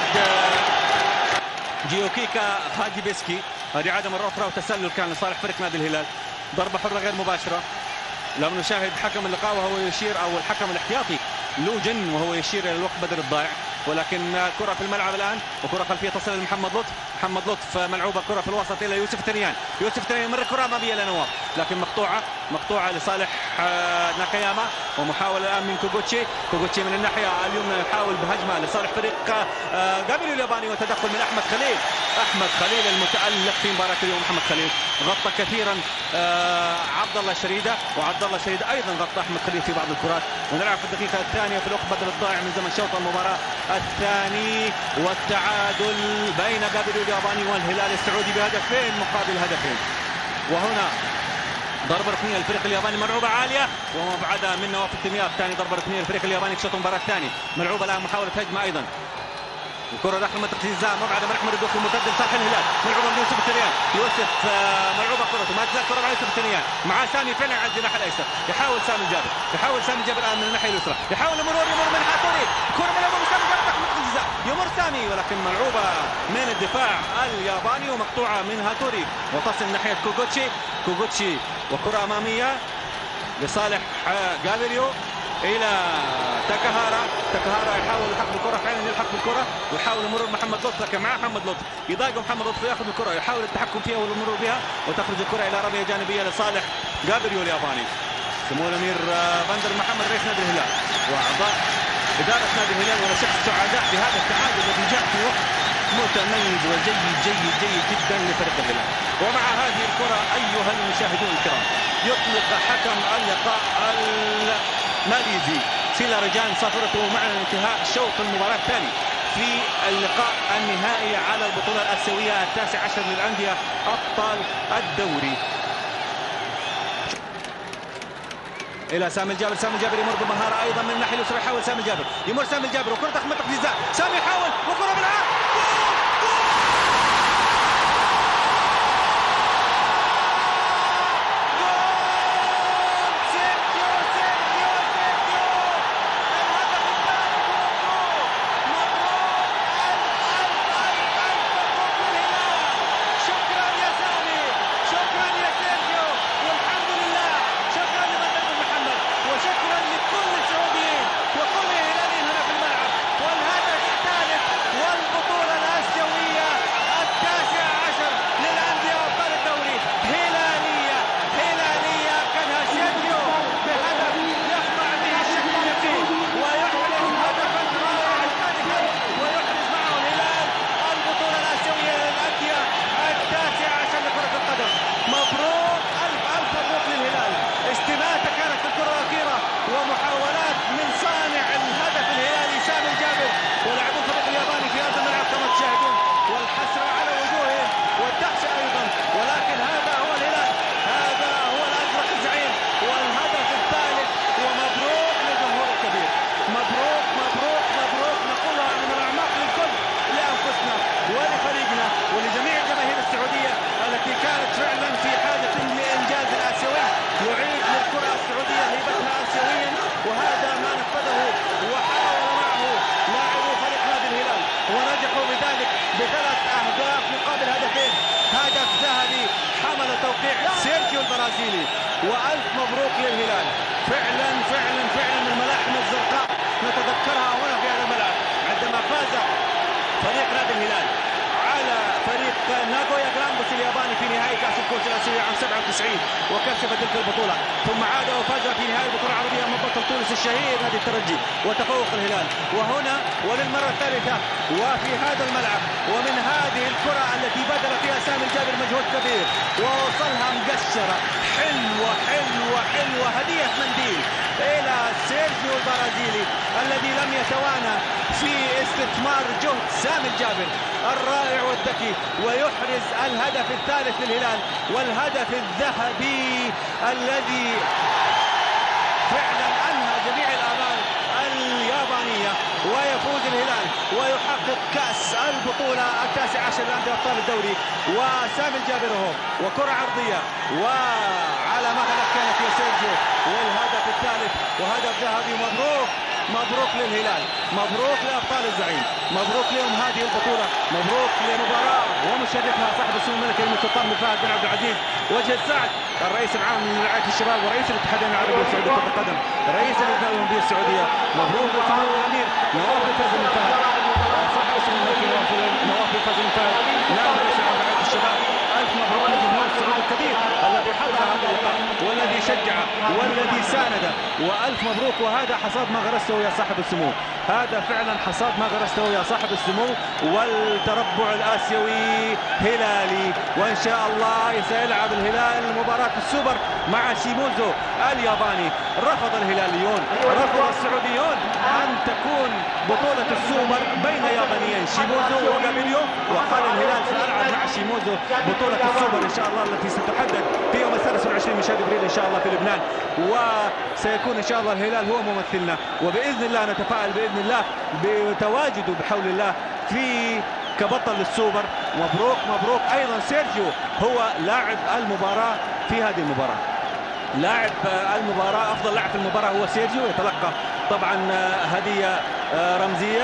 جيوكيكا هاجيبسكي. هذه عادة مرة أخرى وتسلل كان لصالح فريق نادي الهلال. ضربة حرة غير مباشرة. لم نشاهد حكم اللقاء وهو يشير أو الحكم الاحتياطي لوجن وهو يشير إلى الوقت بدل الضائع، ولكن كرة في الملعب الآن وكرة خلفية تصل لمحمد لطف. محمد لطف ملعوبة كرة في الوسط إلى يوسف تريان. يوسف تريان يمر كرة أمامية لنواف لكن مقطوعة مقطوعة لصالح ناكاياما. ومحاولة الآن من كوغوتشي. كوغوتشي من الناحية اليمنى يحاول بهجمة لصالح فريق غابيريو الياباني، وتدخل من أحمد خليل. أحمد خليل المتألق في مباراة اليوم. محمد خليل غطى كثيرا عبد الله شريدة، وعبد الله شريدة أيضا غطى أحمد خليل في بعض الكرات. ونلعب في الدقيقة الثانية في الوقت بدل الضائع من زمن شوط المباراة الثاني، والتعادل بين غابيريو الياباني والهلال السعودي بهدفين مقابل هدفين. وهنا ضربة ركنية للفريق الياباني ملعوبة عالية ومبعدة من نواف التمياط. ثاني ضربة ركنية للفريق الياباني في شوط المباراة الثاني. ملعوبة الآن محاولة هجمة أيضا. الكرة داخل منطقة الجزاء مبعدة من أحمد الدوكي المرتد لصالح الهلال. ملعوبة من يوسف التريان. يوسف ملعوبة كرته ما تزال كرة مع يوسف التريان مع سامي فعلا على الجناح الأيسر. يحاول سامي الجابر يحاول سامي الجابر الآن من الناحية اليسرى. يحاول المرور يمر من هاتوري. كرة ملعوبة من سامي الجابر داخل منطقة الجزاء. يمر سامي ولكن ملعوبة من الدفاع الياباني ومقطوعة من هاتوري وتصل ناحية كوغوتشي. كوغوتشي وكرة أمامية لصالح غابيريو إلى تاكاهارا. تاكاهارا يحاول الحق بالكرة، فعلا يلحق بالكرة ويحاول المرور محمد لطف لكن مع محمد لطف يضايق محمد لطف ياخذ الكرة يحاول التحكم فيها والمرور بها وتخرج الكرة إلى رمية جانبية لصالح غابيريو الياباني. سمو الأمير بندر محمد رئيس نادي الهلال وأعضاء إدارة نادي الهلال ولا شك سعداء بهذا التعادل الذي جاء في وقت متميز وجيد جيد جيد جدا لفريق الهلال. ومع هذه الكرة أيها المشاهدون الكرام يطلق حكم اللقاء الماليزي سيلا رجان صافرته مع انتهاء شوط المباراة الثاني في اللقاء النهائي على البطولة الآسيوية التاسع عشر للأندية أبطال الدوري. إلى سامي الجابر. سامي الجابر يمر بمهارة أيضا من الناحية اليسرى. يحاول سامي الجابر يمر سامي الجابر وكرة داخل منطقة الجزاء. سامي يحاول وكرة بالعرض. يبدع سيرجيو البرازيلي، والف مبروك للهلال. فعلا فعلا فعلا من الملاحم الزرقاء نتذكرها هنا في هذا الملعب عندما فاز فريق نادي الهلال على فريق ناغويا جرامبوس الياباني في نهائي كأس الكؤوس الآسيوية عام سبعة وتسعين وكسب تلك البطولة، ثم عاد وفاز في نهائي البطولة العربية أمام بطل تونس الشهير نادي الترجي وتفوق الهلال. وهنا وللمرة الثالثة وفي هذا الملعب، ومن هذه الكرة التي بذل فيها سامي الجابر مجهود كبير ووصلها مقشرة حلوة حلوة حلوة هدية منديل إلى سيرجيو البرازيلي الذي لم يتوانى في استثمار جهد سامي الجابر الرائع والذكي ويحرز الهدف الثالث للهلال والهدف الذهبي الذي فعلا أنهى جميع الآمال اليابانية، ويفوز الهلال ويحقق كأس البطولة التاسع عشر لأندية أبطال الدوري. وسامي الجابر هو وكرة عرضية وعلى مهلك كانت يا سيرجيو والهدف الثالث وهدف ذهبي. مبروك مبروك للهلال، مبروك لأبطال الزعيم، مبروك لهم هذه البطولة، مبروك لمباراة ومشرفها صاحب السمو الملك الأمير السلطان بن فهد بن عبد العزيز وجه السعد الرئيس العام لرعاية الشباب ورئيس الاتحاد العربي السعودي لكرة القدم رئيس اللجنة الأولمبية السعودية. مبروك لسمو الأمير نواف بن فهد بن فهد صاحب السمو الملك نواف بن فهد بن فهد نائب رئيس العام لرعاية الشباب. ألف مبروك للجمهور السعودي الكبير الذي حضر هذا اللقاء والذي شجع والذي ساند، وألف مبروك. وهذا حصاد ما غرسته يا صاحب السمو، هذا فعلا حصاد ما غرسته يا صاحب السمو. والتربع الآسيوي هلالي، وإن شاء الله سيلعب الهلال مباراة السوبر مع شيموزو الياباني. رفض الهلاليون رفض السعوديون أن تكون بطولة السوبر بين يابانيين شيموزو وجابيليو، وقال الهلال سألعب مع شيموزو بطولة السوبر إن شاء الله التي ستحدد في يوم السادس والعشرين من شهر ابريل إن شاء الله في لبنان، وسيكون إن شاء الله الهلال هو ممثلنا، وبإذن الله نتفائل بإذن الله بتواجده بحول الله في كبطل للسوبر. مبروك مبروك. أيضا سيرجيو هو لاعب المباراة في هذه المباراة، لاعب المباراة أفضل لاعب في المباراة هو سيرجيو، يتلقى طبعا هدية رمزية.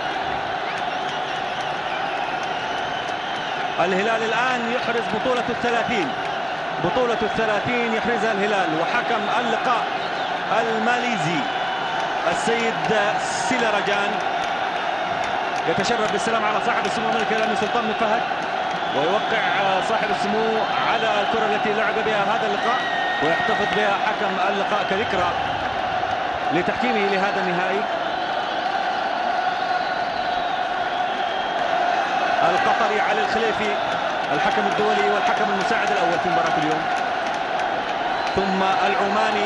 الهلال الآن يحرز بطولة الثلاثين، بطولة الثلاثين يحرزها الهلال، وحكم اللقاء الماليزي السيد سيلارجان يتشرف بالسلام على صاحب السمو الملك الأمير سلطان بن فهد، ويوقع صاحب السمو على الكرة التي لعب بها هذا اللقاء ويحتفظ بها حكم اللقاء كذكرى لتحكيمه لهذا النهائي. القطري علي الخليفي الحكم الدولي والحكم المساعد الأول في مباراة اليوم، ثم العماني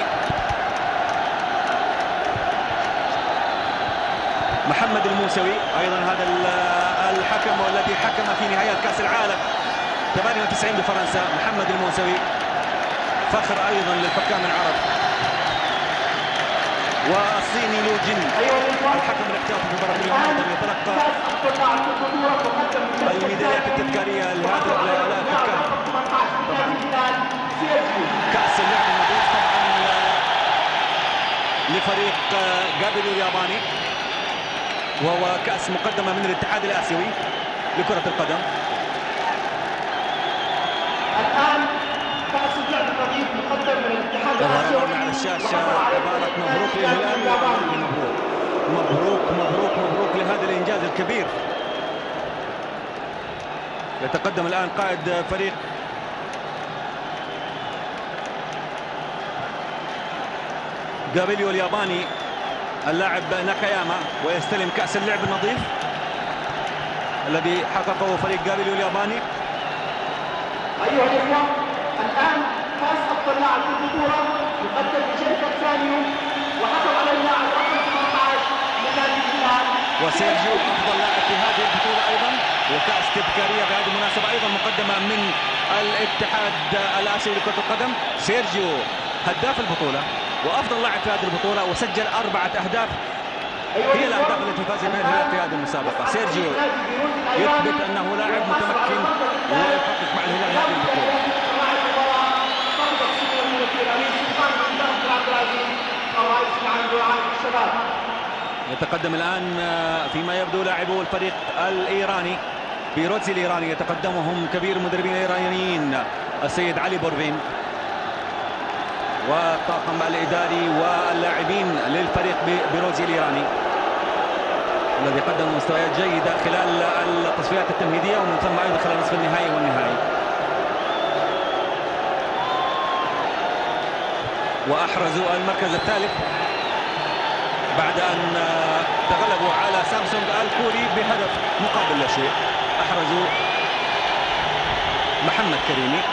محمد الموسوي أيضا هذا الحكم والذي حكم في نهاية كأس العالم ثمانية وتسعين بفرنسا. محمد الموسوي فخر أيضا للحكام العرب. والصيني لو جن الحكم الاحتياطي في مباراة اليوم يتلقى الميداليات التذكارية لهذا الحكام. طبعا كأس اللعب النظيف طبعا لفريق جابيليو الياباني، وهو كأس مقدمة من الاتحاد الآسيوي لكرة القدم. الآن كأس اللعب النظيف مقدم من الاتحاد الآسيوي على الشاشة عبارة مبروك للهلال، مبروك مبروك مبروك مبروك لهذا الإنجاز الكبير. يتقدم الآن قائد فريق جابيليو الياباني اللاعب ناكاياما، ويستلم كأس اللعب النظيف الذي حققه فريق جابيليو الياباني. أيها الإخوة، الآن كأس أفضل لاعب في البطولة يقدم بشركة ثانيوم وحصل على اللاعب رقم ثمانية عشر من نادي الهلال وسيرجيو أفضل لاعب في هذه البطولة أيضا، وكأس تذكارية بهذه المناسبة أيضا مقدمة من الاتحاد الآسيوي لكرة القدم. سيرجيو هداف البطولة وأفضل لاعب في هذه البطولة وسجل أربعة أهداف هي الأهداف التي فاز بها الهلال في هذه المسابقة. سيرجيو يثبت أنه لاعب متمكن ويحقق مع الهلال هذه البطولة. يتقدم الآن فيما يبدو لاعبو الفريق الإيراني بيروتزي الإيراني، يتقدمهم كبير المدربين الإيرانيين السيد علي بورفين والطاقم الإداري واللاعبين للفريق بيروزي الإيراني الذي قدم مستويات جيدة خلال التصفيات التمهيدية ومن ثم أيضا خلال نصف النهائي والنهائي. وأحرزوا المركز الثالث بعد أن تغلبوا على سامسونج الكوري بهدف مقابل لا شيء. أحرزوا محمد كريمي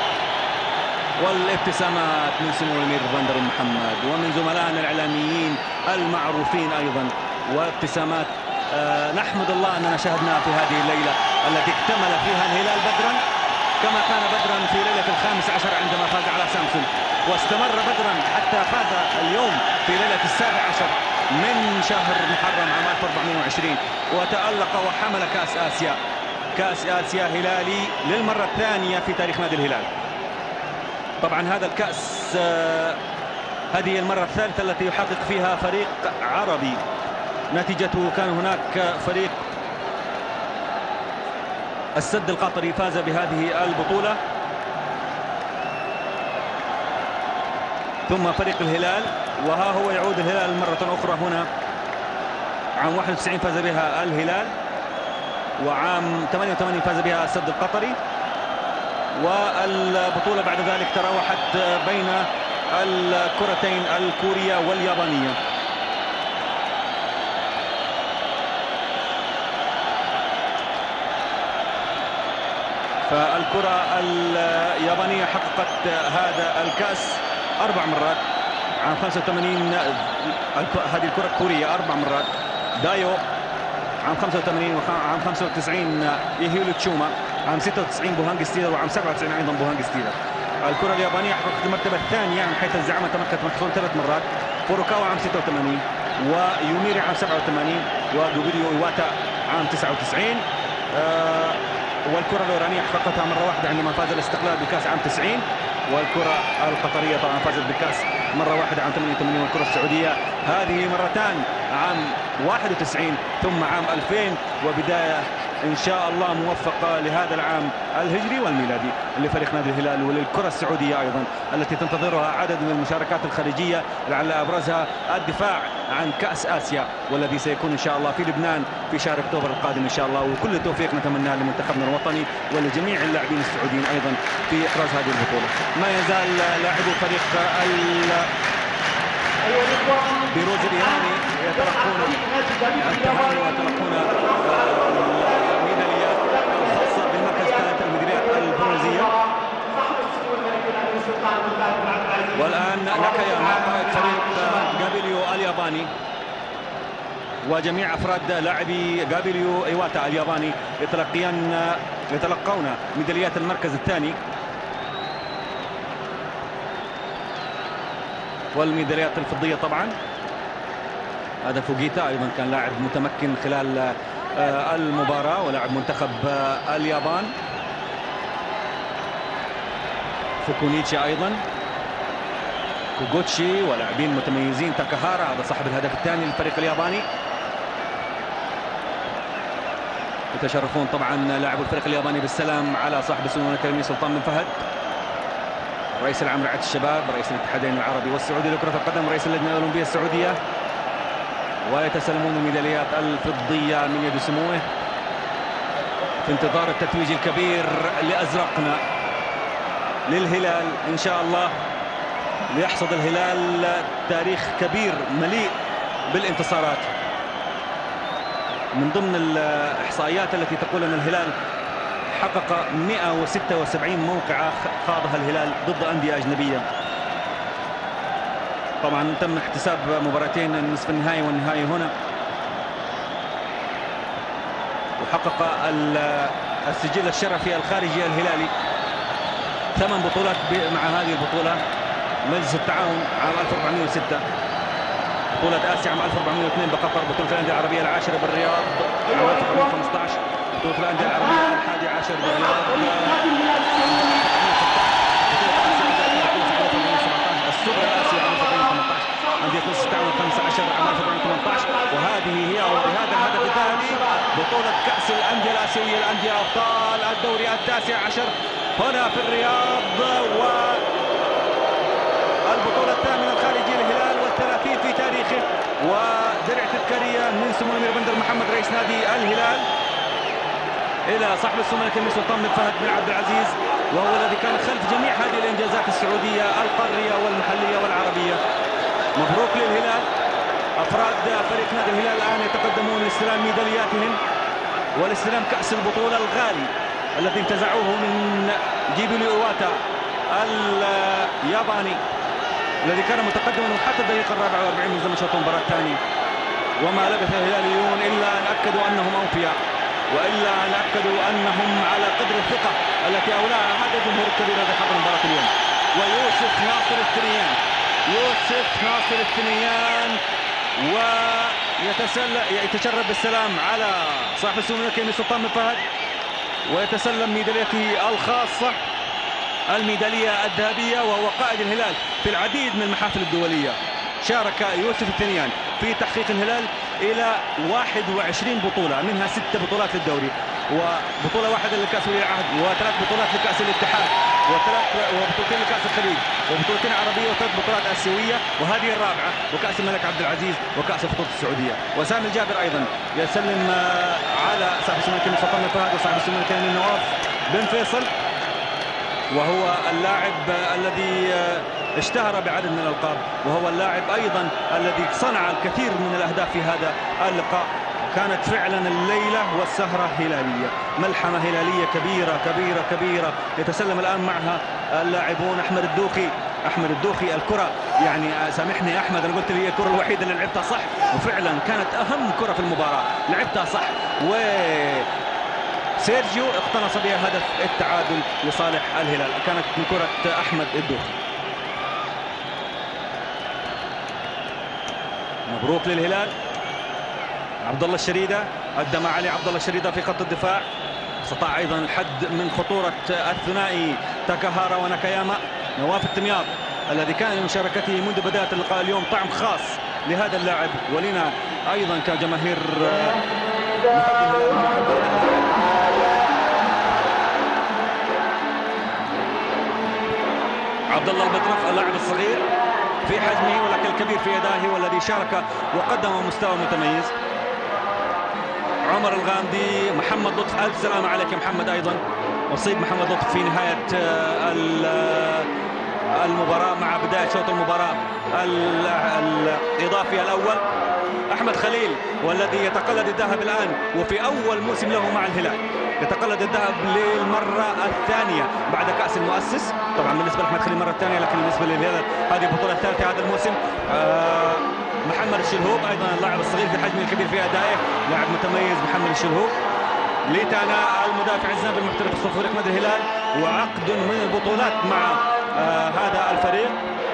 والابتسامات من سمو الأمير بندر محمد ومن زملائنا الإعلاميين المعروفين أيضا، وابتسامات آه نحمد الله أننا شاهدناها في هذه الليلة التي اكتمل فيها الهلال بدرا كما كان بدرا في ليلة الخامس عشر عندما فاز على سامسونج، واستمر بدرا حتى فاز اليوم في ليلة السابع عشر من شهر محرم عام ألف وأربعمائة وعشرين وتألق وحمل كأس آسيا. كأس آسيا هلالي للمرة الثانية في تاريخ نادي الهلال. طبعا هذا الكأس آه هذه المرة الثالثة التي يحقق فيها فريق عربي. نتيجته كان هناك فريق السد القطري فاز بهذه البطولة، ثم فريق الهلال، وها هو يعود الهلال مرة أخرى هنا. عام واحد وتسعين فاز بها الهلال، وعام ثمانية وثمانين فاز بها السد القطري، والبطولة بعد ذلك تراوحت بين الكرتين الكورية واليابانية. فالكرة اليابانية حققت هذا الكأس أربع مرات. عام خمسة وثمانين هذه الكرة الكورية أربع مرات دايو، عام خمسة وثمانين وعام خمسة وتسعين يهيولو تشوما، عام ستة وتسعين بوهانج ستيلر، وعام سبعة وتسعين أيضا بوهانج ستيلر. الكرة اليابانية حققت المرتبة الثانية من حيث الزعامة، تمكنت من الحصول ثلاث مرات. فوروكاوا عام ستة وثمانين، ويوميري عام سبعة وثمانين، وجوبيليو إيواتا عام تسعة وتسعين. آه والكرة الإيرانية حققتها مرة واحدة عندما فاز الاستقلال بكأس عام تسعين، والكرة القطرية طبعا فازت بكأس مرة واحدة عام ثمانية وثمانين، والكرة السعودية هذه مرتان عام واحد وتسعين ثم عام ألفين، وبداية إن شاء الله موفقة لهذا العام الهجري والميلادي لفريق نادي الهلال وللكرة السعودية أيضا التي تنتظرها عدد من المشاركات الخارجية، لعل أبرزها الدفاع عن كأس آسيا والذي سيكون إن شاء الله في لبنان في شهر أكتوبر القادم إن شاء الله. وكل التوفيق نتمناه لمنتخبنا الوطني ولجميع اللاعبين السعوديين أيضا في إحراز هذه البطولة. ما يزال لاعبو فريق بيروز الإيراني يتلقون التهاني ويتلقون الميداليات الخاصة بالمركز الثالث الميداليات البرونزية. والآن ناكاياما قائد فريق جابيليو الياباني وجميع أفراد لاعبي جابيليو إيواتا الياباني يتلقيان يتلقون ميداليات المركز الثاني والميداليات الفضية. طبعا هذا فوجيتا أيضا كان لاعب متمكن خلال المباراة ولاعب منتخب اليابان. فوكونيتشي أيضا، كوغوتشي ولاعبين متميزين. تاكاهارا هذا صاحب الهدف الثاني للفريق الياباني. يتشرفون طبعا لاعبو الفريق الياباني بالسلام على صاحب السمو الكريم سلطان بن فهد، رئيس العام رعاية الشباب، رئيس الاتحادين العربي والسعودي لكرة القدم، رئيس اللجنة الأولمبية السعودية، ويتسلمون الميداليات الفضية من يد سموه في انتظار التتويج الكبير لأزرقنا للهلال إن شاء الله، ليحصد الهلال تاريخ كبير مليء بالانتصارات. من ضمن الإحصائيات التي تقول أن الهلال حقق مئة وستة وسبعين موقعة خاضها الهلال ضد أندية أجنبية. طبعا تم احتساب مباراتين النصف النهائي والنهائي هنا، وحقق السجل الشرفي الخارجي الهلالي ثمان بطولات مع هذه البطولة: مجلس التعاون عام ألف وأربعمائة وستة، بطولة آسيا عام ألف وأربعمائة واثنين بقطر، بطولة الأندية العربية العاشرة بالرياض عام ألف وأربعمائة وخمسة عشر، بطولة الأندية العربية الحادي عشر بالرياض، السوبر الآسيا عام ألف وأربعمائة وثمانية عشر، أندية مجلس التعاون الخامس عشر عام ألف وأربعمائة وثمانية عشر، وهذه هي وبهذا الهدف الذهبي بطولة بطولة كأس الأندية الآسيوية، الأندية أبطال الدوري التاسع عشر هنا في الرياض، والبطولة الثامنة الخارجية للهلال والثلاثين في تاريخه، ودرع تذكارية من سمو الأمير بندر محمد رئيس نادي الهلال إلى صاحب السمو الكبير سلطان بن فهد بن عبد العزيز، وهو الذي كان خلف جميع هذه الإنجازات السعودية القارية والمحلية والعربية. مبروك للهلال. أفراد فريق نادي الهلال الآن يتقدمون لاستلام ميدالياتهم والاستلام كأس البطولة الغالي الذي انتزعوه من جيبيلو إيواتا الياباني الذي كان متقدما حتى الدقيقة الرابعة والأربعين من زمن شوط المباراة الثاني. وما لبث الهلاليون إلا أن أكدوا أنهم أوفياء، وإلا أن أكدوا أنهم على قدر الثقة التي أولاها هذا الجمهور الكبير الذي حضر مباراة اليوم. ويوسف ناصر الثنيان، يوسف ناصر الثنيان ويتشرف بالسلام على صاحب السمو الكبير سلطان بن فهد، ويتسلم ميداليته الخاصة الميدالية الذهبية، وهو قائد الهلال في العديد من المحافل الدولية. شارك يوسف الثنيان في تحقيق الهلال إلى واحد وعشرين بطولة، منها ست بطولات للدوري، وبطولة واحدة لكأس ولي العهد، وثلاث بطولات لكأس الاتحاد، وثلاث وبطولتين لكأس الخليج، وبطولتين عربية، وثلاث بطولات آسيوية، وهذه الرابعة وكأس الملك عبد العزيز وكأس الخطوط السعودية. وسامي الجابر أيضا يسلم على صاحب السمو الكبير سلطان بن فهد وصاحب السمو الكبير نواف بن فيصل، وهو اللاعب الذي اشتهر بعدد من الألقاب، وهو اللاعب أيضا الذي صنع الكثير من الأهداف في هذا اللقاء. كانت فعلا الليلة والسهرة هلالية، ملحمة هلالية كبيرة كبيرة كبيرة. يتسلم الآن معها اللاعبون. أحمد الدوخي، أحمد الدوخي الكرة، يعني سامحني يا أحمد، أنا قلت لي هي الكرة الوحيدة اللي لعبتها صح، وفعلا كانت أهم كرة في المباراة لعبتها صح، و سيرجيو اقتنص بها هدف التعادل لصالح الهلال، كانت من كرة أحمد الدوخي. مبروك للهلال. عبد الله الشريدة أدى مع علي عبد الله الشريدة في خط الدفاع، استطاع أيضا الحد من خطورة الثنائي تاكاهارا وناكاياما. نواف التمياط الذي كان لمشاركته منذ بداية اللقاء اليوم طعم خاص لهذا اللاعب، ولنا أيضا كجماهير عبد الله البطرف اللاعب الصغير في حجمه ولكن الكبير في يداه، والذي شارك وقدم مستوى متميز. عمر الغامدي، محمد لطف، ألف سلامة عليك يا محمد. أيضا أصيب محمد لطف في نهاية المباراة مع بداية شوط المباراة الإضافي الأول. أحمد خليل والذي يتقلد الذهب الآن وفي أول موسم له مع الهلال، يتقلد الذهب للمرة الثانية بعد كأس المؤسس. طبعا بالنسبة لأحمد خليل المرة الثانية، لكن بالنسبة للهلال هذه البطولة الثالثة هذا الموسم. آه محمد الشلهوب أيضا اللاعب الصغير في حجمه الكبير في أدائه، لاعب متميز محمد الشلهوب. ليتانا المدافع الزناب المحترف في فريق نادي الهلال، وعقد من البطولات مع آه هذا الفريق.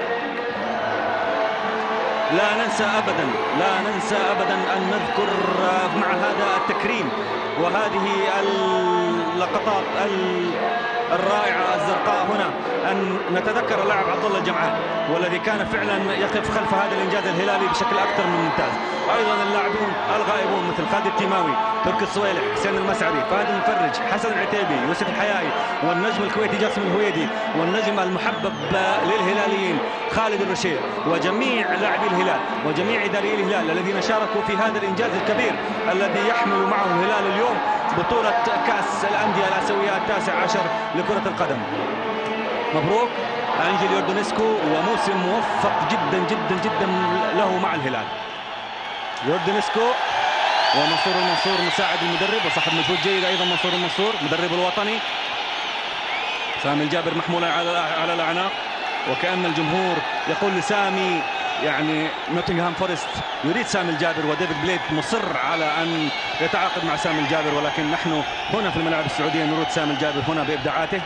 لا ننسى أبدا لا ننسى أبدا أن نذكر مع هذا التكريم وهذه اللقطات الرائعة الزرقاء هنا أن نتذكر اللاعب عبد الله الجمعان، والذي كان فعلا يقف خلف هذا الإنجاز الهلالي بشكل أكثر من ممتاز. أيضا اللاعبون الغائبون مثل خالد التيماوي، تركي الصويلح، حسين المسعري، فهد المفرج، حسن العتيبي، يوسف الحيائي، والنجم الكويتي جاسم الهويدي، والنجم المحبب للهلاليين خالد الرشيد، وجميع لاعبي الهلال وجميع إداريي الهلال الذين شاركوا في هذا الإنجاز الكبير الذي يحمل معه الهلال اليوم بطولة كأس الأندية الآسيوية التاسع عشر لكرة القدم. مبروك أنجيل يوردونيسكو، وموسم موفق جدا جدا جدا له مع الهلال. يوردونيسكو ومنصور المنصور مساعد المدرب وصاحب مجهود جيد أيضا منصور المنصور مدرب الوطني. سامي الجابر محمول على على الأعناق، وكأن الجمهور يقول لسامي، يعني نوتنغهام فورست يريد سامي الجابر، وديفيد بليد مصر على أن يتعاقد مع سامي الجابر، ولكن نحن هنا في الملاعب السعودية نريد سامي الجابر هنا بإبداعاته.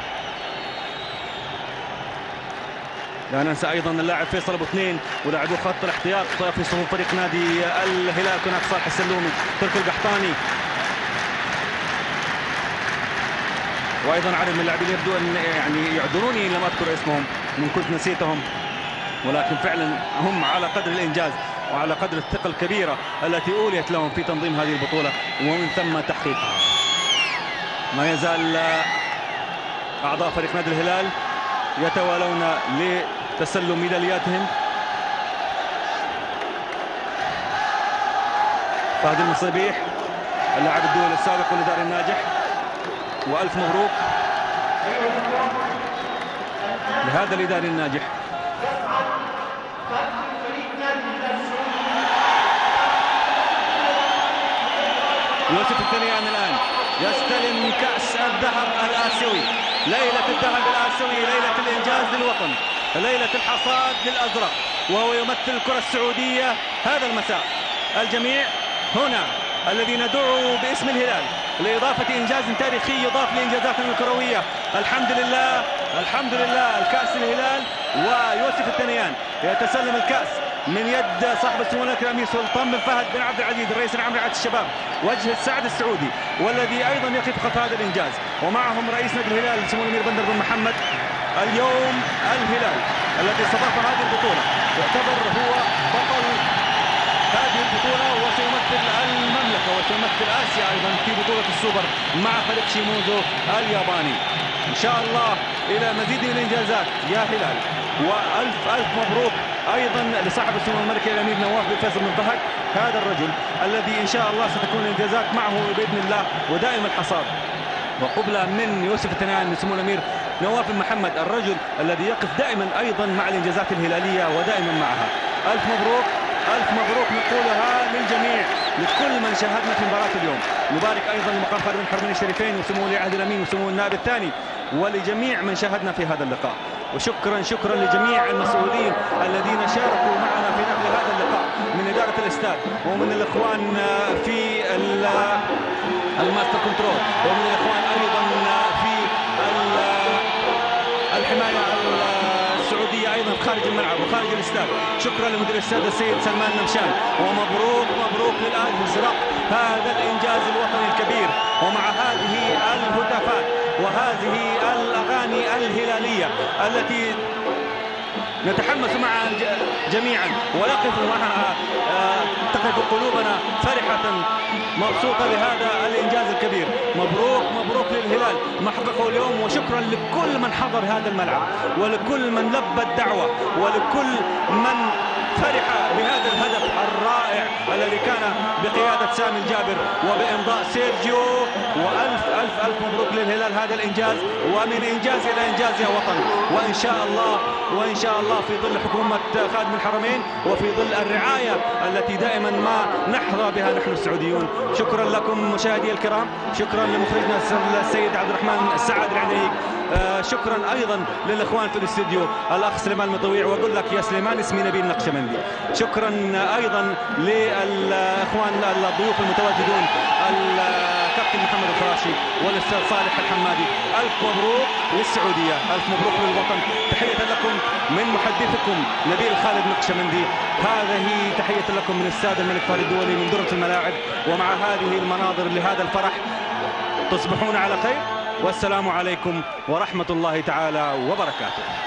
لا ننسى أيضا اللاعب فيصل أبو اثنين ولاعبو خط الاحتياط في صفوف فريق نادي الهلال، هناك صالح السلومي، تركي القحطاني، وأيضا عدد من اللاعبين يبدو أن يعني يعذروني لم أذكر اسمهم من كنت نسيتهم، ولكن فعلا هم على قدر الإنجاز. وعلى قدر الثقة الكبيرة التي أوليت لهم في تنظيم هذه البطولة ومن ثم تحقيقها. ما يزال أعضاء فريق نادي الهلال يتوالون لتسلم ميدالياتهم. فهد المصيبيح اللاعب الدولي السابق والإداري الناجح، وألف مبروك لهذا الإداري الناجح. يوسف الثنيان الآن يستلم كأس الذهب الآسيوي، ليلة الذهب الآسيوي، ليلة الإنجاز للوطن، ليلة الحصاد للأزرق، وهو يمثل الكرة السعودية هذا المساء. الجميع هنا الذين دعوا باسم الهلال لإضافة إنجاز تاريخي يضاف لإنجازاتنا الكروية. الحمد لله الحمد لله، الكأس الهلال، ويوسف الثنيان يتسلم الكأس من يد صاحب السمو الملكي الأمير سلطان بن فهد بن عبد العزيز الرئيس العام لرعاية الشباب وجه السعد السعودي، والذي أيضا يقف خلف هذا الإنجاز، ومعهم رئيس نادي الهلال سمو الأمير بندر بن محمد. اليوم الهلال الذي استضاف هذه البطولة يعتبر هو بطل هذه البطولة، وسيمثل المملكة وسيمثل آسيا أيضا في بطولة السوبر مع فريق شيموزو الياباني. إن شاء الله إلى مزيد من الإنجازات يا هلال، وألف ألف مبروك أيضا لصاحب السمو الملكي الأمير نواف بن فيصل بن فهد، هذا الرجل الذي إن شاء الله ستكون الإنجازات معه بإذن الله ودائما الحصاد. وقبل من يوسف الثنيان من سمو الأمير نواف بن محمد، الرجل الذي يقف دائما أيضا مع الإنجازات الهلالية ودائما معها. ألف مبروك ألف مبروك نقولها للجميع، لكل من شاهدنا في مباراة اليوم. نبارك أيضا لمقام خادم الحرمين الشريفين وسمو ولي العهد الأمين وسمو النائب الثاني ولجميع من شاهدنا في هذا اللقاء. وشكرا شكرا لجميع المسؤولين الذين شاركوا معنا في نقل هذا اللقاء، من إدارة الاستاد ومن الإخوان في الماستر كنترول ومن الإخوان أيضا في الحماية السعودية أيضا خارج الملعب وخارج الاستاد. شكرا لمدير الاستاد السيد سلمان نمشان، ومبروك مبروك للآل الأزرق هذا الإنجاز الوطني الكبير، ومع هذه الهتافات وهذه الأغاني الهلالية التي نتحمس معها جميعا ونقف معها، تقف قلوبنا فرحة مبسوطة بهذا الإنجاز الكبير. مبروك مبروك للهلال ما حققه اليوم، وشكرا لكل من حضر هذا الملعب ولكل من لبى الدعوة ولكل من فرح بهذا الهدف الرائع الذي كان بقيادة سامي الجابر وبإمضاء سيرجيو. وألف ألف ألف مبروك للهلال هذا الإنجاز، ومن إنجاز إلى إنجاز يا وطن. وإن شاء الله وإن شاء الله في ظل حكومة خادم الحرمين وفي ظل الرعاية التي دائما ما نحظى بها نحن السعوديون. شكرا لكم مشاهدي الكرام، شكرا لمخرجنا السيد عبد الرحمن السعد العنيك، آه شكرا ايضا للاخوان في الاستديو الاخ سليمان المطويع، واقول لك يا سليمان اسمي نبيل نقشبندي. شكرا ايضا للاخوان الضيوف المتواجدون الكابتن محمد الفراشي والاستاذ صالح الحمادي. الف مبروك للسعوديه، الف مبروك للوطن. تحيه لكم من محدثكم نبيل خالد نقشبندي. هذه تحيه لكم من استاد الملك فهد الدولي من درة الملاعب، ومع هذه المناظر لهذا الفرح تصبحون على خير، والسلام عليكم ورحمة الله تعالى وبركاته.